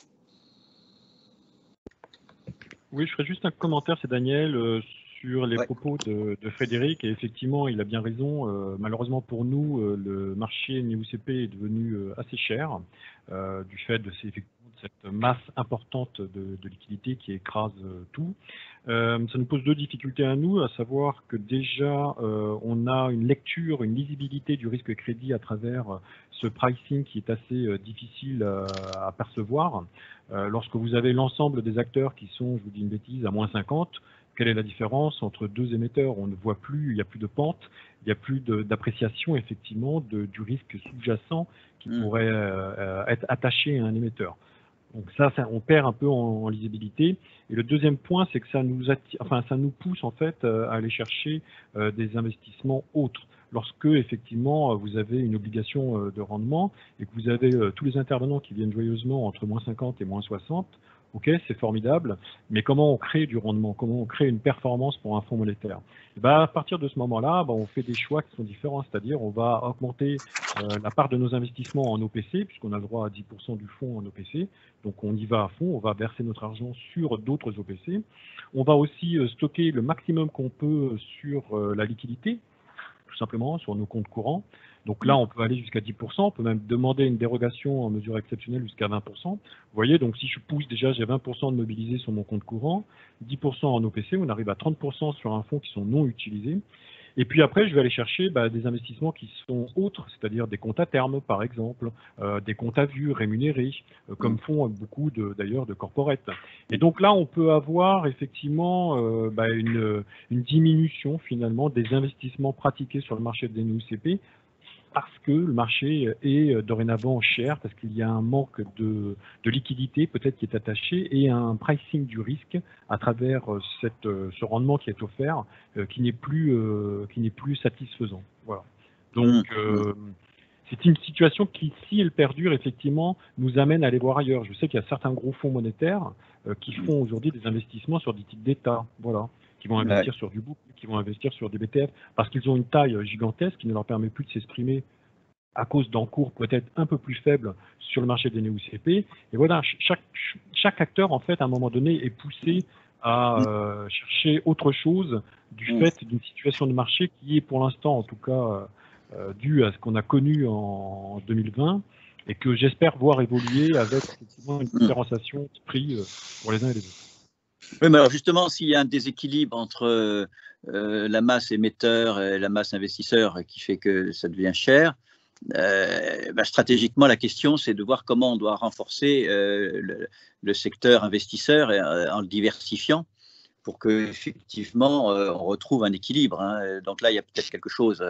Oui, je ferai juste un commentaire, c'est Daniel, sur les propos de Frédéric. Et effectivement, il a bien raison. Malheureusement pour nous, le marché NIOCP est devenu assez cher du fait de cette masse importante de liquidités qui écrase tout. Ça nous pose deux difficultés à nous, à savoir que déjà, on a une lecture, une lisibilité du risque crédit à travers ce pricing qui est assez difficile à percevoir. Lorsque vous avez l'ensemble des acteurs qui sont, je vous dis une bêtise, à moins 50, quelle est la différence entre deux émetteurs? On ne voit plus, il n'y a plus de pente, il n'y a plus d'appréciation effectivement du risque sous-jacent qui pourrait être attaché à un émetteur. Donc ça, on perd un peu en lisibilité. Et le deuxième point, c'est que ça nous pousse en fait à aller chercher des investissements autres. Lorsque effectivement vous avez une obligation de rendement et que vous avez tous les intervenants qui viennent joyeusement entre moins 50 et moins 60, ok, c'est formidable, mais comment on crée du rendement? Comment on crée une performance pour un fonds monétaire? Et à partir de ce moment-là, on fait des choix qui sont différents, c'est-à-dire on va augmenter la part de nos investissements en OPC, puisqu'on a le droit à 10% du fonds en OPC, donc on y va à fond, on va verser notre argent sur d'autres OPC. On va aussi stocker le maximum qu'on peut sur la liquidité, tout simplement, sur nos comptes courants. Donc là, on peut aller jusqu'à 10%, on peut même demander une dérogation en mesure exceptionnelle jusqu'à 20%. Vous voyez, donc si je pousse déjà, j'ai 20% de mobilisé sur mon compte courant, 10% en OPC, on arrive à 30% sur un fonds qui sont non utilisés. Et puis après, je vais aller chercher des investissements qui sont autres, c'est-à-dire des comptes à terme, par exemple, des comptes à vue rémunérés, comme font beaucoup d'ailleurs de corporate. Et donc là, on peut avoir effectivement une diminution finalement des investissements pratiqués sur le marché des NUCP, parce que le marché est dorénavant cher, parce qu'il y a un manque de liquidité peut-être qui est attaché et un pricing du risque à travers ce rendement qui est offert qui n'est plus satisfaisant. Voilà. Donc c'est une situation qui, si elle perdure, effectivement, nous amène à aller voir ailleurs. Je sais qu'il y a certains gros fonds monétaires qui font aujourd'hui des investissements sur des titres d'État. Voilà, qui vont investir sur du book, qui vont investir sur des BTF, parce qu'ils ont une taille gigantesque qui ne leur permet plus de s'exprimer à cause d'encours peut-être un peu plus faibles sur le marché des NUCP. Et voilà, chaque acteur, en fait, à un moment donné, est poussé à chercher autre chose du fait d'une situation de marché qui est pour l'instant, en tout cas, due à ce qu'on a connu en 2020 et que j'espère voir évoluer avec effectivement une différenciation de prix pour les uns et les autres. Oui, mais alors justement, s'il y a un déséquilibre entre la masse émetteur et la masse investisseur qui fait que ça devient cher, stratégiquement, la question, c'est de voir comment on doit renforcer le secteur investisseur en le diversifiant pour qu'effectivement, on retrouve un équilibre. Hein. Donc là, il y a peut-être quelque chose,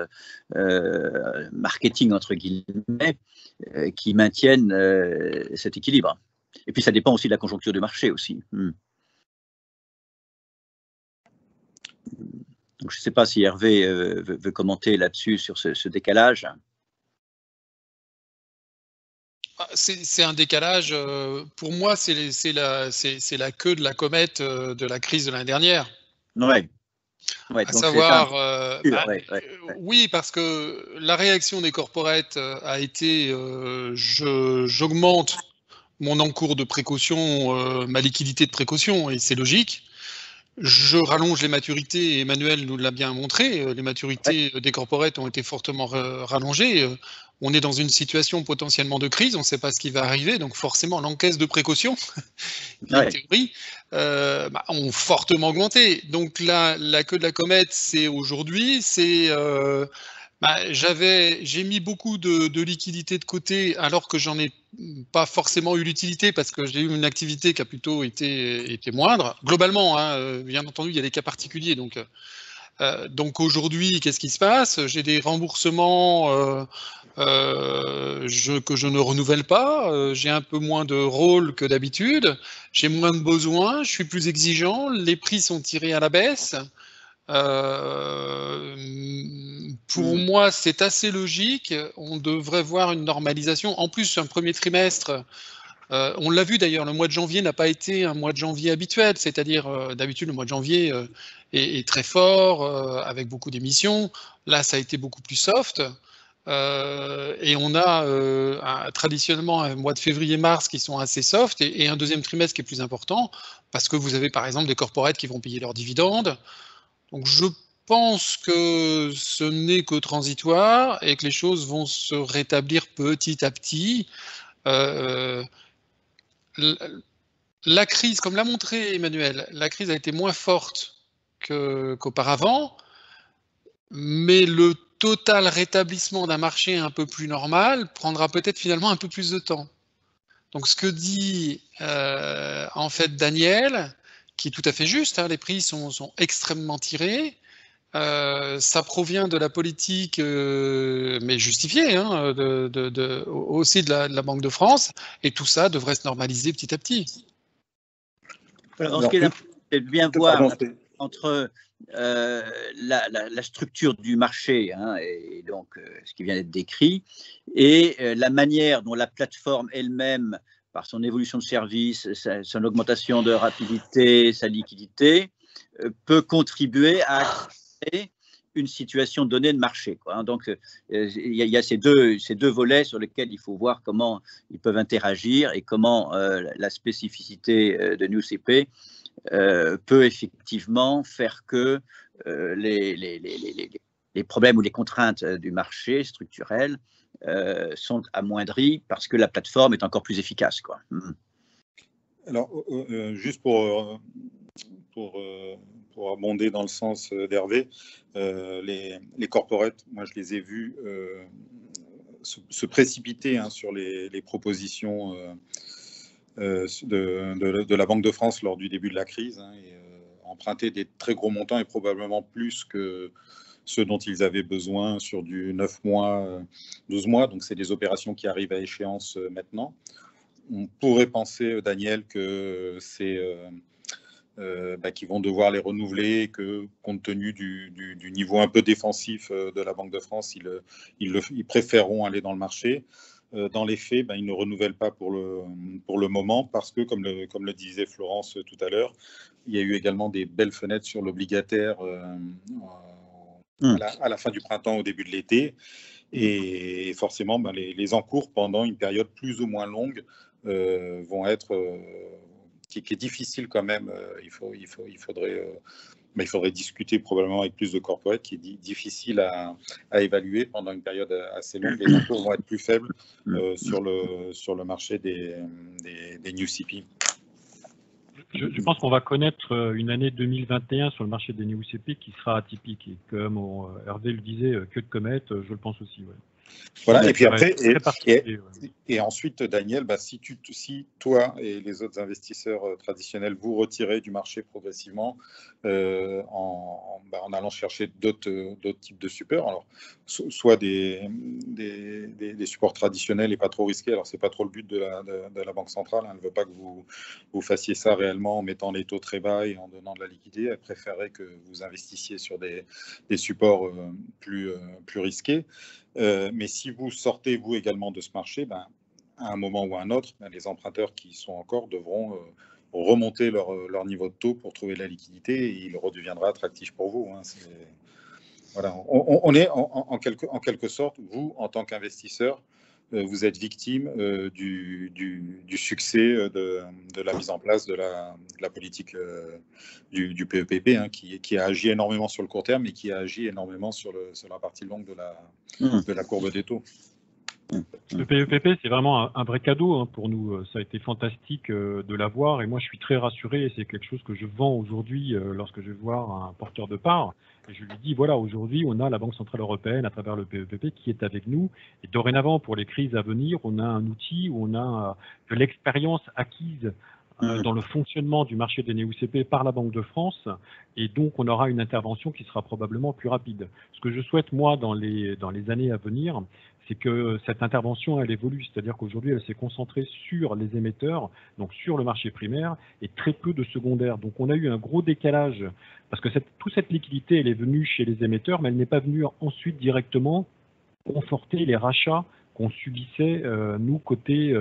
marketing entre guillemets, qui maintienne cet équilibre. Et puis, ça dépend aussi de la conjoncture du marché aussi. Donc, je ne sais pas si Hervé veut commenter là-dessus sur ce décalage. C'est un décalage, pour moi, c'est la queue de la comète de la crise de l'année dernière. Ouais, à savoir, oui, parce que la réaction des corporates a été j'augmente mon encours de précaution, ma liquidité de précaution, et c'est logique. Je rallonge les maturités, et Emmanuel nous l'a bien montré, les maturités des corporates ont été fortement rallongées. On est dans une situation potentiellement de crise, on ne sait pas ce qui va arriver, donc forcément l'encaisse de précaution, en théorie, ont fortement augmenté. Donc là, la queue de la comète, c'est aujourd'hui, c'est j'ai mis beaucoup de liquidités de côté alors que j'en ai pas forcément eu l'utilité parce que j'ai eu une activité qui a plutôt été moindre. Globalement, bien entendu, il y a des cas particuliers. Donc aujourd'hui, qu'est-ce qui se passe? J'ai des remboursements que je ne renouvelle pas. J'ai un peu moins de rôle que d'habitude. J'ai moins de besoins. Je suis plus exigeant. Les prix sont tirés à la baisse. Pour moi, c'est assez logique. On devrait voir une normalisation. En plus, un premier trimestre, on l'a vu d'ailleurs, le mois de janvier n'a pas été un mois de janvier habituel. C'est-à-dire, d'habitude, le mois de janvier est très fort, avec beaucoup d'émissions. Là, ça a été beaucoup plus soft. Et on a traditionnellement un mois de février-mars qui sont assez soft et un deuxième trimestre qui est plus important parce que vous avez par exemple des corporates qui vont payer leurs dividendes. Donc je pense que ce n'est que transitoire et que les choses vont se rétablir petit à petit. la crise, comme l'a montré Emmanuel, la crise a été moins forte qu'auparavant, mais le total rétablissement d'un marché un peu plus normal prendra peut-être finalement un peu plus de temps. Donc ce que dit en fait Daniel, qui est tout à fait juste, hein, les prix sont extrêmement tirés, ça provient de la politique, mais justifiée, hein, aussi de la Banque de France, et tout ça devrait se normaliser petit à petit. Alors, ce qui est important, c'est de bien voir entre la structure du marché, hein, et donc ce qui vient d'être décrit, et la manière dont la plateforme elle-même, par son évolution de service, son augmentation de rapidité, sa liquidité, peut contribuer à créer une situation donnée de marché, quoi, hein. Donc, il y a ces deux volets sur lesquels il faut voir comment ils peuvent interagir et comment la spécificité de NewCP peut effectivement faire que les problèmes ou les contraintes du marché structurel sont amoindris parce que la plateforme est encore plus efficace, quoi. Alors, juste pour abonder dans le sens d'Hervé, les corporates, moi je les ai vus se précipiter, hein, sur les propositions de la Banque de France lors du début de la crise, hein, et emprunter des très gros montants et probablement plus que ceux dont ils avaient besoin sur du 9 mois, 12 mois. Donc c'est des opérations qui arrivent à échéance maintenant. On pourrait penser, Daniel, que c'est qu'ils vont devoir les renouveler, que compte tenu du niveau un peu défensif de la Banque de France, ils préféreront aller dans le marché. Dans les faits, ils ne renouvellent pas pour le moment parce que, comme le disait Florence tout à l'heure, il y a eu également des belles fenêtres sur l'obligataire à la fin du printemps, au début de l'été. Et forcément, les encours pendant une période plus ou moins longue vont être... qui est difficile quand même. Il faudrait discuter probablement avec plus de corporates, qui est difficile à évaluer pendant une période assez longue. Les encours vont être plus faibles sur le marché des NewCP. Je pense qu'on va connaître une année 2021 sur le marché des NewCP qui sera atypique. Et comme Hervé le disait, que de comètes, je le pense aussi. Ouais. Voilà, et puis après, et ensuite, Daniel, si toi et les autres investisseurs traditionnels vous retirez du marché progressivement en allant chercher d'autres types de supports, alors soit des supports traditionnels et pas trop risqués. Alors c'est pas trop le but de la Banque centrale, hein. Elle ne veut pas que vous fassiez ça réellement en mettant les taux très bas et en donnant de la liquidité. Elle préférerait que vous investissiez sur des supports plus risqués. Mais si vous sortez, vous également, de ce marché, à un moment ou à un autre, les emprunteurs qui sont encore devront remonter leur niveau de taux pour trouver la liquidité et il redeviendra attractif pour vous, hein. Voilà. On est en quelque sorte, vous, en tant qu'investisseur, vous êtes victime du succès de la mise en place de la politique du PEPP, hein, qui a agi énormément sur le court terme et qui a agi énormément sur la partie longue de la courbe des taux. Le PEPP, c'est vraiment un vrai cadeau, hein, pour nous. Ça a été fantastique de l'avoir et moi je suis très rassuré et c'est quelque chose que je vends aujourd'hui lorsque je vais voir un porteur de parts. Et je lui dis, voilà, aujourd'hui, on a la Banque Centrale Européenne à travers le PEPP qui est avec nous. Et dorénavant, pour les crises à venir, on a un outil où on a de l'expérience acquise dans le fonctionnement du marché des NewCP par la Banque de France. Et donc, on aura une intervention qui sera probablement plus rapide. Ce que je souhaite, moi, dans les années à venir, c'est que cette intervention, elle évolue. C'est-à-dire qu'aujourd'hui, elle s'est concentrée sur les émetteurs, donc sur le marché primaire, et très peu de secondaire. Donc, on a eu un gros décalage, parce que toute cette liquidité, elle est venue chez les émetteurs, mais elle n'est pas venue ensuite directement conforter les rachats qu'on subissait, nous, côté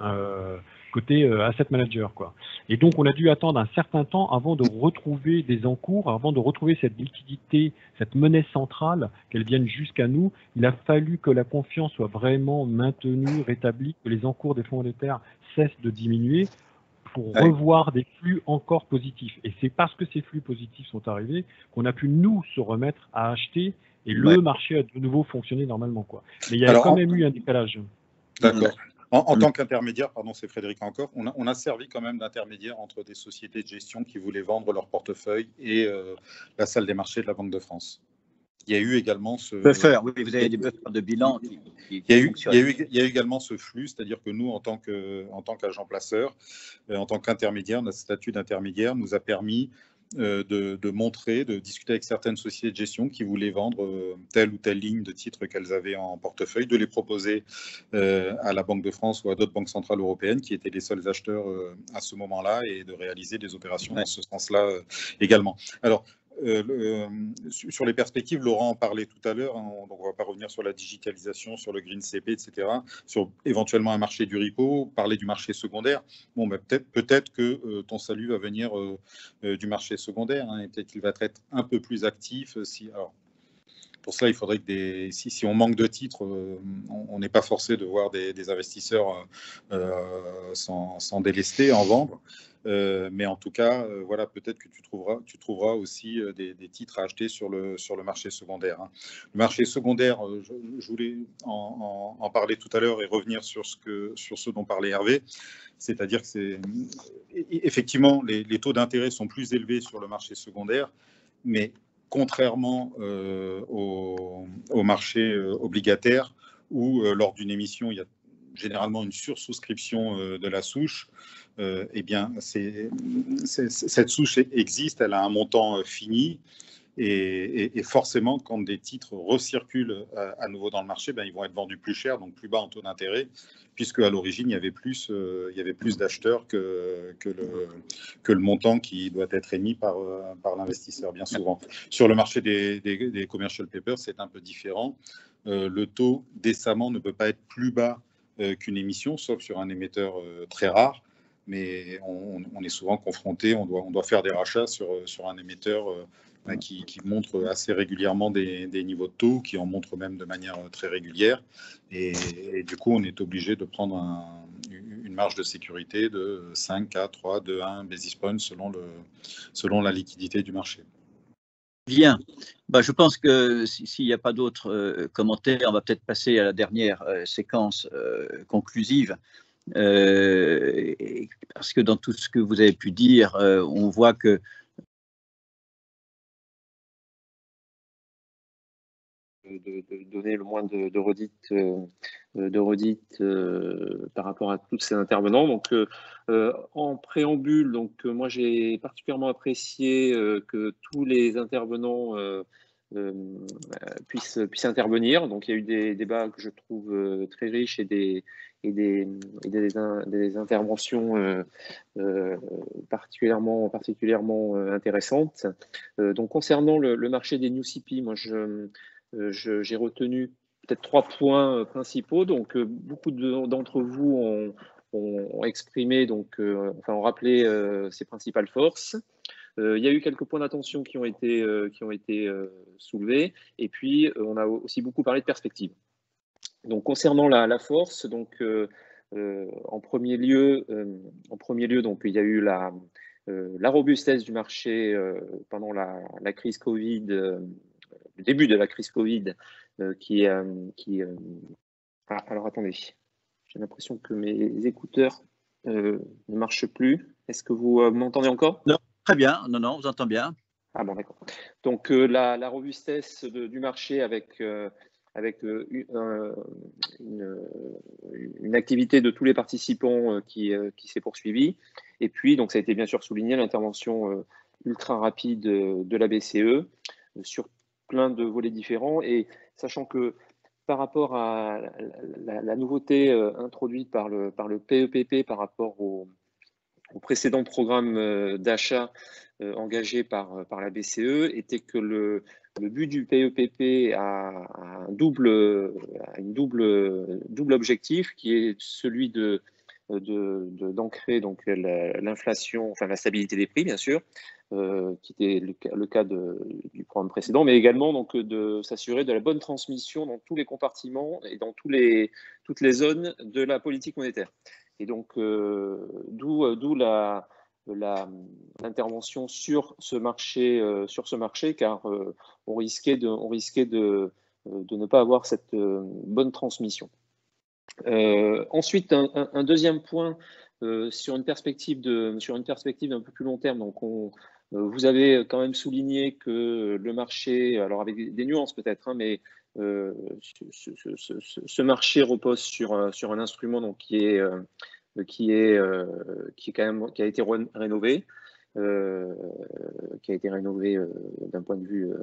asset manager, quoi. Et donc, on a dû attendre un certain temps avant de retrouver des encours, avant de retrouver cette liquidité, cette monnaie centrale, qu'elle vienne jusqu'à nous. Il a fallu que la confiance soit vraiment maintenue, rétablie, que les encours des fonds monétaires cessent de diminuer pour revoir des flux encore positifs. Et c'est parce que ces flux positifs sont arrivés qu'on a pu, nous, se remettre à acheter et le marché a de nouveau fonctionné normalement, quoi. Mais il y a quand même eu un décalage. D'accord. En tant qu'intermédiaire, pardon, c'est Frédéric encore, on a servi quand même d'intermédiaire entre des sociétés de gestion qui voulaient vendre leur portefeuille et la salle des marchés de la Banque de France. Il y a eu également ce... Buffer, oui, vous avez des buffers de bilan qui fonctionnent. Il y a eu également ce flux, c'est-à-dire que nous, en tant qu'agent placeur, en tant qu'intermédiaire, notre statut d'intermédiaire nous a permis de montrer, de discuter avec certaines sociétés de gestion qui voulaient vendre telle ou telle ligne de titres qu'elles avaient en portefeuille, de les proposer à la Banque de France ou à d'autres banques centrales européennes qui étaient les seuls acheteurs à ce moment-là et de réaliser des opérations dans ce sens-là également. Alors, sur les perspectives, Laurent en parlait tout à l'heure, hein, donc on ne va pas revenir sur la digitalisation, sur le Green CP, etc., sur éventuellement un marché du repo, parler du marché secondaire. Bon, ben, peut-être que ton salut va venir du marché secondaire, hein, et peut-être qu'il va être un peu plus actif. Alors, pour cela, il faudrait que si on manque de titres, on n'est pas forcé de voir des investisseurs s'en délester, en vendre. Mais en tout cas, voilà, peut-être que tu trouveras aussi des titres à acheter sur le marché secondaire. Hein. Le marché secondaire, je voulais en parler tout à l'heure et revenir sur ce dont parlait Hervé. C'est-à-dire que effectivement, les taux d'intérêt sont plus élevés sur le marché secondaire, mais contrairement au marché obligataire, où lors d'une émission, il y a généralement une sursouscription de la souche, eh bien, cette souche existe, elle a un montant fini, et forcément, quand des titres recirculent à nouveau dans le marché, ben, ils vont être vendus plus cher, donc plus bas en taux d'intérêt, puisque à l'origine, il y avait plus d'acheteurs que le montant qui doit être émis par l'investisseur, bien souvent. Sur le marché des commercial papers, c'est un peu différent. Le taux décemment ne peut pas être plus bas qu'une émission, sauf sur un émetteur très rare, mais on est souvent confronté, on doit faire des rachats sur un émetteur qui montre assez régulièrement des niveaux de taux, qui en montre même de manière très régulière, et du coup on est obligé de prendre une marge de sécurité de 5, 4, 3, 2, 1 basis points selon la liquidité du marché. Bien. Bah, je pense que s'il n'y a pas d'autres commentaires, on va peut-être passer à la dernière séquence conclusive. Parce que dans tout ce que vous avez pu dire, on voit que de donner le moins de redites par rapport à tous ces intervenants. Donc, en préambule, moi j'ai particulièrement apprécié que tous les intervenants puissent intervenir. Donc, il y a eu des débats que je trouve très riches et des interventions particulièrement intéressantes. Donc, concernant le marché des New CP, moi j'ai retenu peut-être 3 points principaux. Donc, beaucoup d'entre vous ont exprimé, ont rappelé ses principales forces. Il y a eu quelques points d'attention qui ont été soulevés. Et puis, on a aussi beaucoup parlé de perspectives. Donc, concernant la force, en premier lieu, il y a eu la robustesse du marché pendant la crise Covid. Le début de la crise Covid alors attendez, j'ai l'impression que mes écouteurs ne marchent plus. Est-ce que vous m'entendez encore? Non, très bien, non, on vous entend bien. Ah bon, d'accord. Donc la robustesse du marché avec une activité de tous les participants qui s'est poursuivie. Et puis, donc ça a été bien sûr souligné, l'intervention ultra rapide de la BCE sur plein de volets différents, et sachant que par rapport à la nouveauté introduite par le PEPP par rapport au précédent programme d'achat engagé par la BCE, était que le but du PEPP a un double objectif, qui est celui d'ancrer donc l'inflation, enfin la stabilité des prix bien sûr, qui était le cas du programme précédent, mais également donc de s'assurer de la bonne transmission dans tous les compartiments et dans toutes les zones de la politique monétaire. Et donc d'où l'intervention sur ce marché, car on risquait de ne pas avoir cette bonne transmission. Ensuite, un deuxième point sur une perspective d'un peu plus long terme. Donc, vous avez quand même souligné que le marché, alors avec des nuances peut-être, hein, mais ce marché repose sur un instrument donc, qui a été rénové. D'un point de vue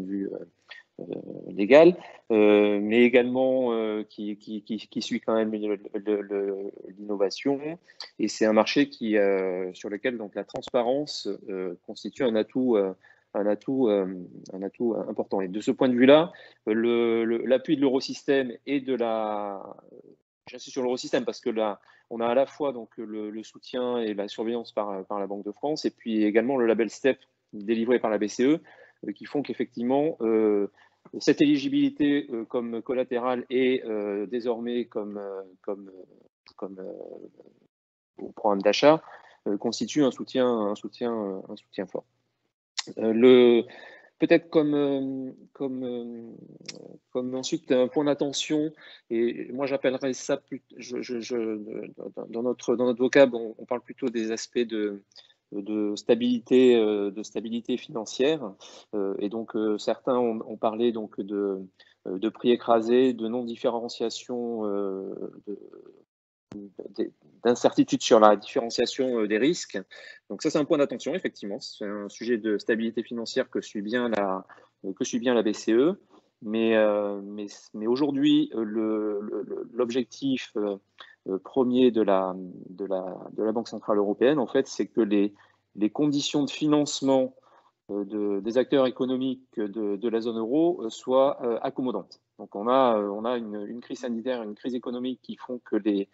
légal, mais également qui suit quand même l'innovation. Et c'est un marché sur lequel donc, la transparence constitue un atout important. Et de ce point de vue-là, l'appui de l'eurosystème et de la... J'insiste sur l'eurosystème parce que là, on a à la fois donc, le soutien et la surveillance par la Banque de France et puis également le label STEP délivré par la BCE qui font qu'effectivement, cette éligibilité comme collatérale et désormais comme programme d'achat constitue un soutien fort. Peut-être comme ensuite un point d'attention, et moi j'appellerais ça, dans notre vocable, on parle plutôt des aspects de stabilité financière, et donc certains ont parlé donc de prix écrasés, de non-différenciation, d'incertitude sur la différenciation des risques. Donc ça, c'est un point d'attention, effectivement. C'est un sujet de stabilité financière que suit bien la BCE. Mais aujourd'hui, l'objectif premier de la Banque Centrale Européenne, en fait, c'est que les conditions de financement des acteurs économiques de la zone euro soient accommodantes. Donc on a une crise sanitaire, une crise économique qui font que les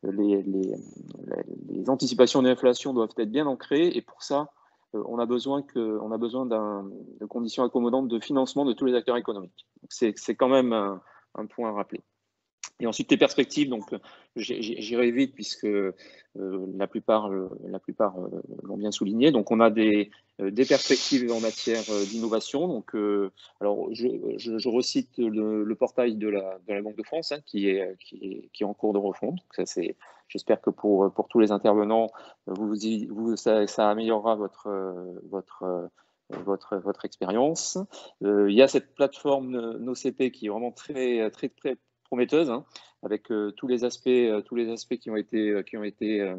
anticipations d'inflation doivent être bien ancrées, et pour ça, on a besoin de conditions accommodantes de financement de tous les acteurs économiques. C'est quand même un point à rappeler. Et ensuite, les perspectives, donc j'irai vite puisque la plupart l'ont bien souligné. Donc, on a des perspectives en matière d'innovation. Donc, alors, je recite le portail de la Banque de France, hein, qui est en cours de refonte. Donc, ça, j'espère que pour tous les intervenants, ça améliorera votre expérience. Il y a cette plateforme NoCP qui est vraiment très prometteuse, hein, avec tous les aspects qui ont été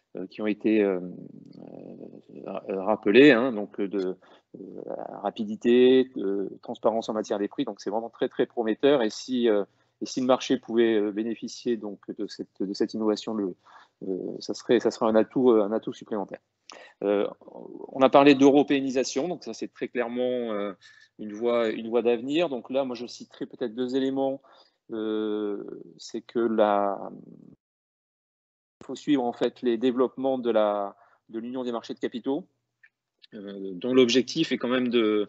rappelés, hein, donc de rapidité, de transparence en matière des prix. Donc c'est vraiment très prometteur. Et si le marché pouvait bénéficier donc de cette innovation, ça serait un atout supplémentaire. On a parlé d'européanisation, donc ça c'est très clairement une voie d'avenir. Donc là, moi je citerai peut-être deux éléments. C'est que il faut suivre en fait les développements de l'Union des marchés de capitaux, dont l'objectif est quand même de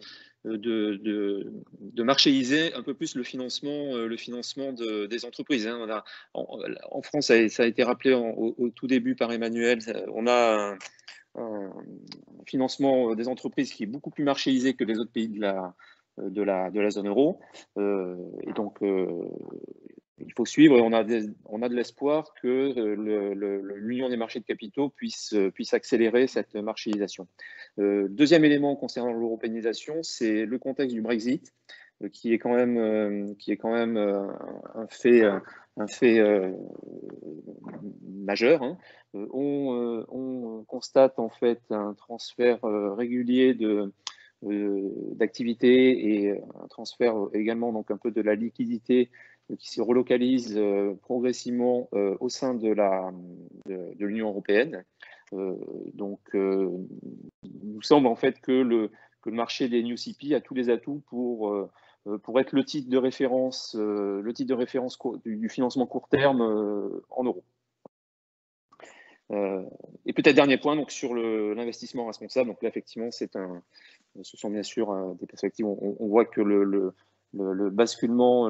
marchéiser un peu plus le financement des entreprises. Hein. En France, ça a été rappelé au tout début par Emmanuel, on a un financement des entreprises qui est beaucoup plus marchéisé que les autres pays de la zone euro, et donc il faut suivre, et on a de l'espoir que l'Union des marchés de capitaux puisse accélérer cette marchéisation. Deuxième élément concernant l'européanisation, c'est le contexte du Brexit, qui est quand même un fait majeur. Hein. On constate en fait un transfert régulier d'activité et un transfert également donc un peu de la liquidité qui se relocalise progressivement au sein de l'Union européenne. Donc, il nous semble en fait que le marché des NewCP a tous les atouts pour être le titre de référence, du financement court terme en euros. Et peut-être dernier point donc sur l'investissement responsable. Donc là, effectivement, ce sont bien sûr des perspectives. On voit que le basculement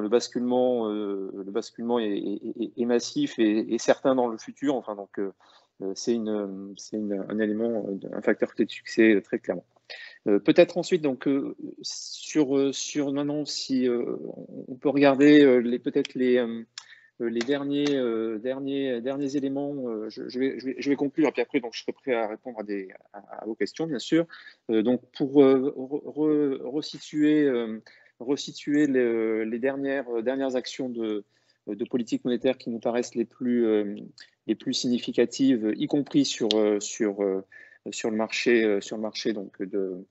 est massif et certain dans le futur. Enfin, donc c'est un élément, un facteur clé de succès très clairement. Peut-être ensuite donc sur maintenant si on peut regarder peut-être les derniers éléments, je vais conclure, et puis après, donc, je serai prêt à répondre à vos questions, bien sûr. Donc, pour resituer les dernières actions de politique monétaire qui nous paraissent les plus significatives, y compris sur le marché donc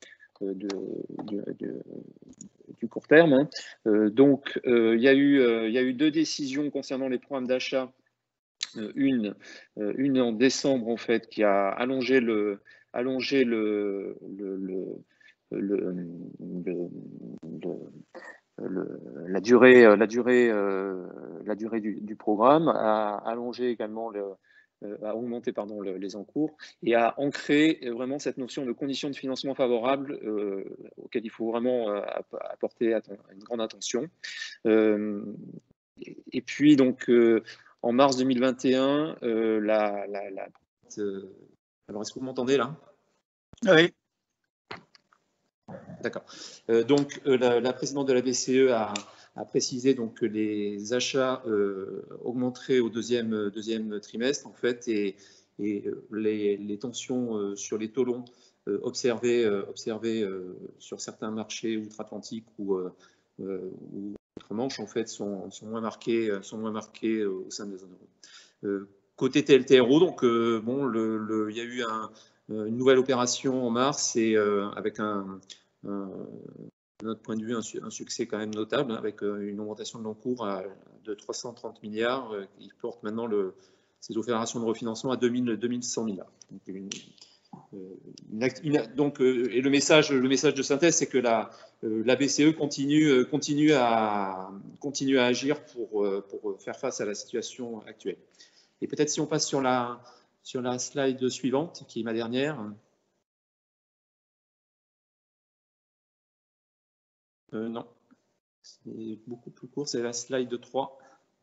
du court terme. Hein. Donc, il y a eu 2 décisions concernant les programmes d'achat. Une en décembre, en fait, qui a allongé la durée du programme, a allongé également a augmenté les encours et a ancré vraiment cette notion de conditions de financement favorables auxquelles il faut vraiment apporter une grande attention. Et puis donc en mars 2021, alors est-ce que vous m'entendez là? Oui. D'accord. Donc la présidente de la BCE a précisé donc que les achats augmenteraient au deuxième trimestre en fait et les tensions sur les taux longs observées sur certains marchés outre-Atlantique ou outre-Manche en fait sont moins marquées au sein de la zone euro. Côté TLTRO, donc bon, il y a eu une nouvelle opération en mars et avec de notre point de vue, un succès quand même notable, hein, avec une augmentation de l'encours de 330 milliards, qui porte maintenant ces opérations de refinancement à 2100 milliards. Donc, et le message de synthèse, c'est que la BCE continue à agir pour faire face à la situation actuelle. Et peut-être si on passe sur la slide suivante, qui est ma dernière. Non, c'est beaucoup plus court, c'est la slide 3.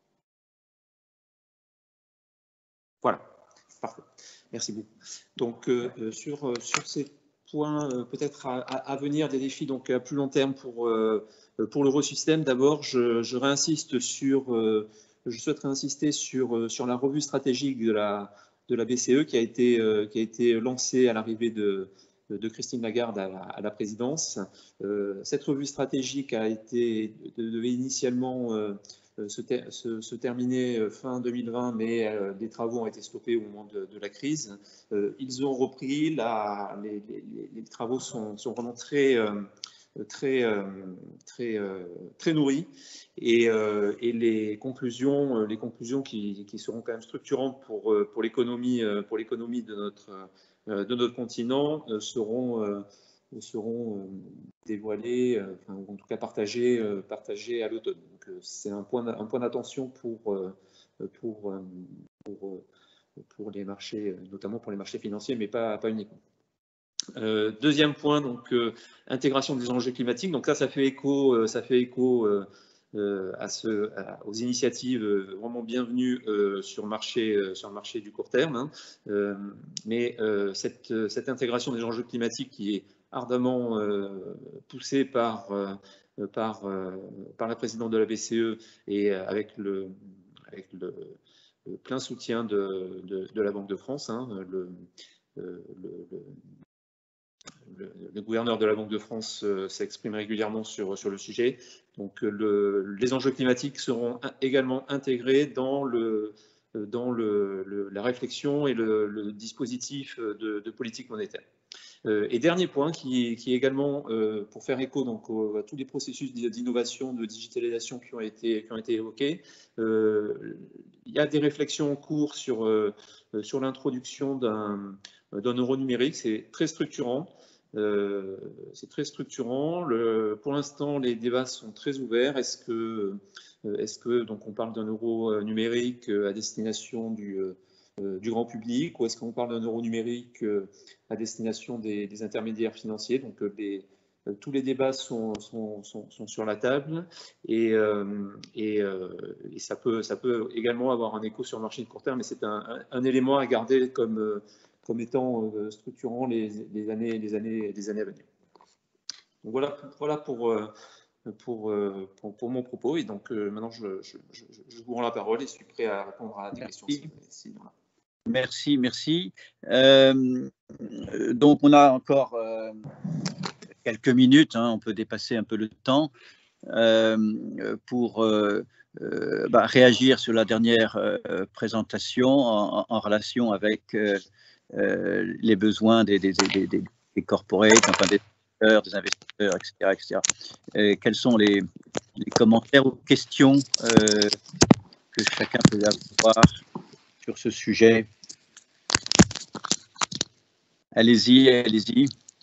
Voilà, parfait. Merci beaucoup. Donc, sur ces points peut-être à venir, des défis donc à plus long terme pour l'eurosystème, d'abord, je souhaiterais insister sur la revue stratégique de la BCE qui a été lancée à l'arrivée de Christine Lagarde à la présidence. Cette revue stratégique devait initialement se terminer fin 2020, mais des travaux ont été stoppés au moment de la crise. Ils ont repris, les travaux sont vraiment très nourris et les conclusions qui seront quand même structurantes pour l'économie de notre continent seront dévoilées, ou en tout cas partagées à l'automne. Donc c'est un point d'attention pour les marchés, notamment pour les marchés financiers, mais pas uniquement. Deuxième point, donc intégration des enjeux climatiques. Donc ça fait écho aux initiatives vraiment bienvenues sur le marché du court terme. Hein. Mais cette intégration des enjeux climatiques qui est ardemment poussée par la présidente de la BCE et avec le plein soutien de la Banque de France. Hein, le gouverneur de la Banque de France s'exprime régulièrement sur le sujet. Donc, les enjeux climatiques seront également intégrés dans la réflexion et le dispositif de politique monétaire. Et dernier point qui est également pour faire écho donc, à tous les processus d'innovation, de digitalisation qui ont été évoqués. Il y a des réflexions en cours sur l'introduction d'un euro numérique. C'est très structurant. Pour l'instant, les débats sont très ouverts. Est-ce que donc on parle d'un euro numérique à destination du grand public, ou est-ce qu'on parle d'un euro numérique à destination des intermédiaires financiers? Donc tous les débats sont sur la table et ça peut également avoir un écho sur le marché de court terme, mais c'est un élément à garder comme étant structurant les années à venir. Donc voilà pour pour mon propos. Et donc, maintenant, je vous rends la parole et suis prêt à répondre à des questions. Merci, merci. Donc, on a encore quelques minutes, hein, on peut dépasser un peu le temps pour réagir sur la dernière présentation en relation avec les besoins des corporates, enfin des investisseurs, etc. Quels sont les commentaires ou questions que chacun peut avoir sur ce sujet? Allez-y, allez-y.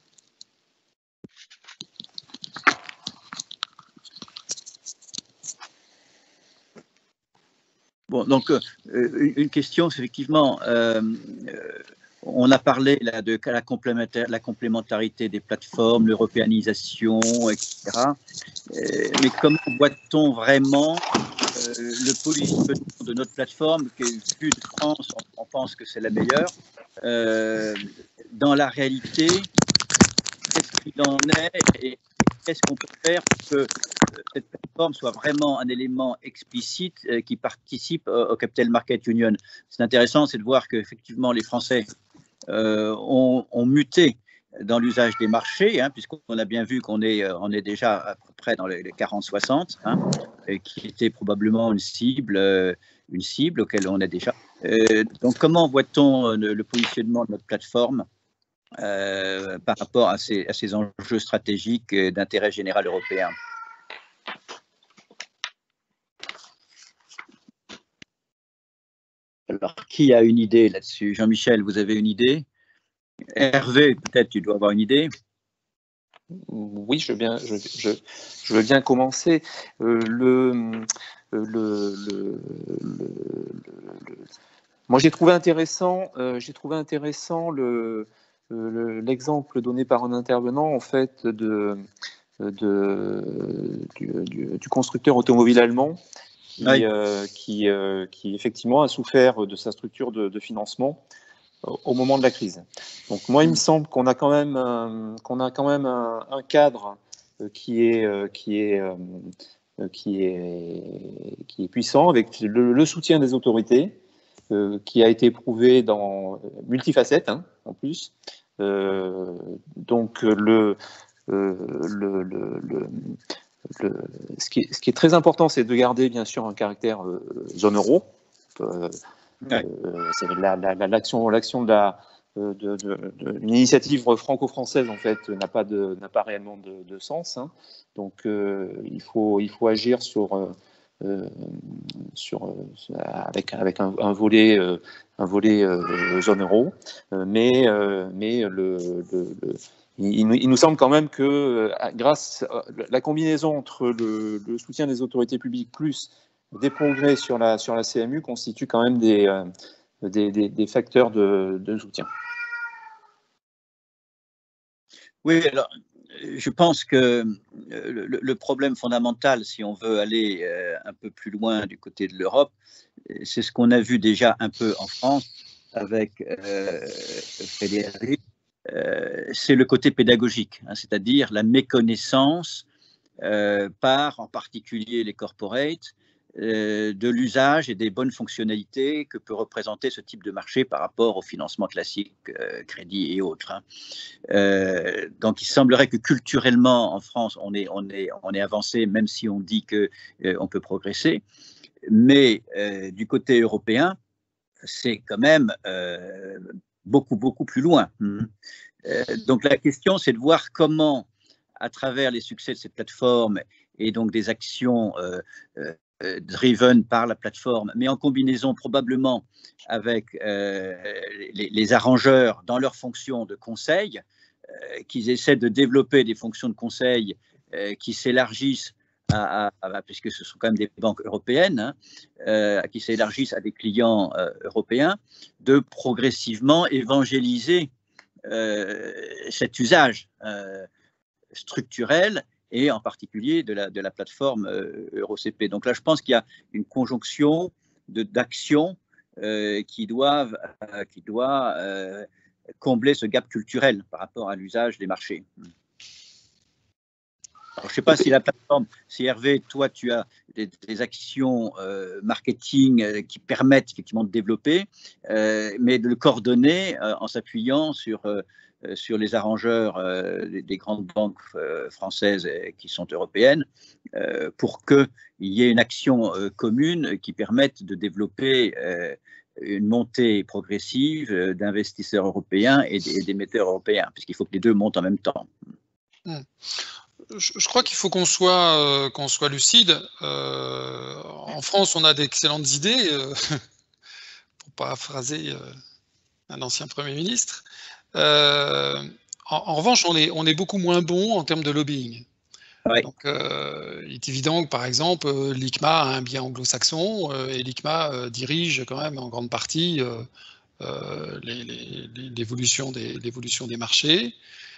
Bon, donc, une question, c'est effectivement, on a parlé là, de la complémentarité des plateformes, l'européanisation, etc. Mais comment voit-on vraiment le positionnement de notre plateforme, qui est vue de France, on pense que c'est la meilleure. Dans la réalité, qu'est-ce qu'il en est et qu'est-ce qu'on peut faire pour que cette plateforme soit vraiment un élément explicite qui participe au Capital Market Union? C'est intéressant, c'est de voir qu'effectivement les Français ont muté dans l'usage des marchés, hein, puisqu'on a bien vu qu'on est déjà à peu près dans les 40-60, hein, qui était probablement une cible auquel on est déjà. Donc, comment voit-on le positionnement de notre plateforme par rapport à ces enjeux stratégiques d'intérêt général européen? Alors, qui a une idée là-dessus? Jean-Michel, vous avez une idée? Hervé, peut-être tu dois avoir une idée. Oui, je veux bien commencer. Moi, j'ai trouvé intéressant l'exemple donné par un intervenant, en fait, du constructeur automobile allemand qui effectivement a souffert de sa structure de financement au moment de la crise. Donc moi, il me semble qu'on a quand même un cadre qui est puissant, avec le soutien des autorités, qui a été prouvé dans multifacettes, hein, en plus. Donc ce qui est très important, c'est de garder bien sûr un caractère zone euro. C'est l'action de l'initiative franco-française, en fait, n'a pas réellement de sens, hein. Donc il faut agir avec un volet zone euro, mais il nous semble quand même que grâce à la combinaison entre le soutien des autorités publiques plus des progrès sur la CMU constitue quand même des facteurs de soutien. Oui, alors je pense que le problème fondamental, si on veut aller un peu plus loin du côté de l'Europe, c'est ce qu'on a vu déjà un peu en France avec Frédéric, c'est le côté pédagogique, hein, c'est-à-dire la méconnaissance par en particulier les corporates de l'usage et des bonnes fonctionnalités que peut représenter ce type de marché par rapport au financement classique, crédit et autres, hein. Donc, il semblerait que culturellement, en France, on est avancé, même si on dit qu'on peut progresser. Mais du côté européen, c'est quand même beaucoup, beaucoup plus loin. Donc, la question, c'est de voir comment, à travers les succès de cette plateforme et donc des actions driven par la plateforme, mais en combinaison probablement avec les arrangeurs dans leur fonction de conseil, qu'ils essaient de développer des fonctions de conseil qui s'élargissent puisque ce sont quand même des banques européennes, hein, qui s'élargissent à des clients européens, de progressivement évangéliser cet usage structurel et en particulier de la plateforme EuroCP. Donc là, je pense qu'il y a une conjonction d'actions qui doit combler ce gap culturel par rapport à l'usage des marchés. Alors, je ne sais pas si la plateforme, si Hervé, toi, tu as des actions marketing qui permettent effectivement de développer, mais de le coordonner en s'appuyant sur les arrangeurs des grandes banques françaises qui sont européennes, pour qu'il y ait une action commune qui permette de développer une montée progressive d'investisseurs européens et d'émetteurs européens, puisqu'il faut que les deux montent en même temps. Je crois qu'il faut qu'on soit lucide. En France, on a d'excellentes idées, pour paraphraser un ancien Premier ministre. En revanche, on est beaucoup moins bon en termes de lobbying. Ouais. Donc, il est évident que, par exemple, l'ICMA a un biais anglo-saxon et l'ICMA dirige quand même en grande partie l'évolution des marchés.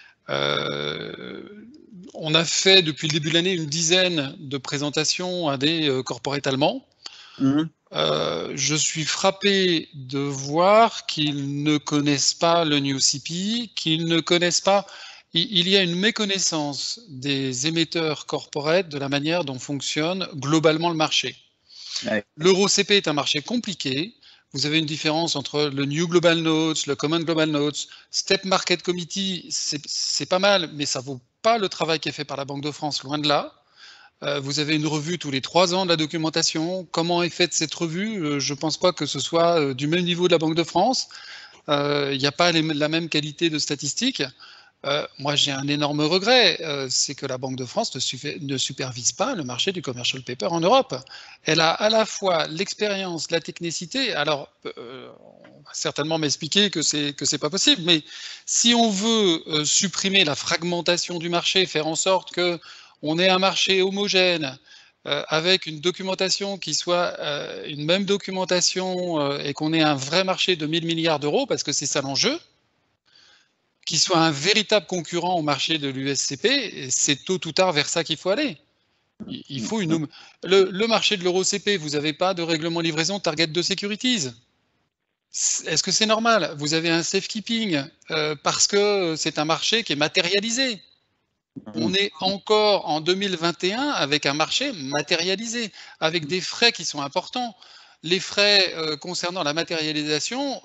On a fait depuis le début de l'année une dizaine de présentations à des corporates allemands. Je suis frappé de voir qu'ils ne connaissent pas le NewCP, qu'ils ne connaissent pas. Il y a une méconnaissance des émetteurs corporate de la manière dont fonctionne globalement le marché. Ouais. L'EuroCP est un marché compliqué. Vous avez une différence entre le New Global Notes, le Common Global Notes, Step Market Committee, c'est pas mal, mais ça vaut pas le travail qui est fait par la Banque de France, loin de là. Vous avez une revue tous les 3 ans de la documentation. Comment est faite cette revue? Je pense pas que ce soit du même niveau de la Banque de France. Il n'y a pas la même qualité de statistiques. Moi, j'ai un énorme regret, c'est que la Banque de France ne supervise pas le marché du commercial paper en Europe. Elle a à la fois l'expérience, la technicité. Alors, on va certainement m'expliquer que c'est pas possible, mais si on veut supprimer la fragmentation du marché, faire en sorte que on ait un marché homogène avec une documentation qui soit une même documentation et qu'on ait un vrai marché de 1000 milliards d'euros, parce que c'est ça l'enjeu, qui soit un véritable concurrent au marché de l'USCP, c'est tôt ou tard vers ça qu'il faut aller. Il faut le marché de l'EuroCP, vous n'avez pas de règlement livraison target de securities. Est-ce que c'est normal? Vous avez un safekeeping parce que c'est un marché qui est matérialisé. On est encore en 2021 avec un marché matérialisé, avec des frais qui sont importants. Les frais concernant la matérialisation,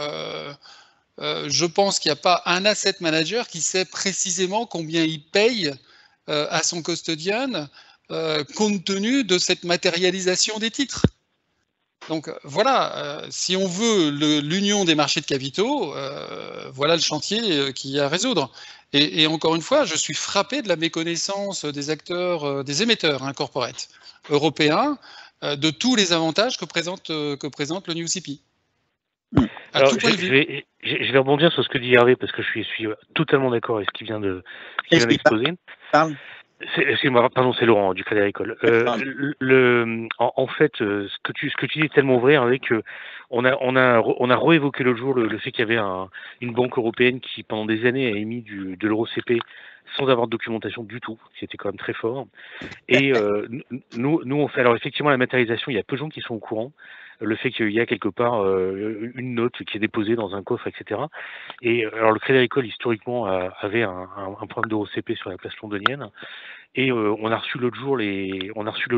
je pense qu'il n'y a pas un asset manager qui sait précisément combien il paye à son custodian compte tenu de cette matérialisation des titres. Donc voilà, si on veut l'union des marchés de capitaux, voilà le chantier qu'il y a à résoudre. Et encore une fois, je suis frappé de la méconnaissance des acteurs, des émetteurs corporate européens, de tous les avantages que présente le NewCP. Alors, je vais rebondir sur ce que dit Hervé, parce que je suis totalement d'accord avec ce qu'il vient d'exposer. Excuse-moi, pardon, c'est Laurent du Crédit Agricole. En fait, ce que tu dis est tellement vrai, Hervé, que on a réévoqué l'autre jour le fait qu'il y avait une banque européenne qui pendant des années a émis de l'EuroCP sans avoir de documentation du tout, qui était quand même très fort. Et nous on fait, alors effectivement, la matérialisation, il y a peu de gens qui sont au courant. Le fait qu'il y a quelque part une note qui est déposée dans un coffre, etc. Et alors le Crédit Agricole historiquement avait un programme d'EuroCP sur la place londonienne, et on a reçu l'autre jour les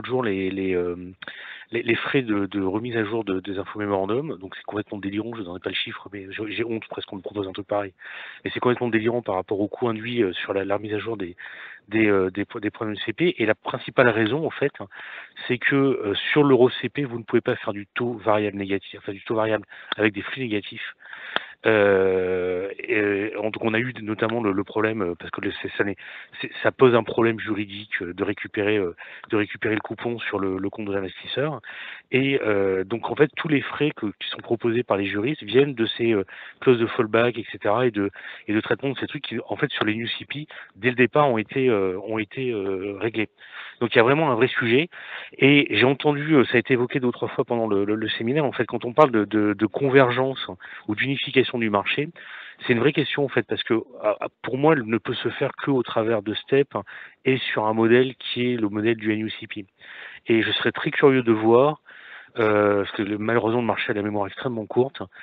frais de remise à jour des infomémorandums. Donc c'est complètement délirant, je n'en ai pas le chiffre, mais j'ai honte presque qu'on me propose un truc pareil. Et c'est complètement délirant par rapport au coût induit sur la remise à jour des programmes CP. Et la principale raison, en fait, c'est que sur l'EuroCP, vous ne pouvez pas faire du taux variable négatif, enfin du taux variable avec des flux négatifs. Donc on a eu notamment le problème, parce que ça pose un problème juridique de récupérer le coupon sur le compte de l'investisseur, et donc en fait tous les frais qui sont proposés par les juristes viennent de ces clauses de fallback, etc., et de traitement de ces trucs qui en fait sur les NewCP dès le départ ont été réglés. Donc il y a vraiment un vrai sujet, et j'ai entendu, ça a été évoqué 2 ou 3 fois pendant le séminaire, en fait, quand on parle de convergence ou d'unification du marché, c'est une vraie question, en fait, parce que pour moi, elle ne peut se faire qu'au travers de STEP et sur un modèle qui est le modèle du NewCP. Et je serais très curieux de voir, parce que malheureusement le marché a la mémoire extrêmement courte,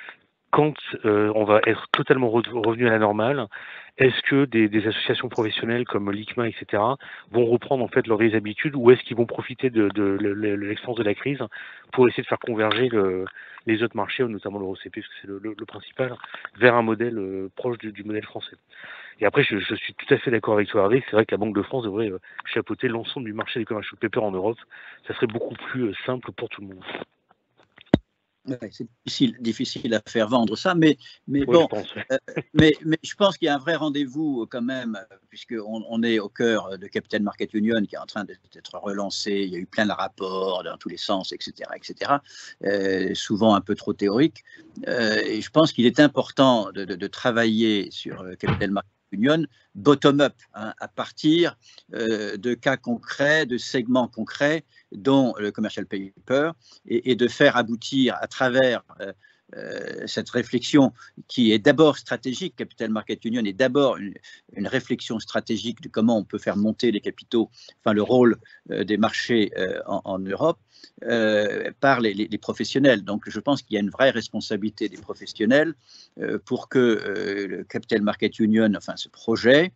quand on va être totalement revenu à la normale, est-ce que des associations professionnelles comme l'ICMA, etc., vont reprendre en fait leurs vieilles habitudes, ou est-ce qu'ils vont profiter de l'expérience de la crise pour essayer de faire converger les autres marchés, notamment l'EuroCP, parce que c'est le principal, vers un modèle proche du modèle français. Et après, je suis tout à fait d'accord avec toi, Hervé, c'est vrai que la Banque de France devrait chapeauter l'ensemble du marché des commercial paper en Europe. Ça serait beaucoup plus simple pour tout le monde. Ouais, c'est difficile à faire vendre ça, mais oui, bon, je pense, ouais. mais je pense qu'il y a un vrai rendez-vous quand même, puisqu'on est au cœur de Capital Market Union qui est en train d'être relancé. Il y a eu plein de rapports dans tous les sens, etc., souvent un peu trop théoriques. Et je pense qu'il est important de travailler sur Capital Market Union bottom-up, hein, à partir de cas concrets, de segments concrets, dont le commercial paper, et de faire aboutir à travers cette réflexion qui est d'abord stratégique. Capital Market Union est d'abord une réflexion stratégique de comment on peut faire monter les capitaux, enfin le rôle des marchés en Europe, par les professionnels. Donc je pense qu'il y a une vraie responsabilité des professionnels pour que le Capital Market Union, enfin ce projet,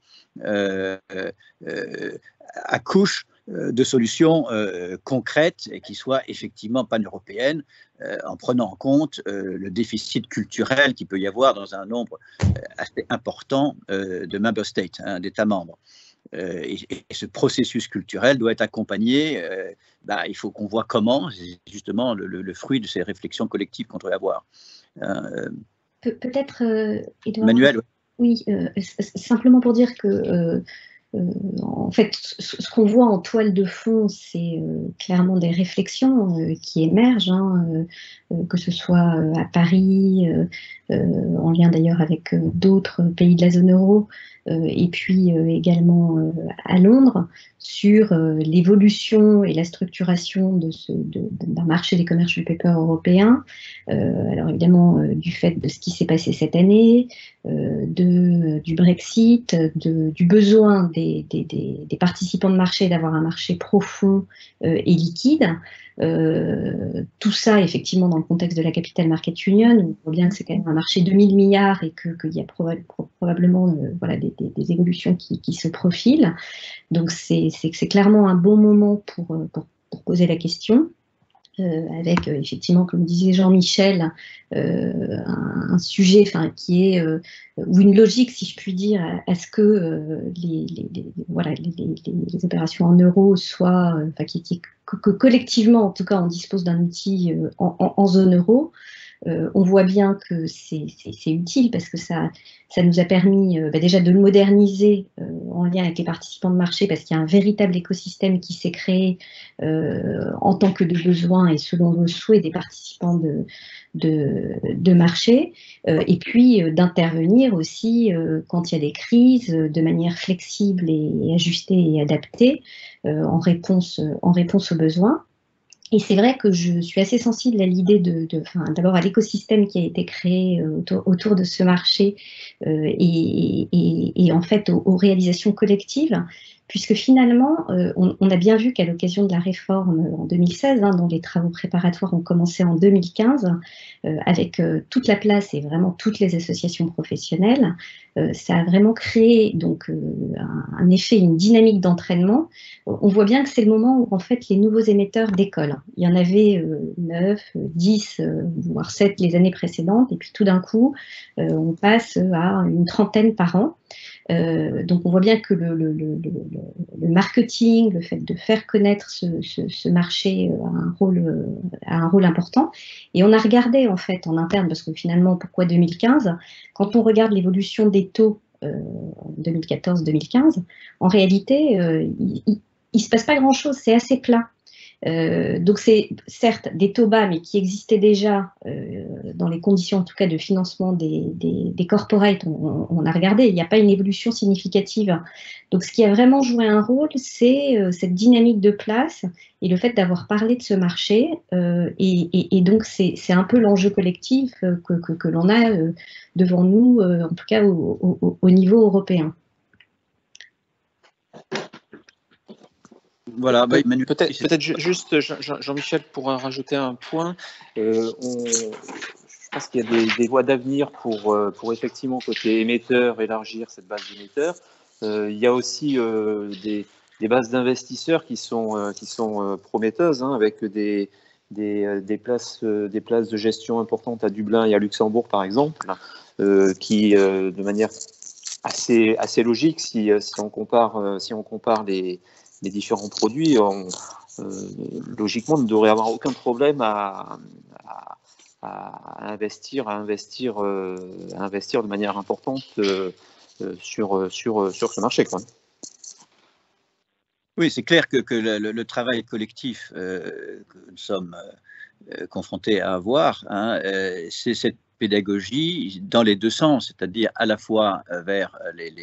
accouche de solutions concrètes et qui soient effectivement pan-européennes, en prenant en compte le déficit culturel qu'il peut y avoir dans un nombre assez important de member states, hein, d'États membres. Et ce processus culturel doit être accompagné. Il faut qu'on voit comment, c'est justement le fruit de ces réflexions collectives qu'on doit avoir. Peut-être, Edouard, Manuel. Oui, simplement pour dire que en fait, ce qu'on voit en toile de fond, c'est clairement des réflexions qui émergent, hein, que ce soit à Paris, en lien d'ailleurs avec d'autres pays de la zone euro, et puis également à Londres, sur l'évolution et la structuration d'un marché des commercial papers européens. Alors évidemment, du fait de ce qui s'est passé cette année, du Brexit, du besoin des participants de marché d'avoir un marché profond et liquide. Tout ça, effectivement, dans le contexte de la Capital Market Union, on voit bien que c'est quand même un marché de 2000 milliards et qu'il y a probablement voilà, des évolutions qui se profilent. Donc, c'est clairement un bon moment pour poser la question. Avec effectivement, comme disait Jean-Michel, un sujet qui est, ou une logique, si je puis dire, à ce que les opérations en euros soient, que collectivement, en tout cas, on dispose d'un outil en zone euro. On voit bien que c'est utile parce que ça nous a permis déjà de le moderniser en lien avec les participants de marché, parce qu'il y a un véritable écosystème qui s'est créé en tant que de besoin et selon le souhait des participants de marché, et puis d'intervenir aussi quand il y a des crises de manière flexible et ajustée et adaptée en réponse aux besoins. Et c'est vrai que je suis assez sensible à l'idée d'abord à l'écosystème qui a été créé autour de ce marché et en fait aux réalisations collectives, puisque finalement, on a bien vu qu'à l'occasion de la réforme en 2016, hein, dont les travaux préparatoires ont commencé en 2015, avec toute la place et vraiment toutes les associations professionnelles, ça a vraiment créé donc un effet, une dynamique d'entraînement. On voit bien que c'est le moment où en fait les nouveaux émetteurs décollent. Il y en avait 9, 10, voire 7 les années précédentes, et puis tout d'un coup, on passe à une trentaine par an. Donc on voit bien que le marketing, le fait de faire connaître ce marché a un rôle important. Et on a regardé en fait en interne, parce que finalement, pourquoi 2015 ? Quand on regarde l'évolution des taux en 2014-2015, en réalité, il ne se passe pas grand-chose, c'est assez plat. Donc c'est certes des taux bas, mais qui existaient déjà dans les conditions en tout cas de financement des corporates. On a regardé, il n'y a pas une évolution significative. Donc ce qui a vraiment joué un rôle, c'est cette dynamique de place et le fait d'avoir parlé de ce marché. Et donc c'est un peu l'enjeu collectif que l'on a devant nous, en tout cas au niveau européen. Voilà, peut-être juste Jean-Michel pourra rajouter un point. Je pense qu'il y a des voies d'avenir pour effectivement, côté émetteur, élargir cette base d'émetteurs. Il y a aussi des bases d'investisseurs qui sont prometteuses, hein, avec des places de gestion importantes à Dublin et à Luxembourg, par exemple, qui, de manière assez logique, si on compare les différents produits, logiquement, on ne devrait avoir aucun problème à investir de manière importante sur ce marché, quoi. Oui, c'est clair que le travail collectif que nous sommes confrontés à avoir, hein, c'est cette pédagogie dans les deux sens, c'est-à-dire à la fois vers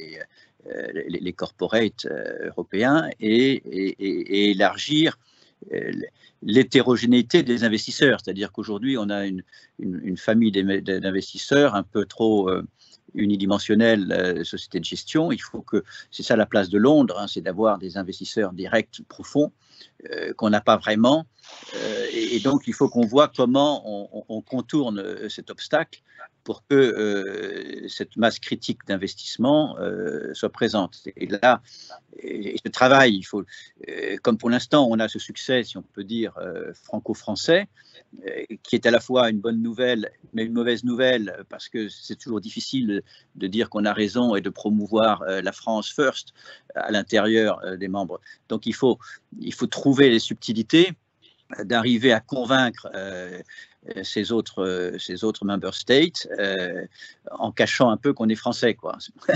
les corporates européens et élargir l'hétérogénéité des investisseurs, c'est-à-dire qu'aujourd'hui on a une famille d'investisseurs un peu trop unidimensionnelle, société de gestion. Il faut que, c'est ça la place de Londres, hein, c'est d'avoir des investisseurs directs profonds qu'on n'a pas vraiment, et donc il faut qu'on voit comment on contourne cet obstacle pour que cette masse critique d'investissement soit présente. Et là, ce travail, il faut, comme pour l'instant on a ce succès, si on peut dire, franco-français, qui est à la fois une bonne nouvelle, mais une mauvaise nouvelle, parce que c'est toujours difficile de dire qu'on a raison et de promouvoir la France first à l'intérieur des membres. Donc il faut trouver les subtilités, d'arriver à convaincre ces autres member states en cachant un peu qu'on est français, quoi.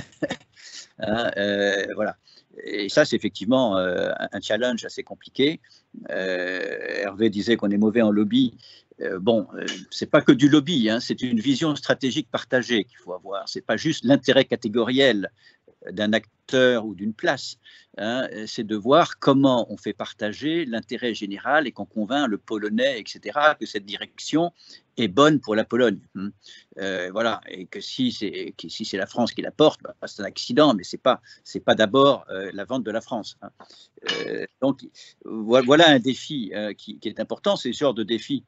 Hein, voilà. Et ça, c'est effectivement un challenge assez compliqué. Hervé disait qu'on est mauvais en lobby. Bon, c'est pas que du lobby, hein, c'est une vision stratégique partagée qu'il faut avoir. C'est pas juste l'intérêt catégoriel d'un acteur ou d'une place, hein, c'est de voir comment on fait partager l'intérêt général et qu'on convainc le Polonais, etc., que cette direction est bonne pour la Pologne. Voilà, et que si c'est la France qui la porte, bah, c'est un accident, mais c'est pas d'abord la vente de la France. Hein. Donc voilà un défi qui est important, c'est ce genre de défi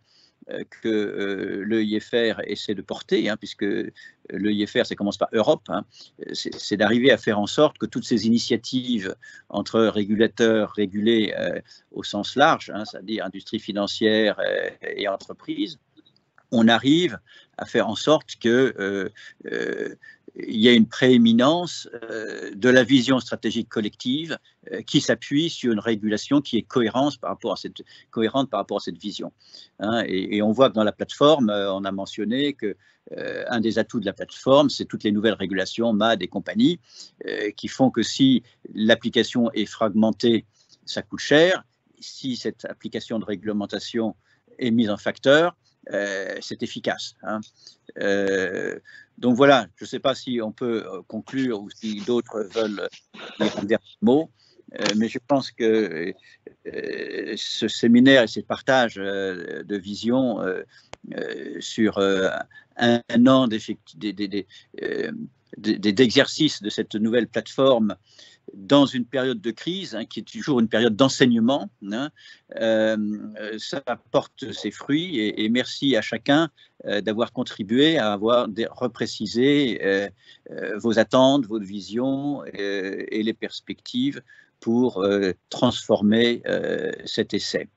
que l'EIFR essaie de porter, hein, puisque l'EIFR, ça commence par Europe, hein, c'est d'arriver à faire en sorte que toutes ces initiatives entre régulateurs, régulés au sens large, hein, c'est-à-dire industrie financière et entreprises, on arrive à faire en sorte que il y a une prééminence de la vision stratégique collective qui s'appuie sur une régulation qui est cohérente par rapport à cette vision. Hein, et on voit que dans la plateforme, on a mentionné que un des atouts de la plateforme, c'est toutes les nouvelles régulations, MAD et compagnie, qui font que si l'application est fragmentée, ça coûte cher. Si cette application de réglementation est mise en facteur, c'est efficace. Hein. Donc voilà, je ne sais pas si on peut conclure ou si d'autres veulent dire un dernier mot, mais je pense que ce séminaire et ces partages de vision sur un an d'exercice de cette nouvelle plateforme dans une période de crise, hein, qui est toujours une période d'enseignement, hein, ça porte ses fruits et merci à chacun d'avoir contribué à avoir reprécisé vos attentes, votre vision et les perspectives pour transformer cet essai.